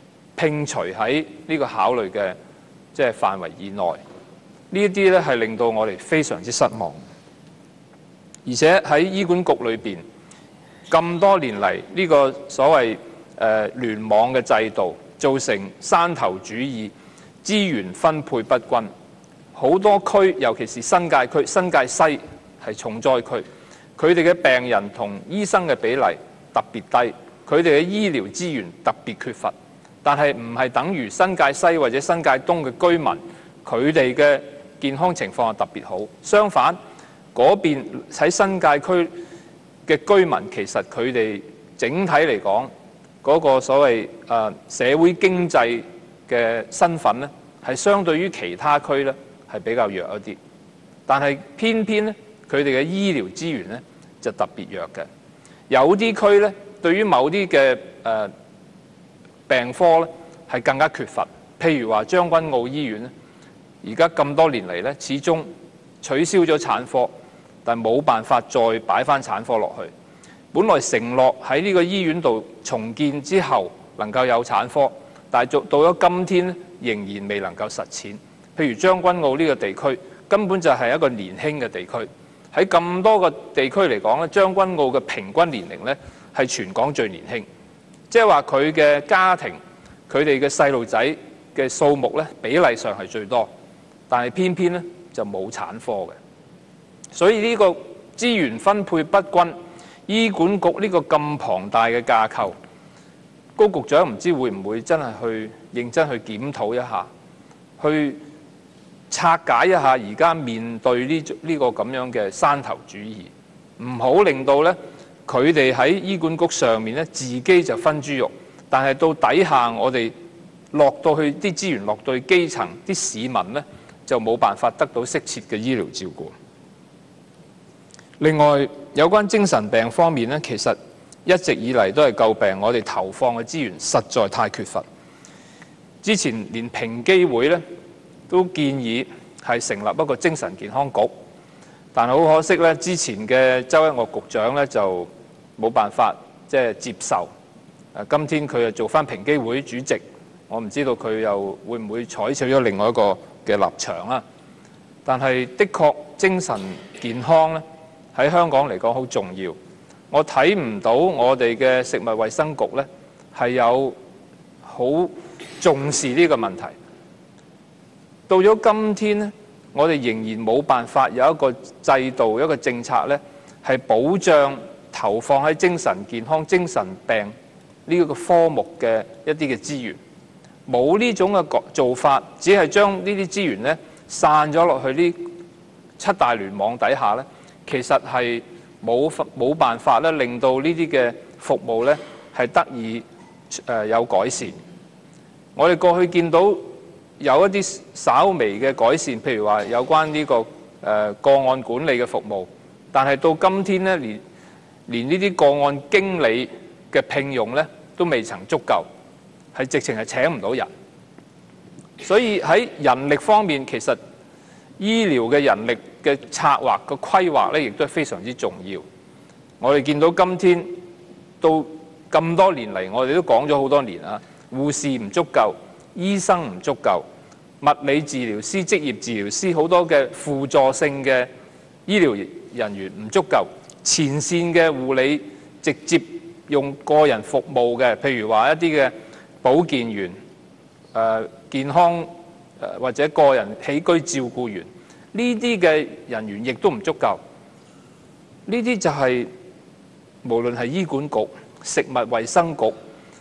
摒除喺呢個考慮嘅即係範圍以內。呢一啲咧係令到我哋非常之失望。而且喺醫管局裏邊咁多年嚟，呢個所謂誒聯網嘅制度，造成山頭主義、資源分配不均。好多區，尤其是新界區、新界西係重災區，佢哋嘅病人同醫生嘅比例特別低，佢哋嘅醫療資源特別缺乏。但係唔係等於新界西或者新界東嘅居民，佢哋嘅健康情況係特別好。相反，嗰邊喺新界區嘅居民，其實佢哋整體嚟講，嗰個所謂誒社會經濟嘅身份咧，係相對於其他區咧係比較弱一啲。但係偏偏咧，佢哋嘅醫療資源咧就特別弱嘅。有啲區咧，對於某啲嘅誒病科咧係更加缺乏。譬如話將軍澳醫院咧，而家咁多年嚟咧，始終取消咗產科，但冇辦法再擺翻產科落去。本來承諾喺呢個醫院度重建之後能夠有產科，但係到咗今天咧，仍然未能夠實踐。譬如將軍澳呢個地區根本就係一個年輕嘅地區，喺咁多個地區嚟講咧，將軍澳嘅平均年齡咧係全港最年輕，即係話佢嘅家庭佢哋嘅細路仔嘅數目咧比例上係最多，但係偏偏咧就冇產科嘅。所以呢個資源分配不均，醫管局呢個咁龐大嘅架構，高局長唔知會唔會真係去認真去檢討一下，去拆解一下而家面對呢呢個咁樣嘅山頭主義，唔好令到咧佢哋喺醫管局上面咧自己就分豬肉，但係到底下我哋落到去啲資源落到去基層啲市民咧，就冇辦法得到適切嘅醫療照顧。另外，有關精神病方面咧，其實一直以嚟都係詬病我哋投放嘅資源實在太缺乏。之前連平機會咧都建議係成立一個精神健康局，但係好可惜咧，之前嘅周一嶽局長咧就冇辦法即係接受。誒，今天佢又做翻平機會主席，我唔知道佢又會唔會採取咗另外一個嘅立場啦。但係的確精神健康咧，喺香港嚟講好重要，我睇唔到我哋嘅食物衛生局呢係有好重視呢個問題。到咗今天呢，我哋仍然冇辦法有一個制度、一個政策呢係保障投放喺精神健康、精神病呢個科目嘅一啲嘅資源。冇呢種嘅做法，只係將呢啲資源呢散咗落去呢七大聯網底下呢，其實係冇冇辦法咧，令到呢啲嘅服務咧係得以誒有改善。我哋過去見到有一啲稍微嘅改善，譬如話有關呢個誒個案管理嘅服務，但係到今天咧，連連呢啲個案經理嘅聘用咧都未曾足夠，係直情係請唔到人。所以喺人力方面，其實醫療嘅人力嘅策劃嘅規劃咧，亦都係非常之重要。我哋見到今天到咁多年嚟，我哋都講咗好多年啦，護士唔足夠，醫生唔足夠，物理治療師、職業治療師好多嘅輔助性嘅醫療人員唔足夠，前線嘅護理直接用個人服務嘅，譬如話一啲嘅保健員、誒、呃、健康誒、呃、或者個人起居照顧員。呢啲嘅人員亦都唔足夠，呢啲就係無論係醫管局、食物衛生局、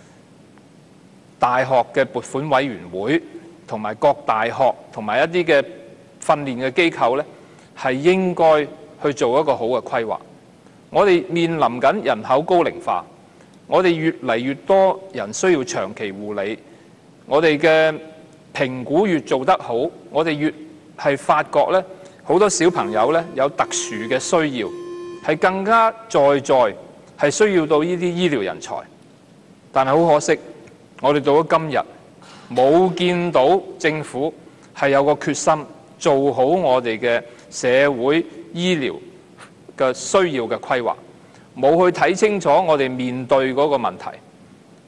大學嘅撥款委員會同埋各大學同埋一啲嘅訓練嘅機構呢，係應該去做一個好嘅規劃。我哋面臨緊人口高齡化，我哋越嚟越多人需要長期護理，我哋嘅評估越做得好，我哋越係發覺咧，好多小朋友咧有特殊嘅需要，係更加在在係需要到呢啲醫療人才。但係好可惜，我哋到咗今日冇見到政府係有個決心做好我哋嘅社會醫療嘅需要嘅規劃，冇去睇清楚我哋面對嗰個問題。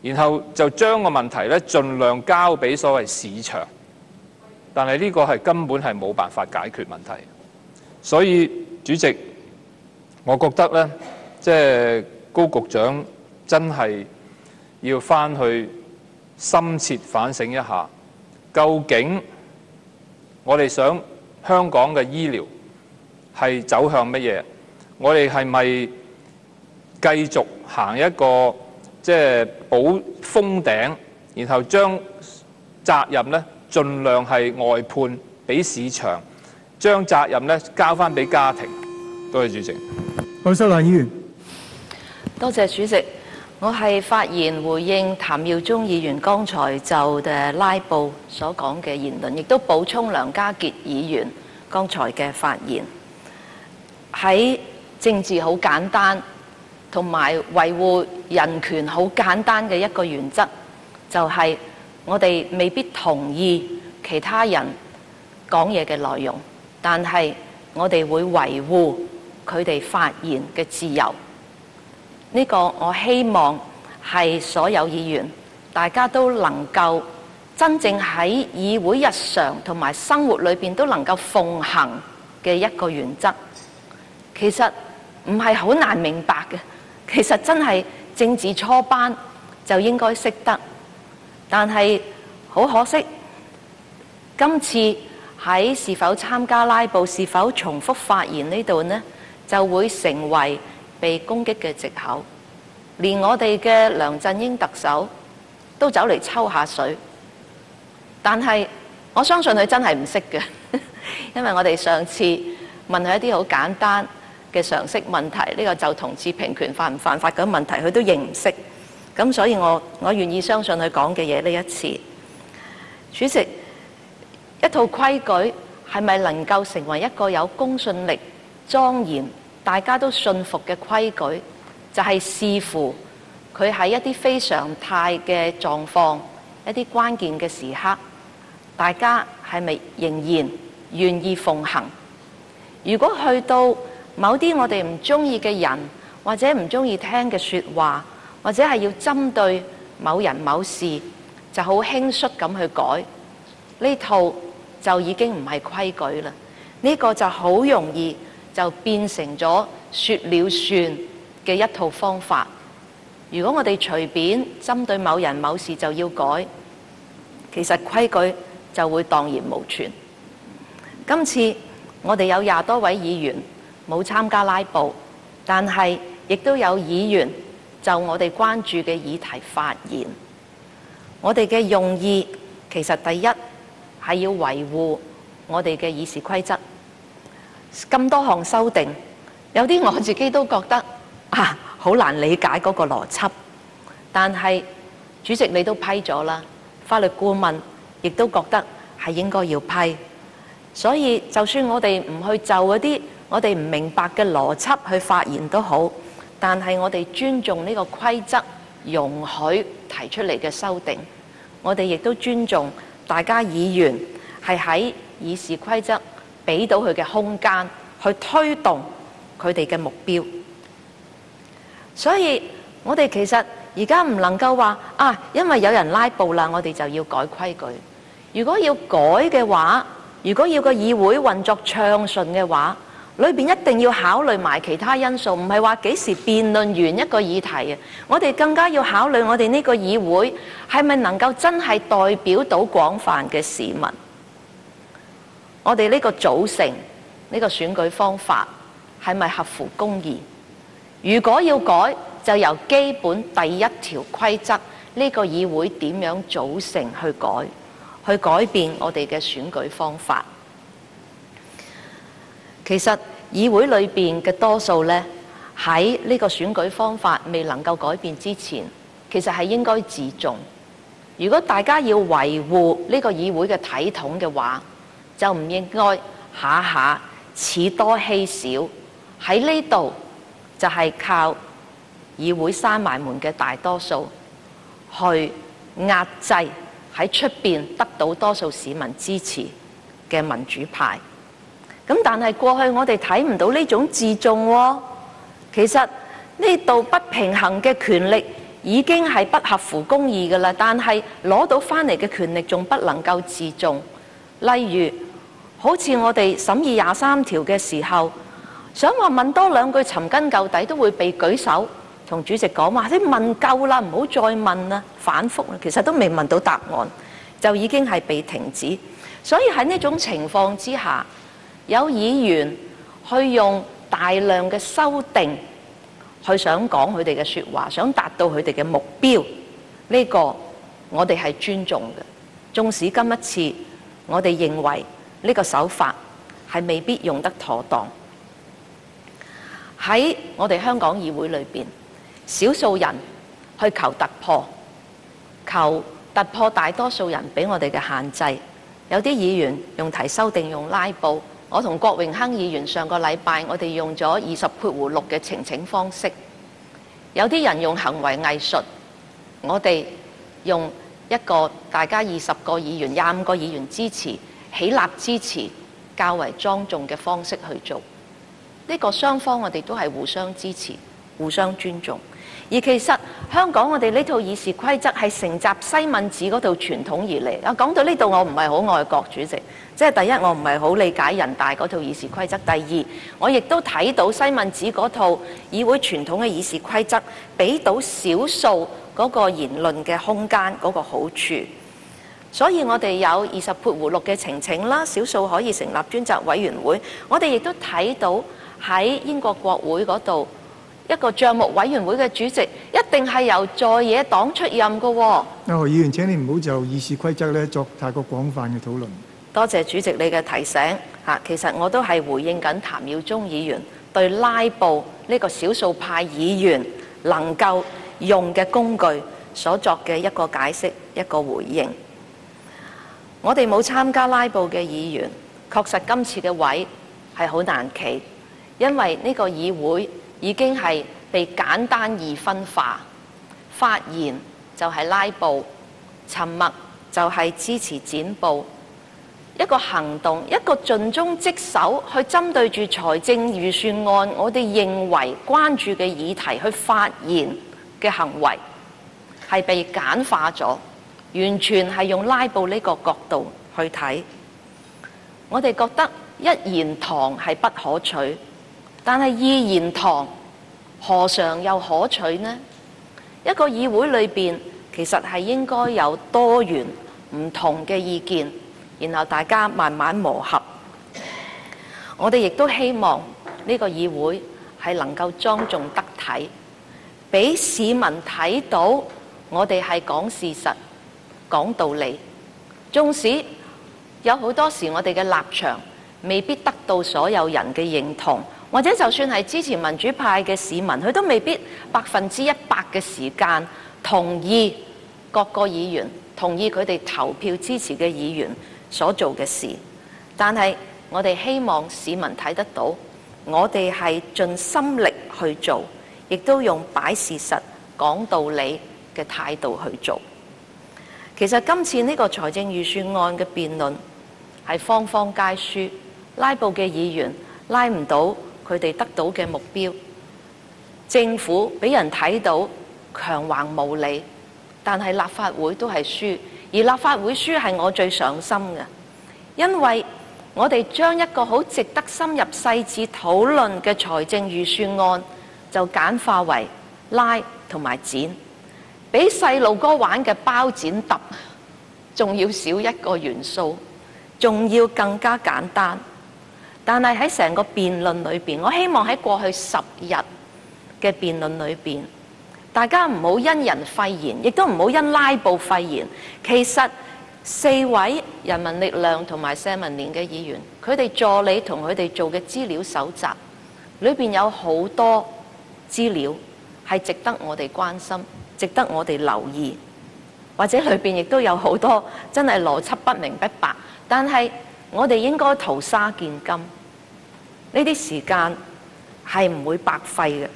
然後就將個問題咧盡量交俾所謂市場，但係呢個係根本係冇辦法解決問題。所以主席，我覺得咧，即係高局長真係要返去深切反省一下，究竟我哋想香港嘅醫療係走向乜嘢？我哋係咪繼續行一個即係保封頂，然後將責任咧盡量係外判俾市場，將責任咧交翻俾家庭？多謝主席。 歐秀蘭議員， 多謝主席。我係發言回應譚耀宗議員剛才就誒拉布所講嘅言論，亦都補充梁家傑議員剛才嘅發言。喺政治好簡單，同埋維護人權好簡單嘅一個原則，就係我哋未必同意其他人講嘢嘅內容，但係我哋會維護佢哋發言嘅自由。呢個我希望係所有議員大家都能夠真正喺議會日常同埋生活裏邊都能夠奉行嘅一個原則。其實唔係好難明白嘅，其實真係政治初班就應該識得。但係好可惜，今次喺是否參加拉布、是否重複發言呢度呢，就會成為被攻擊嘅藉口。連我哋嘅梁振英特首都走嚟抽下水，但係我相信佢真係唔識嘅，因為我哋上次問佢一啲好簡單嘅常識問題，呢個就同志平權犯唔犯法嘅問題，佢都認唔識。咁所以我我願意相信佢講嘅嘢呢一次。主席，一套規矩係咪能夠成為一個有公信力、莊嚴、大家都信服嘅規矩，就係視乎佢喺一啲非常態嘅狀況、一啲關鍵嘅時刻，大家係咪仍然願意奉行？如果去到某啲我哋唔中意嘅人，或者唔中意聽嘅説話，或者係要針對某人某事，就好輕率咁去改，呢套就已經唔係規矩啦。呢個就好容易就變成咗説了算嘅一套方法。如果我哋隨便針對某人某事就要改，其實規矩就會蕩然無存。今次我哋有廿多位議員冇參加拉布，但係亦都有議員就我哋關注嘅議題發言。我哋嘅用意其實第一係要維護我哋嘅議事規則。咁多項修訂，有啲我自己都覺得啊好難理解嗰個邏輯，但係主席你都批咗啦，法律顧問亦都覺得係應該要批。所以就算我哋唔去就嗰啲我哋唔明白嘅邏輯去發言都好，但係我哋尊重呢個規則，容許提出嚟嘅修訂。我哋亦都尊重大家議員係喺議事規則俾到佢嘅空間去推動佢哋嘅目標。所以我哋其實而家唔能夠話啊，因為有人拉布啦，我哋就要改規矩。如果要改嘅話，如果要個議會運作暢順嘅話，裏邊一定要考慮埋其他因素，唔係話幾時辯論完一個議題啊！我哋更加要考慮我哋呢個議會係咪能夠真係代表到廣泛嘅市民？我哋呢個組成呢個選舉方法係咪合乎公義？如果要改，就由基本第一條規則呢個議會點樣組成去改，去改變我哋嘅選舉方法。其實議會裏邊嘅多數呢，喺呢個選舉方法未能夠改變之前，其實係應該自重。如果大家要維護呢個議會嘅體統嘅話，就唔應該下下此多欺少。喺呢度就係靠議會閂埋門嘅大多數去壓制喺出邊得到多數市民支持嘅民主派。咁但係過去我哋睇唔到呢種自重喎。其實呢度不平衡嘅權力已經係不合乎公義㗎啦，但係攞到翻嚟嘅權力仲不能夠自重。例如，好似我哋審議廿三條嘅時候，想話問多兩句尋根究底，都會被舉手同主席講話：你問夠啦，唔好再問啦，反覆啦。其實都未問到答案，就已經係被停止。所以喺呢種情況之下，有議員去用大量嘅修訂去想講佢哋嘅説話，想達到佢哋嘅目標，呢個我哋係尊重嘅。縱使今一次我哋認為呢個手法係未必用得妥當，喺我哋香港議會裏邊，少數人去求突破，求突破大多數人俾我哋嘅限制。有啲議員用提修訂用拉布，我同郭榮鏗議員上個禮拜我哋用咗二十括弧六嘅呈請方式。有啲人用行為藝術，我哋用一個大家二十個議員、廿五個議員支持、起立支持較為莊重嘅方式去做。呢個雙方我哋都係互相支持、互相尊重。而其實香港我哋呢套議事規則係承襲西敏寺嗰套傳統而嚟。啊，講到呢度我唔係好愛國主席，即係第一我唔係好理解人大嗰套議事規則，第二我亦都睇到西敏寺嗰套議會傳統嘅議事規則俾到少數嗰個言論嘅空間嗰個好處。所以我哋有二十括弧六嘅呈請啦，少數可以成立專責委員會。我哋亦都睇到喺英國國會嗰度，一個帳目委員會嘅主席一定係由在野黨出任嘅喎。 啊，何議員，請你唔好就議事規則咧作太過廣泛嘅討論。 多謝主席你嘅提醒嚇，其實我都係回應緊譚耀宗議員對拉布呢個少數派議員能夠用嘅工具所作嘅一個解釋、一個回應。我哋冇參加拉布嘅議員，確實今次嘅位係好難企，因為呢個議會已經係被簡單二分化，發言就係拉布，沉默就係支持剪布。一個行動，一個盡忠職守去針對住財政預算案，我哋認為關注嘅議題去發言嘅行為係被簡化咗，完全係用拉布呢個角度去睇。我哋覺得一言堂係不可取，但係二言堂何嘗又可取呢？一個議會裏邊其實係應該有多元唔同嘅意見，然後大家慢慢磨合。我哋亦都希望呢個議會係能夠莊重得體，俾市民睇到我哋係講事實、講道理。縱使有好多時我哋嘅立場未必得到所有人嘅認同，或者就算係支持民主派嘅市民，佢都未必百分之一百嘅時間同意各個議員，同意佢哋投票支持嘅議員所做嘅事。但係我哋希望市民睇得到，我哋係盡心力去做，亦都用擺事實、講道理嘅態度去做。其實今次呢個財政預算案嘅辯論係方方皆輸，拉布嘅議員拉唔到佢哋得到嘅目標，政府俾人睇到強橫無理，但係立法會都係輸，而立法會輸係我最上心嘅，因為我哋將一個好值得深入細緻討論嘅財政預算案就簡化為拉同埋剪，比細路哥玩嘅包剪揼仲要少一個元素，仲要更加簡單。但係喺成個辯論裏邊，我希望喺過去十日嘅辯論裏邊，大家唔好因人廢言，亦都唔好因拉布廢言。其實四位人民力量同埋社民連嘅議員，佢哋助理同佢哋做嘅資料搜集裏邊有好多資料係值得我哋關心，值得我哋留意，或者裏邊亦都有好多真係邏輯不明不白，但係我哋應該淘沙見金，呢啲時間係唔會白費嘅。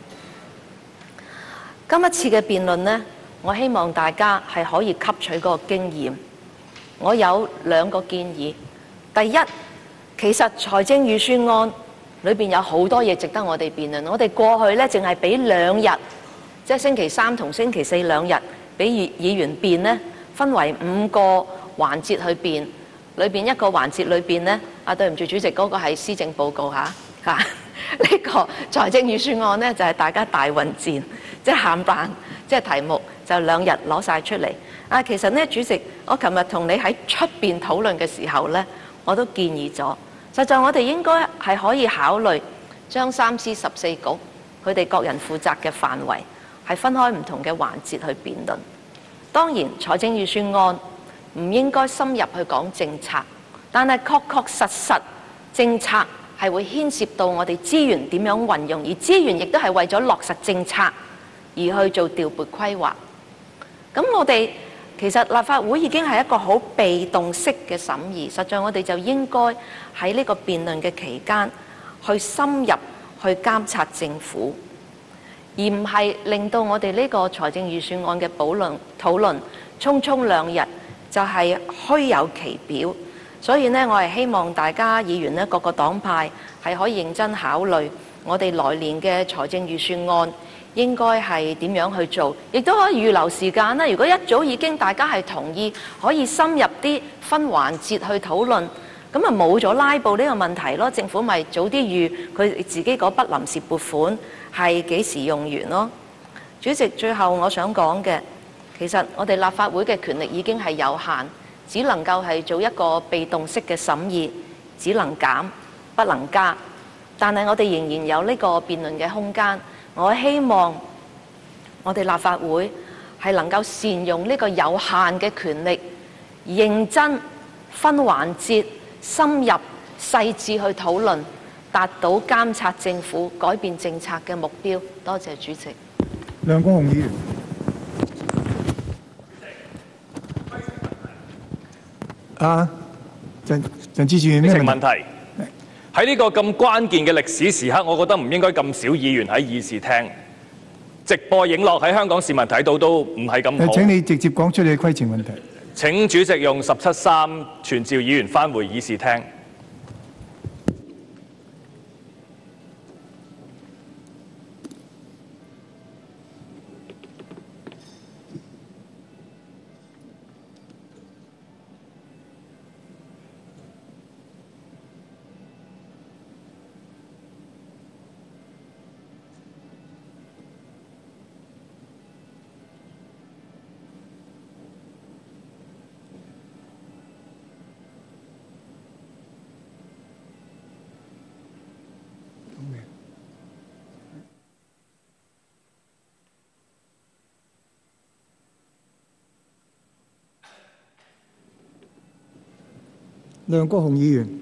今一次嘅辯論呢，我希望大家係可以吸取嗰個經驗。我有兩個建議。第一，其實財政預算案裏邊有好多嘢值得我哋辯論。我哋過去呢，淨係俾兩日即係星期三同星期四兩日俾議議員辯呢，分為五個環節去辯。裏邊一個環節裏邊呢，啊對唔住主席，嗰、那個係施政報告嚇嚇，呢、啊、個財政預算案呢，就係、是、大家大混戰，即係冚唪唥，即係題目就兩日攞晒出嚟。啊，其實呢，主席，我琴日同你喺出邊討論嘅時候呢，我都建議咗，實在我哋應該係可以考慮將三司十四局佢哋各人負責嘅範圍係分開唔同嘅環節去辯論。當然，財政預算案唔應該深入去講政策，但係確確實實政策係會牽涉到我哋資源點樣運用，而資源亦都係為咗落實政策而去做調撥規劃。咁我哋其實立法會已經係一個好被動式嘅審議，實在我哋就應該喺呢個辯論嘅期間去深入去監察政府，而唔係令到我哋呢個財政預算案嘅討論討論匆匆兩日就係虛有其表。所以呢，我係希望大家議員呢，各個黨派係可以認真考慮我哋來年嘅財政預算案應該係點樣去做，亦都可以預留時間啦。如果一早已經大家係同意可以深入啲分環節去討論，咁啊冇咗拉布呢個問題咯。政府咪早啲預佢自己嗰筆臨時撥款係幾時用完咯。主席，最後我想講嘅，其實我哋立法會嘅權力已經係有限，只能夠係做一個被動式嘅審議，只能減不能加。但係我哋仍然有呢個辯論嘅空間。我希望我哋立法會係能夠善用呢個有限嘅權力，認真分環節、深入細緻去討論，達到監察政府、改變政策嘅目標。多謝主席。 梁國雄議員。啊，陳陳志全咩問題？喺呢個咁關鍵嘅歷史時刻，我覺得唔應該咁少議員喺議事廳直播影落，喺香港市民睇到都唔係咁好。 請你直接講出你嘅規程問題。 請主席用十七三傳召議員返回議事廳。 梁國雄議員，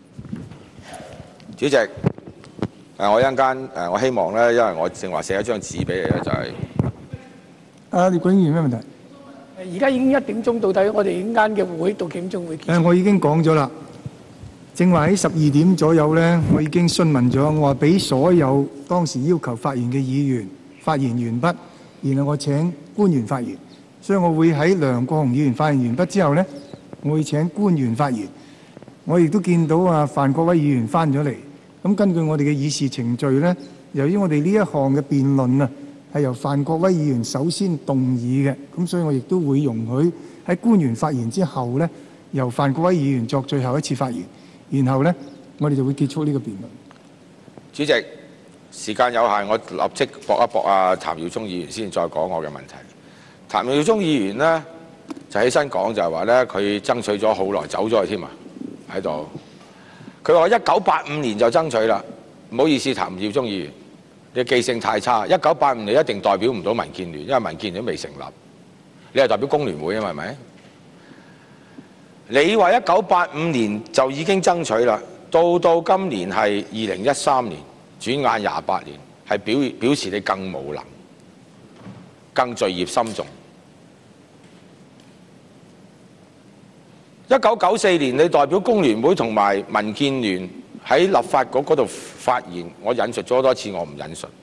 主席，誒我一陣間誒我希望咧，因為我正話寫一張紙俾你咧，就係啊，葉國議員咩問題？ 而家已經一點鐘，到底我哋陣間嘅會到幾點鐘會結束？ 誒，我已經講咗啦。正話喺十二點左右咧，我已經詢問咗，我話俾所有當時要求發言嘅議員發言完畢，然後我請官員發言。所以我會喺梁國雄議員發言完畢之後咧，我會請官員發言。我亦都見到啊范國威議員翻咗嚟。咁根據我哋嘅議事程序咧，由於我哋呢一項嘅辯論啊係由范國威議員首先動議嘅，咁所以我亦都會容許喺官員發言之後咧，由范國威議員作最後一次發言，然後咧我哋就會結束呢個辯論。 主席，時間有限，我立即駁一駁啊譚耀宗議員先再講我嘅問題。譚耀宗議員呢，就起身講就係話咧，佢爭取咗好耐，走咗去添啊！喺度，佢話一九八五年就爭取啦。唔好意思，譚耀宗議員，你記性太差。一九八五年一定代表唔到民建聯，因為民建聯未成立。你係代表工聯會啊嘛？係咪？你話一九八五年就已經爭取啦，到到今年係二零一三年，轉眼廿八年，係表表示你更無能，更罪孽深重。一九九四年，你代表工聯會同埋民建聯喺立法局嗰度發言，我引述咗多次，我唔引述。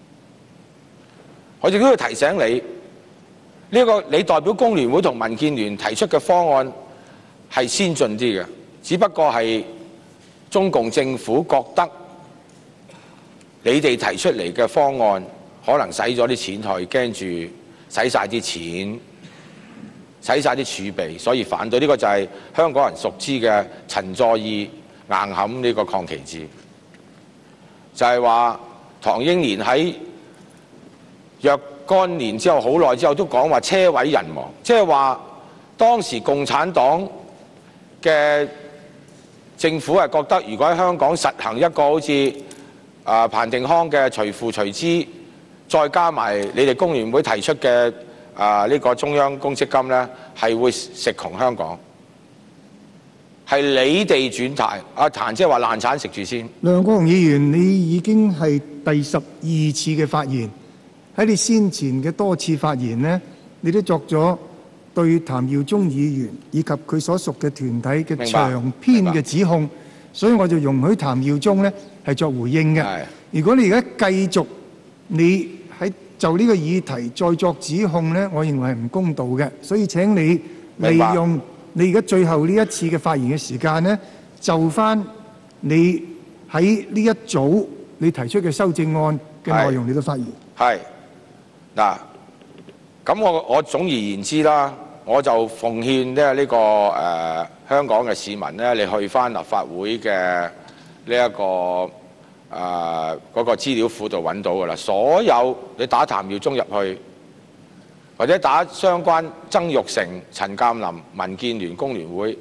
我亦都要提醒你，呢個你代表工聯會同民建聯提出嘅方案係先進啲嘅，只不過係中共政府覺得你哋提出嚟嘅方案可能使咗啲錢去，驚住使晒啲錢，使晒啲儲備，所以反對。呢、這個就係香港人熟知嘅陳佐洱硬冚呢個抗旗幟，就係、是、話唐英年喺若干年之後，好耐之後都講話車毀人亡，即係話當時共產黨嘅政府係覺得，如果喺香港實行一個好似啊彭定康嘅隨付隨支，再加埋你哋工聯會提出嘅啊呢個中央公積金呢，係會食窮香港。係你哋轉態，阿譚姐話爛產食住先。 梁國雄議員，你已經係第十二次嘅發言，喺你先前嘅多次發言呢，你都作咗對譚耀宗議員以及佢所屬嘅團體嘅長篇嘅指控，所以我就容許譚耀宗呢係作回應嘅。如果你而家繼續你喺就呢個議題再作指控呢，我認為係唔公道嘅，所以請你利用你而家最後呢一次嘅發言嘅時間呢，就翻你喺呢一組你提出嘅修正案嘅內容嚟到發言。 係嗱，咁我我總而言之啦，我就奉勸咧呢個誒、呃、香港嘅市民咧，你去翻立法會嘅呢一個誒嗰、呃那個資料庫度揾到㗎啦。所有你打譚耀宗入去，或者打相關曾鈺成、陳鑑林、民建聯、工聯會，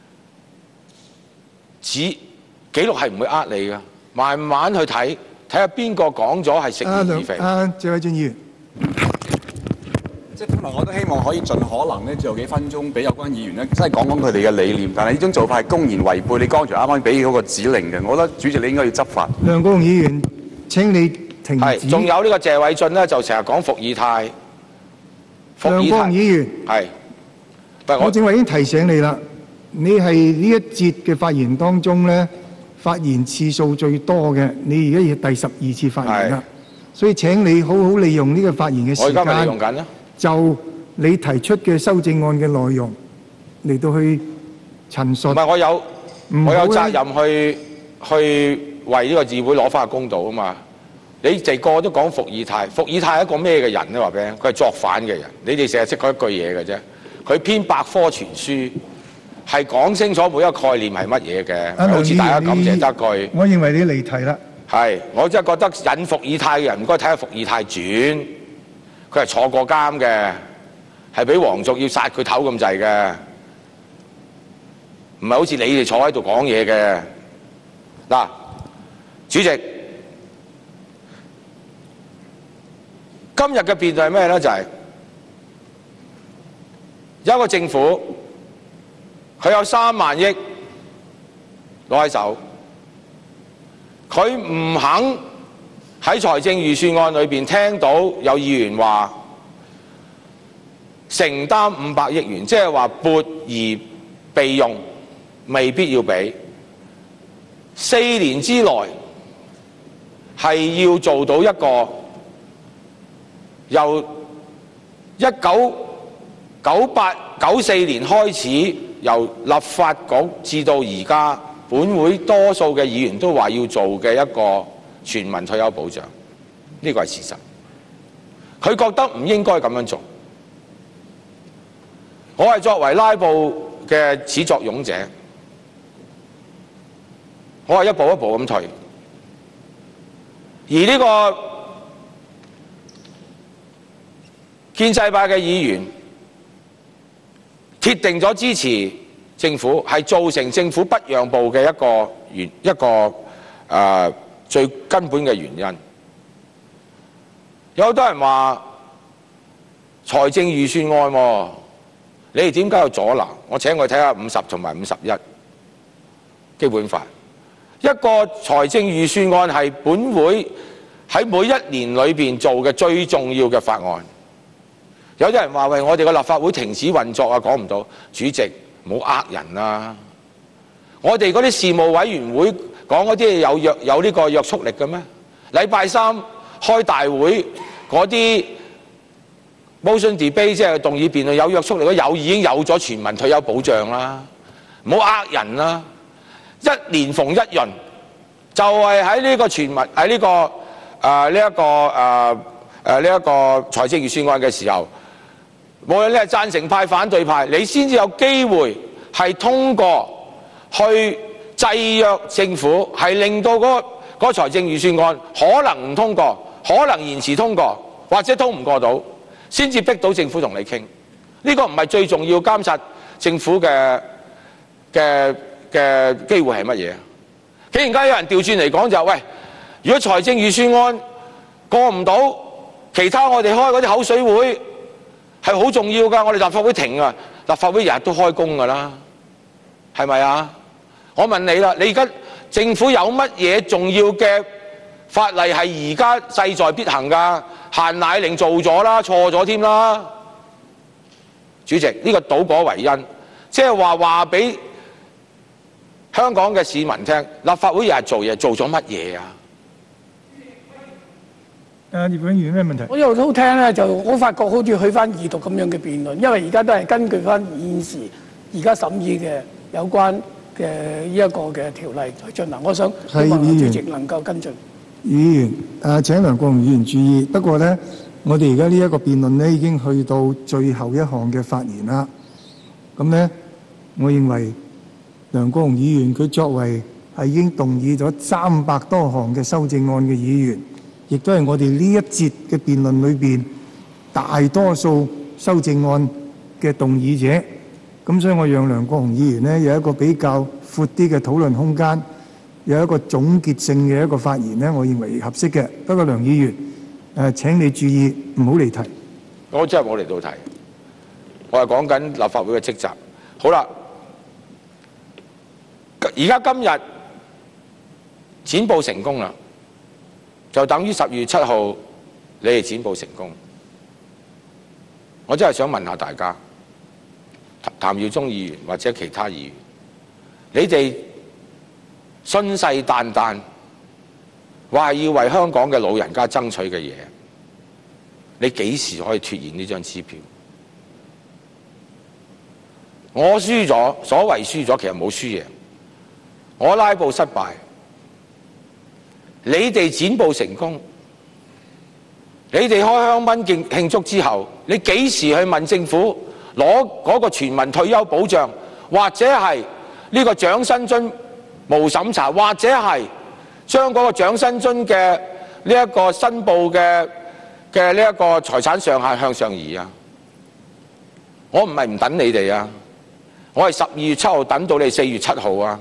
只記錄係唔會呃你㗎，慢慢去睇，睇下邊個講咗係食言而肥。 啊，謝偉俊議員， 即係本來我都希望可以盡可能咧，最後幾分鐘俾有關議員咧，真係講講佢哋嘅理念。但係呢種做法係公然違背你剛才啱啱俾嗰個指令嘅。我覺得主席你應該要執法。 梁國雄議員，請你停止。 係，仲有呢個謝偉俊咧，就成日講伏爾泰。 梁國雄議員， 係， 我正話已經提醒你啦，你係呢一節嘅發言當中咧，發言次數最多嘅，你而家要第十二次發言啦，所以請你好好利用呢個發言嘅時間。 我而家咪利用緊啦。 就你提出嘅修正案嘅內容嚟到去陳述。 唔係，我有我有責任去去為呢個議會攞翻個公道啊嘛。你哋個個都講伏爾泰，伏爾泰係一個咩嘅人咧？話俾你聽，佢係作反嘅人。你哋成日識嗰一句嘢嘅啫。佢編百科全書，係講清楚每一個概念係乜嘢嘅，好似大家咁謝得句。 我認為你離題啦。 係，我真係覺得引伏爾泰嘅人唔該睇下《伏爾泰傳》，佢係坐過監嘅，係俾皇族要殺佢頭咁滯嘅，唔係好似你哋坐喺度講嘢嘅。嗱，主席。今日嘅辯論係咩咧？就係、是、有一個政府，佢有三萬億攞喺手，佢唔肯喺財政預算案裏邊聽到有議員話承擔五百億元，即係話撥而備用，未必要俾。四年之內係要做到一個。由一九九八九四年開始，由立法局至到而家，本會多數嘅議員都話要做嘅一個全民退休保障，呢個係事實。佢覺得唔應該咁樣做。我係作為拉布嘅始作俑者，我係一步一步咁退，而呢個建制派嘅議員鐵定咗支持政府，係造成政府不讓步嘅一個原一個誒、呃、最根本嘅原因。有好多人話財政預算案喎，你哋點解要阻撓？我請佢睇下五十同埋五十一基本法。一個財政預算案係本會喺每一年裏邊做嘅最重要嘅法案。有啲人話喂，我哋個立法會停止運作啊，講唔到。主席唔好呃人啦！我哋嗰啲事務委員會講嗰啲嘢有約有呢個約束力嘅咩？禮拜三開大會嗰啲 motion debate 即係動議辯論有約束力，有已經有咗全民退休保障啦，唔好呃人啦！一年逢一閏，就係喺呢個全民喺呢、這個誒呢一個誒。呃誒呢一個財政預算案嘅時候，無論你係贊成派、反對派，你先至有機會係通過去制約政府，係令到嗰、嗰個嗰個財政預算案可能唔通過，可能延遲通過，或者通唔過到，先至逼到政府同你傾。呢、呢個唔係最重要監察政府嘅嘅嘅機會係乜嘢？既然間有人調轉嚟講就喂，如果財政預算案過唔到，其他我哋開嗰啲口水會係好重要㗎，我哋立法會停啊，立法會日日都開工㗎啦，係咪啊？我問你啦，你而家政府有乜嘢重要嘅法例係而家勢在必行㗎？限奶令做咗啦，錯咗添啦。主席，呢個倒果為因，即係話話俾香港嘅市民聽，立法會日日做嘢，做咗乜嘢啊？ 誒，葉永源咩問題？ 我一路都聽咧，就我發覺好似去翻二讀咁樣嘅辯論，因為而家都係根據翻現時而家審議嘅有關嘅呢一個嘅條例去進行。我想希望主席能夠跟進。 議員誒，請梁國雄議員注意。不過咧，我哋而家呢一個辯論咧已經去到最後一項嘅發言啦。咁咧，我認為梁國雄議員佢作為係已經動議咗三百多項嘅修正案嘅議員，亦都係我哋呢一節嘅辯論裏邊大多數修正案嘅動議者。咁所以我讓梁國雄議員呢有一個比較闊啲嘅討論空間，有一個總結性嘅一個發言呢，我認為合適嘅。不過梁議員誒，請你注意唔好離題。 我真係冇離到題，我係講緊立法會嘅職責。好啦，而家今日剪布成功啦，就等於十月七號你哋剪布成功。我真係想問下大家，譚耀宗議員或者其他議員，你哋信誓旦旦話係要為香港嘅老人家爭取嘅嘢，你幾時可以脫現呢張支票？我輸咗，所謂輸咗其實冇輸贏。我拉布失敗，你哋剪布成功，你哋開香檳慶慶祝之後，你幾時去問政府攞嗰個全民退休保障，或者係呢個長薪津無審查，或者係將嗰個長薪津嘅呢一個申報嘅嘅呢一個財產上限向上移啊？我唔係唔等你哋啊，我係十二月七號等到你四月七號啊！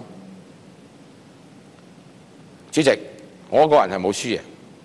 主席，我個人係冇輸贏。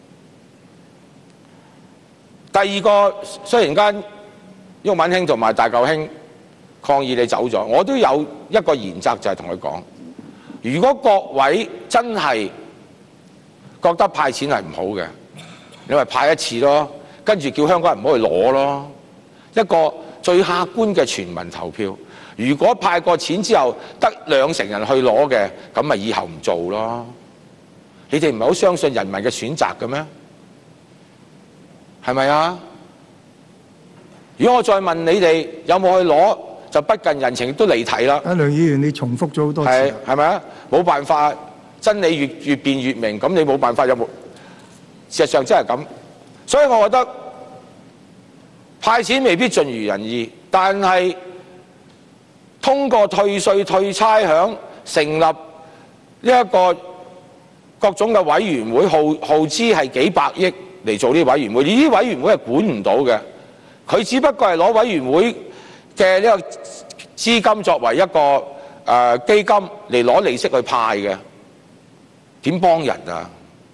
第二個，雖然間毓民兄同埋大嚿兄抗議你走咗，我都有一個原則，就係同佢講：如果各位真係覺得派錢係唔好嘅，你咪派一次咯，跟住叫香港人唔好去攞咯。一個最客觀嘅全民投票，如果派過錢之後得兩成人去攞嘅，咁咪以後唔做咯。你哋唔係好相信人民嘅選擇嘅咩？係咪啊？如果我再問你哋有冇去攞，就不近人情，亦都離題啦。 阿梁議員，你重複咗好多次， 係係咪啊？冇辦法，真理越越辯越明，咁你冇辦法有冇？事實上真係咁，所以我覺得派錢未必盡如人意，但係通過退稅、退差餉，成立呢一個各種嘅委員會，耗耗資係幾百億嚟做呢啲委員會，呢啲委員會係管唔到嘅，佢只不過係攞委員會嘅呢個資金作為一個誒、呃、基金嚟攞利息去派嘅，點幫人啊？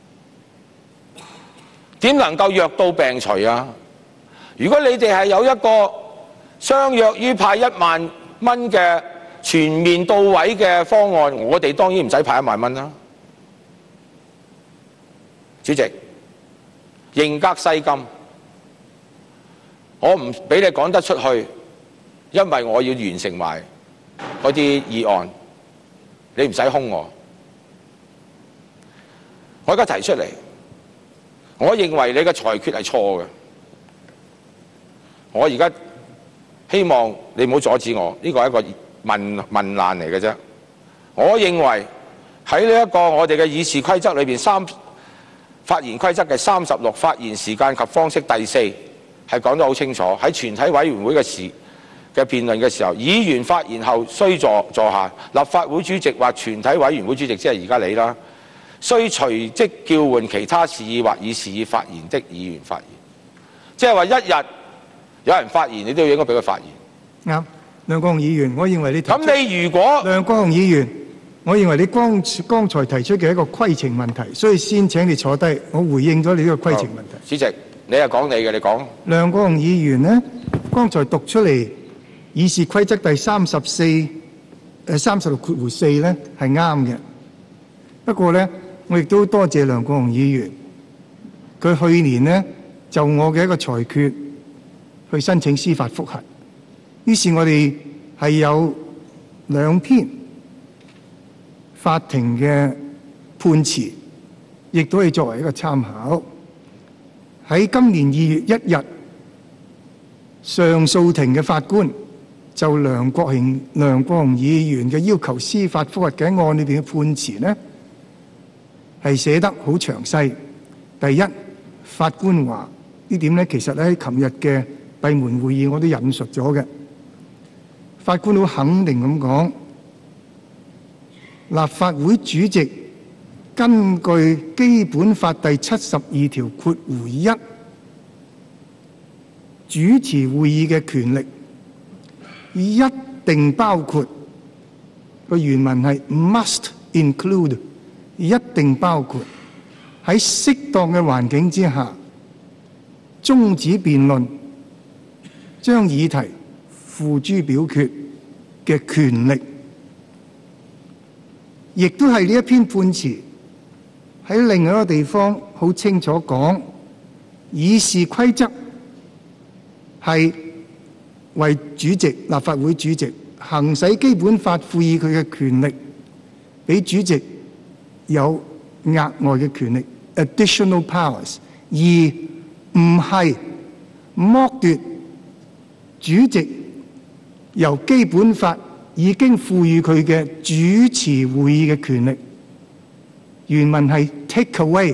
點能夠藥到病除啊？如果你哋係有一個相約於派一萬蚊嘅全面到位嘅方案，我哋當然唔使派一萬蚊啦。主席，認革西金，我唔俾你講得出去，因為我要完成埋嗰啲議案，你唔使兇我。我而家提出嚟，我認為你嘅裁決係錯嘅。我而家希望你唔好阻止我，呢個係一個問問難嚟嘅啫。我認為喺呢一個我哋嘅議事規則裏邊三發言規則嘅三十六發言時間及方式第四係講得好清楚，喺全體委員會嘅時嘅辯論嘅時候，議員發言後須坐坐下，立法會主席或全體委員會主席，即係而家你啦，須隨即叫喚其他示意或以示意發言的議員發言。即係話一日有人發言，你都要應該俾佢發言。 啱，梁國雄議員，我認為你提出咁你如果梁國雄議員，我認為你剛剛才提出嘅一個規程問題，所以先請你坐低，我回應咗你呢個規程問題。 主席，你係講你嘅，你講。 梁國雄議員呢，剛才讀出嚟議事規則第三十四誒三十六括弧四咧係啱嘅。不過咧，我亦都多謝梁國雄議員，佢去年呢，就我嘅一個裁決去申請司法覆核，於是我哋係有兩篇法庭嘅判詞，亦都係作為一個參考。喺今年二月一日，上訴庭嘅法官就梁國雄梁國雄議員嘅要求司法覆核嘅案裏邊嘅判詞呢，係寫得好詳細。第一，法官話呢點呢，其實喺琴日嘅閉門會議我都引述咗嘅。法官好肯定咁講，立法會主席根據基本法第七十二條括弧一主持會議嘅權力，一定包括，個原文係 must include， 一定包括喺適當嘅環境之下終止辯論，將議題付諸表決嘅權力。亦都係呢一篇判詞喺另外一個地方好清楚講，議事規則係為主席、立法會主席行使基本法賦予佢嘅權力，俾主席有額外嘅權力 （additional powers）， 而唔係剝奪主席由基本法已經賦予佢嘅主持會議嘅權力。原文係 take away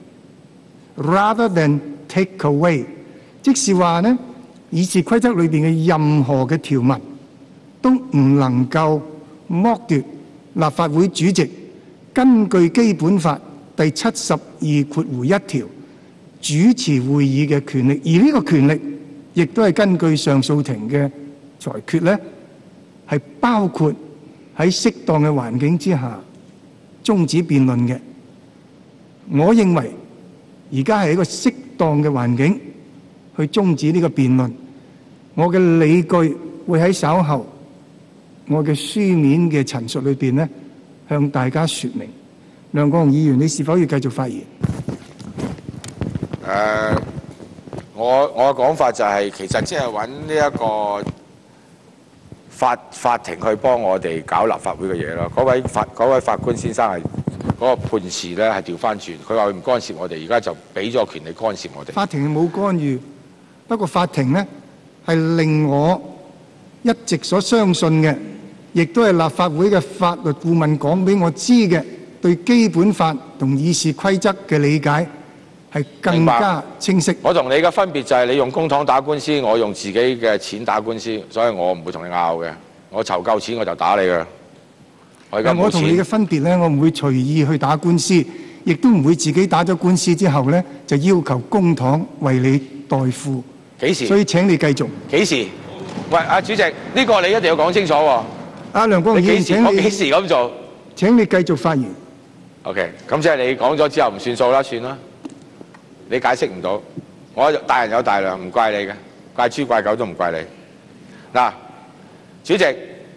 rather than take away， 即是話呢，議事規則裏邊嘅任何嘅條文都唔能夠剝奪立法會主席根據基本法第七十二括弧一條主持會議嘅權力，而呢個權力亦都係根據上訴庭嘅裁決呢，係包括喺適當嘅環境之下終止辯論嘅。我認為而家係一個適當嘅環境去終止呢個辯論。我嘅理據會喺稍後我嘅書面嘅陳述裏邊呢向大家説明。梁國雄議員，你是否要繼續發言？ 誒、uh，我我嘅講法就係、是、其實即係揾呢一個法法庭去幫我哋搞立法會嘅嘢咯。嗰位法嗰位法官先生係嗰、那個判詞咧係調翻轉，佢話佢唔干涉我哋，而家就俾咗權力干涉我哋。 法庭係冇干預，不過法庭呢係令我一直所相信嘅，亦都係立法會嘅法律顧問講俾我知嘅，對基本法同議事規則嘅理解係更加清晰。 我同你嘅分別就係你用公帑打官司，我用自己嘅錢打官司，所以我唔會同你拗嘅。我籌夠錢我就打你㗎。我而家冇錢。我同你嘅分別呢，我唔會隨意去打官司，亦都唔會自己打咗官司之後呢，就要求公帑為你代付。 幾時？ 所以請你繼續。 幾時？喂，阿主席，呢、這個你一定要講清楚喎。 阿梁國雄議員，請你我幾時咁做？ 請你繼續發言。 OK，咁即係你講咗之後唔算數啦，算啦。你解釋唔到，我大人有大量，唔怪你嘅，怪豬怪狗都唔怪你。嗱，主席，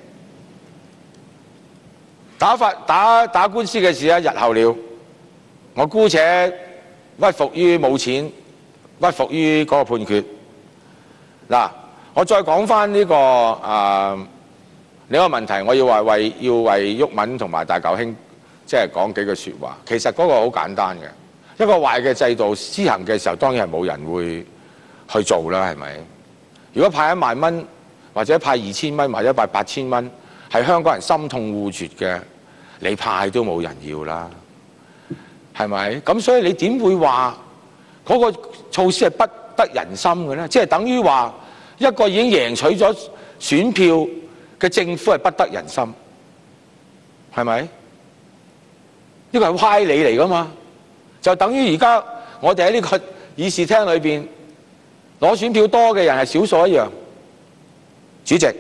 打法打打官司嘅事咧，日後了，我姑且屈服於冇錢，屈服於嗰個判決。嗱，我再講翻呢個啊另一個問題，我要話為要為毓民同埋大嚿兄即係講幾句説話。其實嗰個好簡單嘅。一個壞嘅制度施行嘅時候，當然係冇人會去做啦，係咪？如果派一萬蚊，或者派二千蚊，或者派八千蚊，係香港人心痛惡絕嘅，你派都冇人要啦。 係咪？咁所以你點會話嗰個措施係不得人心嘅咧？即係等於話一個已經贏取咗選票嘅政府係不得人心，係咪？呢個係歪理嚟㗎嘛？就等於而家我哋喺呢個議事廳裏邊攞選票多嘅人係少數一樣。主席，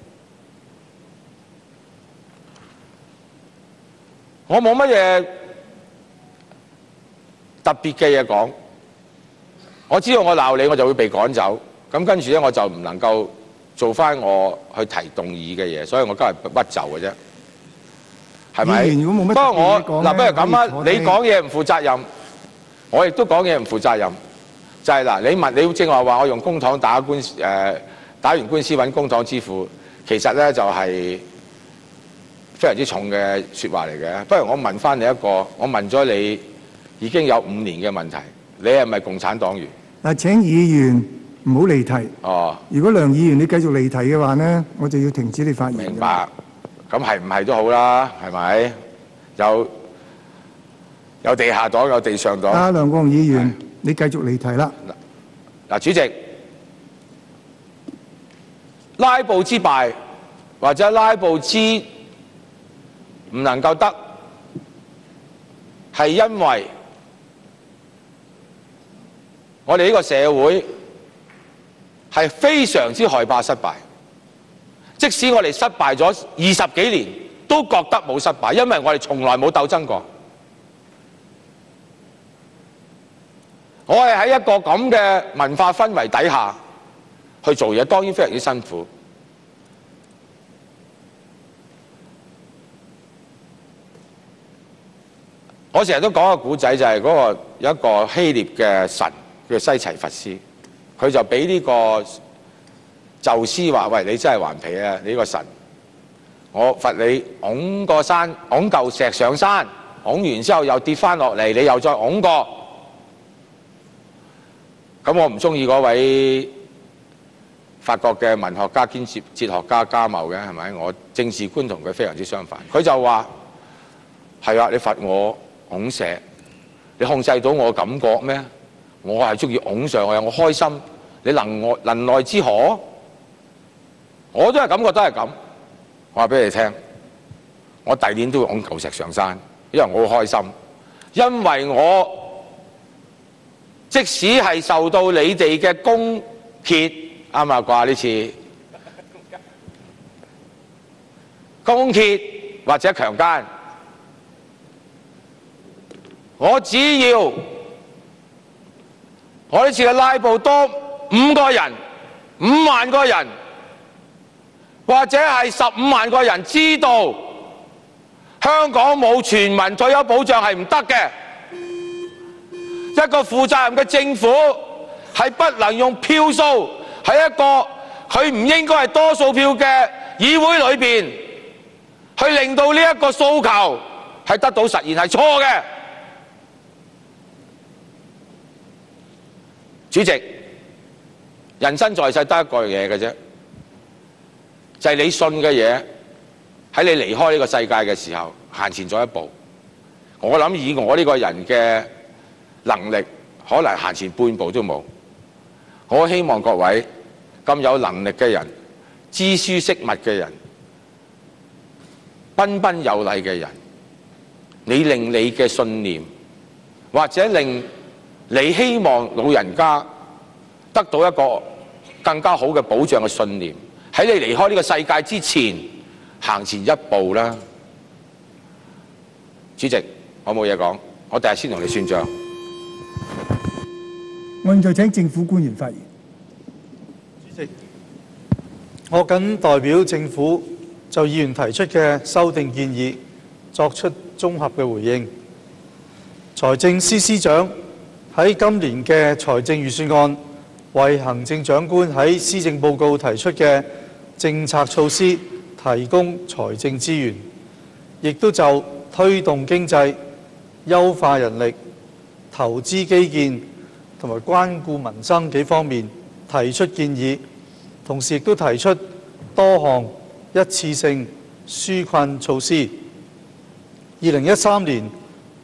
我冇乜嘢特別嘅嘢講。我知道我鬧你，我就會被趕走。咁跟住咧，我就唔能夠做翻我去提動議嘅嘢，所以我今日屈就嘅啫。係咪？不過我嗱，不如咁啊，你講嘢唔負責任，我亦都講嘢唔負責任。就係、是、嗱，你問你正話話我用公帑打官司，誒、呃、打完官司揾公帑支付，其實咧就係、是、非常之重嘅説話嚟嘅。不如我問翻你一個，我問咗你已經有五年嘅問題，你係咪共產黨員？ 嗱，請議員唔好離題。 哦。如果梁議員你繼續離題嘅話呢，我就要停止你發言。 明白。咁係唔係都好啦，係咪？有有地下黨，有地上黨。 阿梁國雄議員，你繼續離題啦。 嗱，主席，拉布之敗或者拉布之唔能夠得，係因為我哋呢個社會係非常之害怕失敗。即使我哋失敗咗二十幾年，都覺得冇失敗，因為我哋從來冇鬥爭過。我係喺一個咁嘅文化氛圍底下去做嘢，當然非常之辛苦。我成日都講個古仔，就係嗰個有一個希臘嘅神叫西齊弗斯，佢就俾呢個宙斯話：喂，你真係頑皮啊！你呢個神，我罰你拱個山，拱嚿石上山，拱完之後又跌翻落嚟，你又再拱過。咁我唔中意嗰位法國嘅文學家兼哲哲學家加繆嘅，係咪？我政治觀同佢非常之相反。佢就話：係啊，你罰我拱石，你控制到我感覺咩？我係中意拱上去，我開心。你能外能耐之何？我都係感覺都係咁，我話俾你聽，我第二年都會拱嚿石上山，因為我好開心，因為我即使係受到你哋嘅攻擊，啱嘛啩呢次攻擊或者強姦，我只要我呢次嘅拉布多五個人、五萬個人。或者係十五萬個人知道香港冇全民退休保障係唔得嘅，一個負責任嘅政府係不能用票數喺一個佢唔應該係多數票嘅議會裏邊去令到呢一個訴求係得到實現，係錯嘅。主席，人生在世得一個嘢嘅啫。就係你信嘅嘢，喺你離開呢個世界嘅時候，行前咗一步。我諗以我呢個人嘅能力，可能行前半步都冇。我希望各位咁有能力嘅人、知書識物嘅人、彬彬有禮嘅人，你令你嘅信念，或者令你希望老人家得到一個更加好嘅保障嘅信念，喺你離開呢個世界之前，行前一步啦。主席，我冇嘢講，我第日先同你算賬。 我現在請政府官員發言。 主席，我謹代表政府就議員提出嘅修訂建議作出綜合嘅回應。財政司司長喺今年嘅財政預算案為行政長官喺施政報告提出嘅政策措施提供財政資源，亦都就推動經濟、優化人力、投資基建同埋關顧民生幾方面提出建議，同時亦都提出多項一次性紓困措施。二零一三年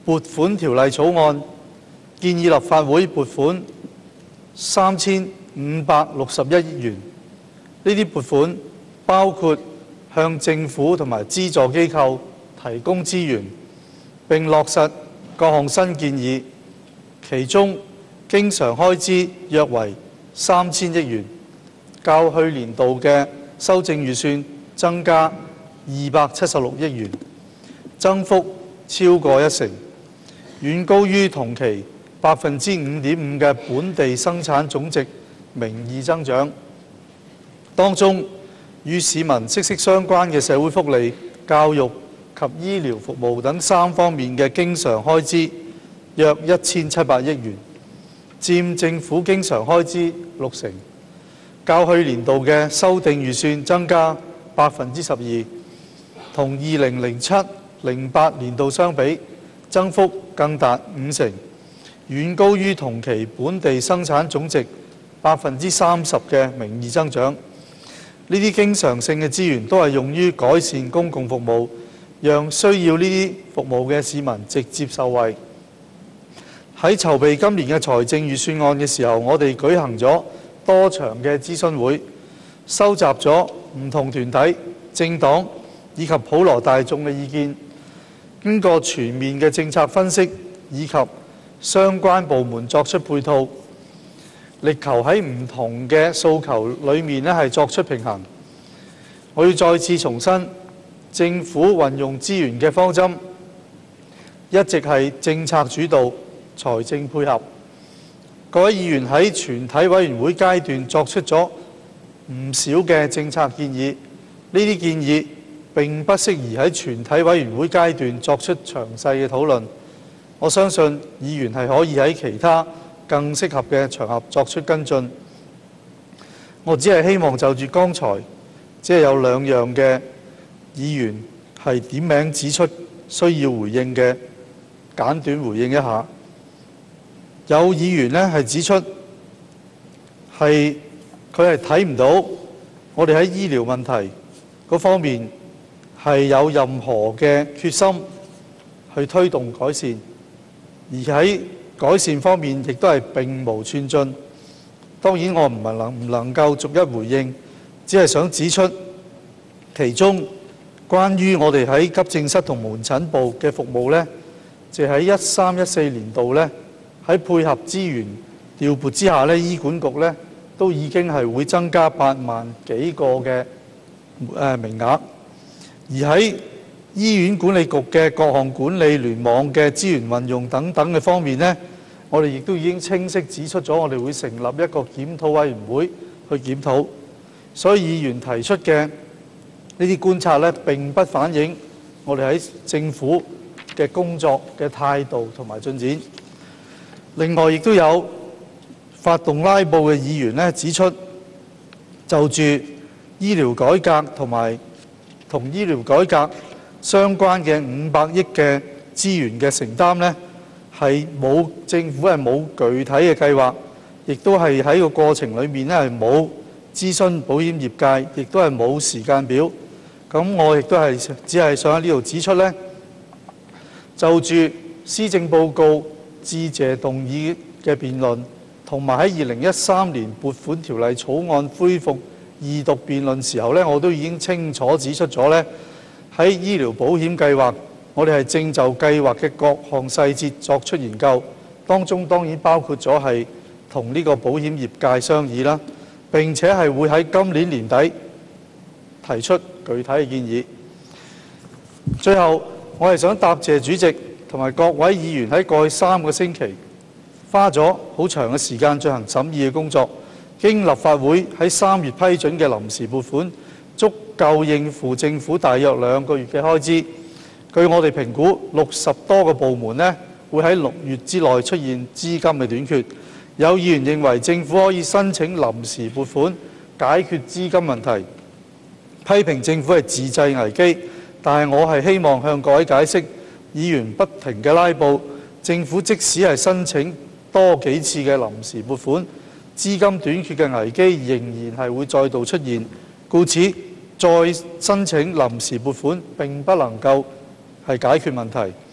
撥款條例草案建議立法會撥款三千五百六十一億元。呢啲撥款包括向政府同埋資助機構提供資源，並落實各項新建議，其中經常開支約為三千億元，較去年度嘅修正預算增加二百七十六億元，增幅超過一成，遠高於同期百分之五點五嘅本地生產總值名義增長。當中與市民息息相關嘅社會福利、教育及醫療服務等三方面嘅經常開支約一千七百億元，佔政府經常開支六成，較去年度嘅修訂預算增加百分之十二，同二零零七零八年度相比，增幅更達五成，遠高於同期本地生產總值百分之三十嘅名義增長。呢啲經常性嘅資源都係用於改善公共服務，讓需要呢啲服務嘅市民直接受惠。喺籌備今年嘅財政預算案嘅時候，我哋舉行咗多場嘅諮詢會，收集咗唔同團體、政黨以及普羅大眾嘅意見，經過全面嘅政策分析以及相關部門作出配套，力求喺唔同嘅訴求裏面咧係作出平衡。我要再次重申，政府運用資源嘅方針一直係政策主導、財政配合。各位議員喺全體委員會階段作出咗唔少嘅政策建議，呢啲建議並不適宜喺全體委員會階段作出詳細嘅討論。我相信議員係可以喺其他更適合嘅場合作出跟進。我只係希望就住剛才只係有兩樣嘅議員係點名指出需要回應嘅，簡短回應一下。有議員呢係指出係佢係睇唔到我哋喺醫療問題嗰方面係有任何嘅決心去推動改善，而喺改善方面亦都係並無寸進。當然我唔係能唔能夠逐一回應，只係想指出其中關於我哋喺急症室同門診部嘅服務呢，就喺一三一四年度呢，喺配合資源調撥之下呢，醫管局呢都已經係會增加八萬幾個嘅誒名額，而喺醫院管理局嘅各項管理聯網嘅資源運用等等嘅方面呢，我哋亦都已經清晰指出咗，我哋會成立一個檢討委員會去檢討。所以議員提出嘅呢啲觀察呢，並不反映我哋喺政府嘅工作嘅態度同埋進展。另外，亦都有發動拉布嘅議員呢指出，就住醫療改革同埋同醫療改革相關嘅五百億嘅資源嘅承擔呢，係冇政府係冇具體嘅計劃，亦都係喺個過程裏面呢係冇諮詢保險業界，亦都係冇時間表。咁我亦都係只係想喺呢度指出呢，就住施政報告致謝動議嘅辯論，同埋喺二零一三年撥款條例草案恢復二讀辯論時候呢，我都已經清楚指出咗呢，喺醫療保險計劃，我哋係正就計劃嘅各項細節作出研究，當中當然包括咗係同呢個保險業界商議啦，並且係會喺今年年底提出具體嘅建議。最後，我係想答謝主席同埋各位議員喺過去三個星期花咗好長嘅時間進行審議嘅工作，經立法會喺三月批准嘅臨時撥款，足夠應付政府大約兩個月嘅開支。據我哋評估，六十多個部門呢會喺六月之內出現資金嘅短缺。有議員認為政府可以申請臨時撥款解決資金問題，批評政府係自製危機。但係我係希望向各位解釋，議員不停嘅拉布，政府即使係申請多幾次嘅臨時撥款，資金短缺嘅危機仍然係會再度出現。故此，再申請臨時撥款並不能夠係解決問題。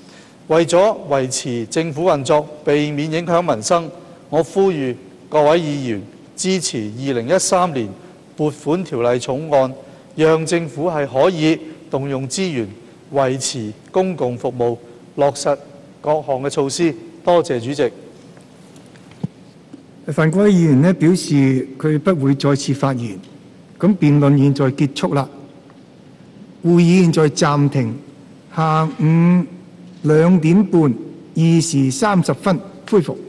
為咗維持政府運作，避免影響民生，我呼籲各位議員支持二零一三年撥款條例草案，讓政府係可以動用資源維持公共服務，落實各項嘅措施。多謝主席。 范國威議員呢表示佢不會再次發言，咁辯論現在結束啦，會議現在暫停，下午兩點半二時三十分恢復。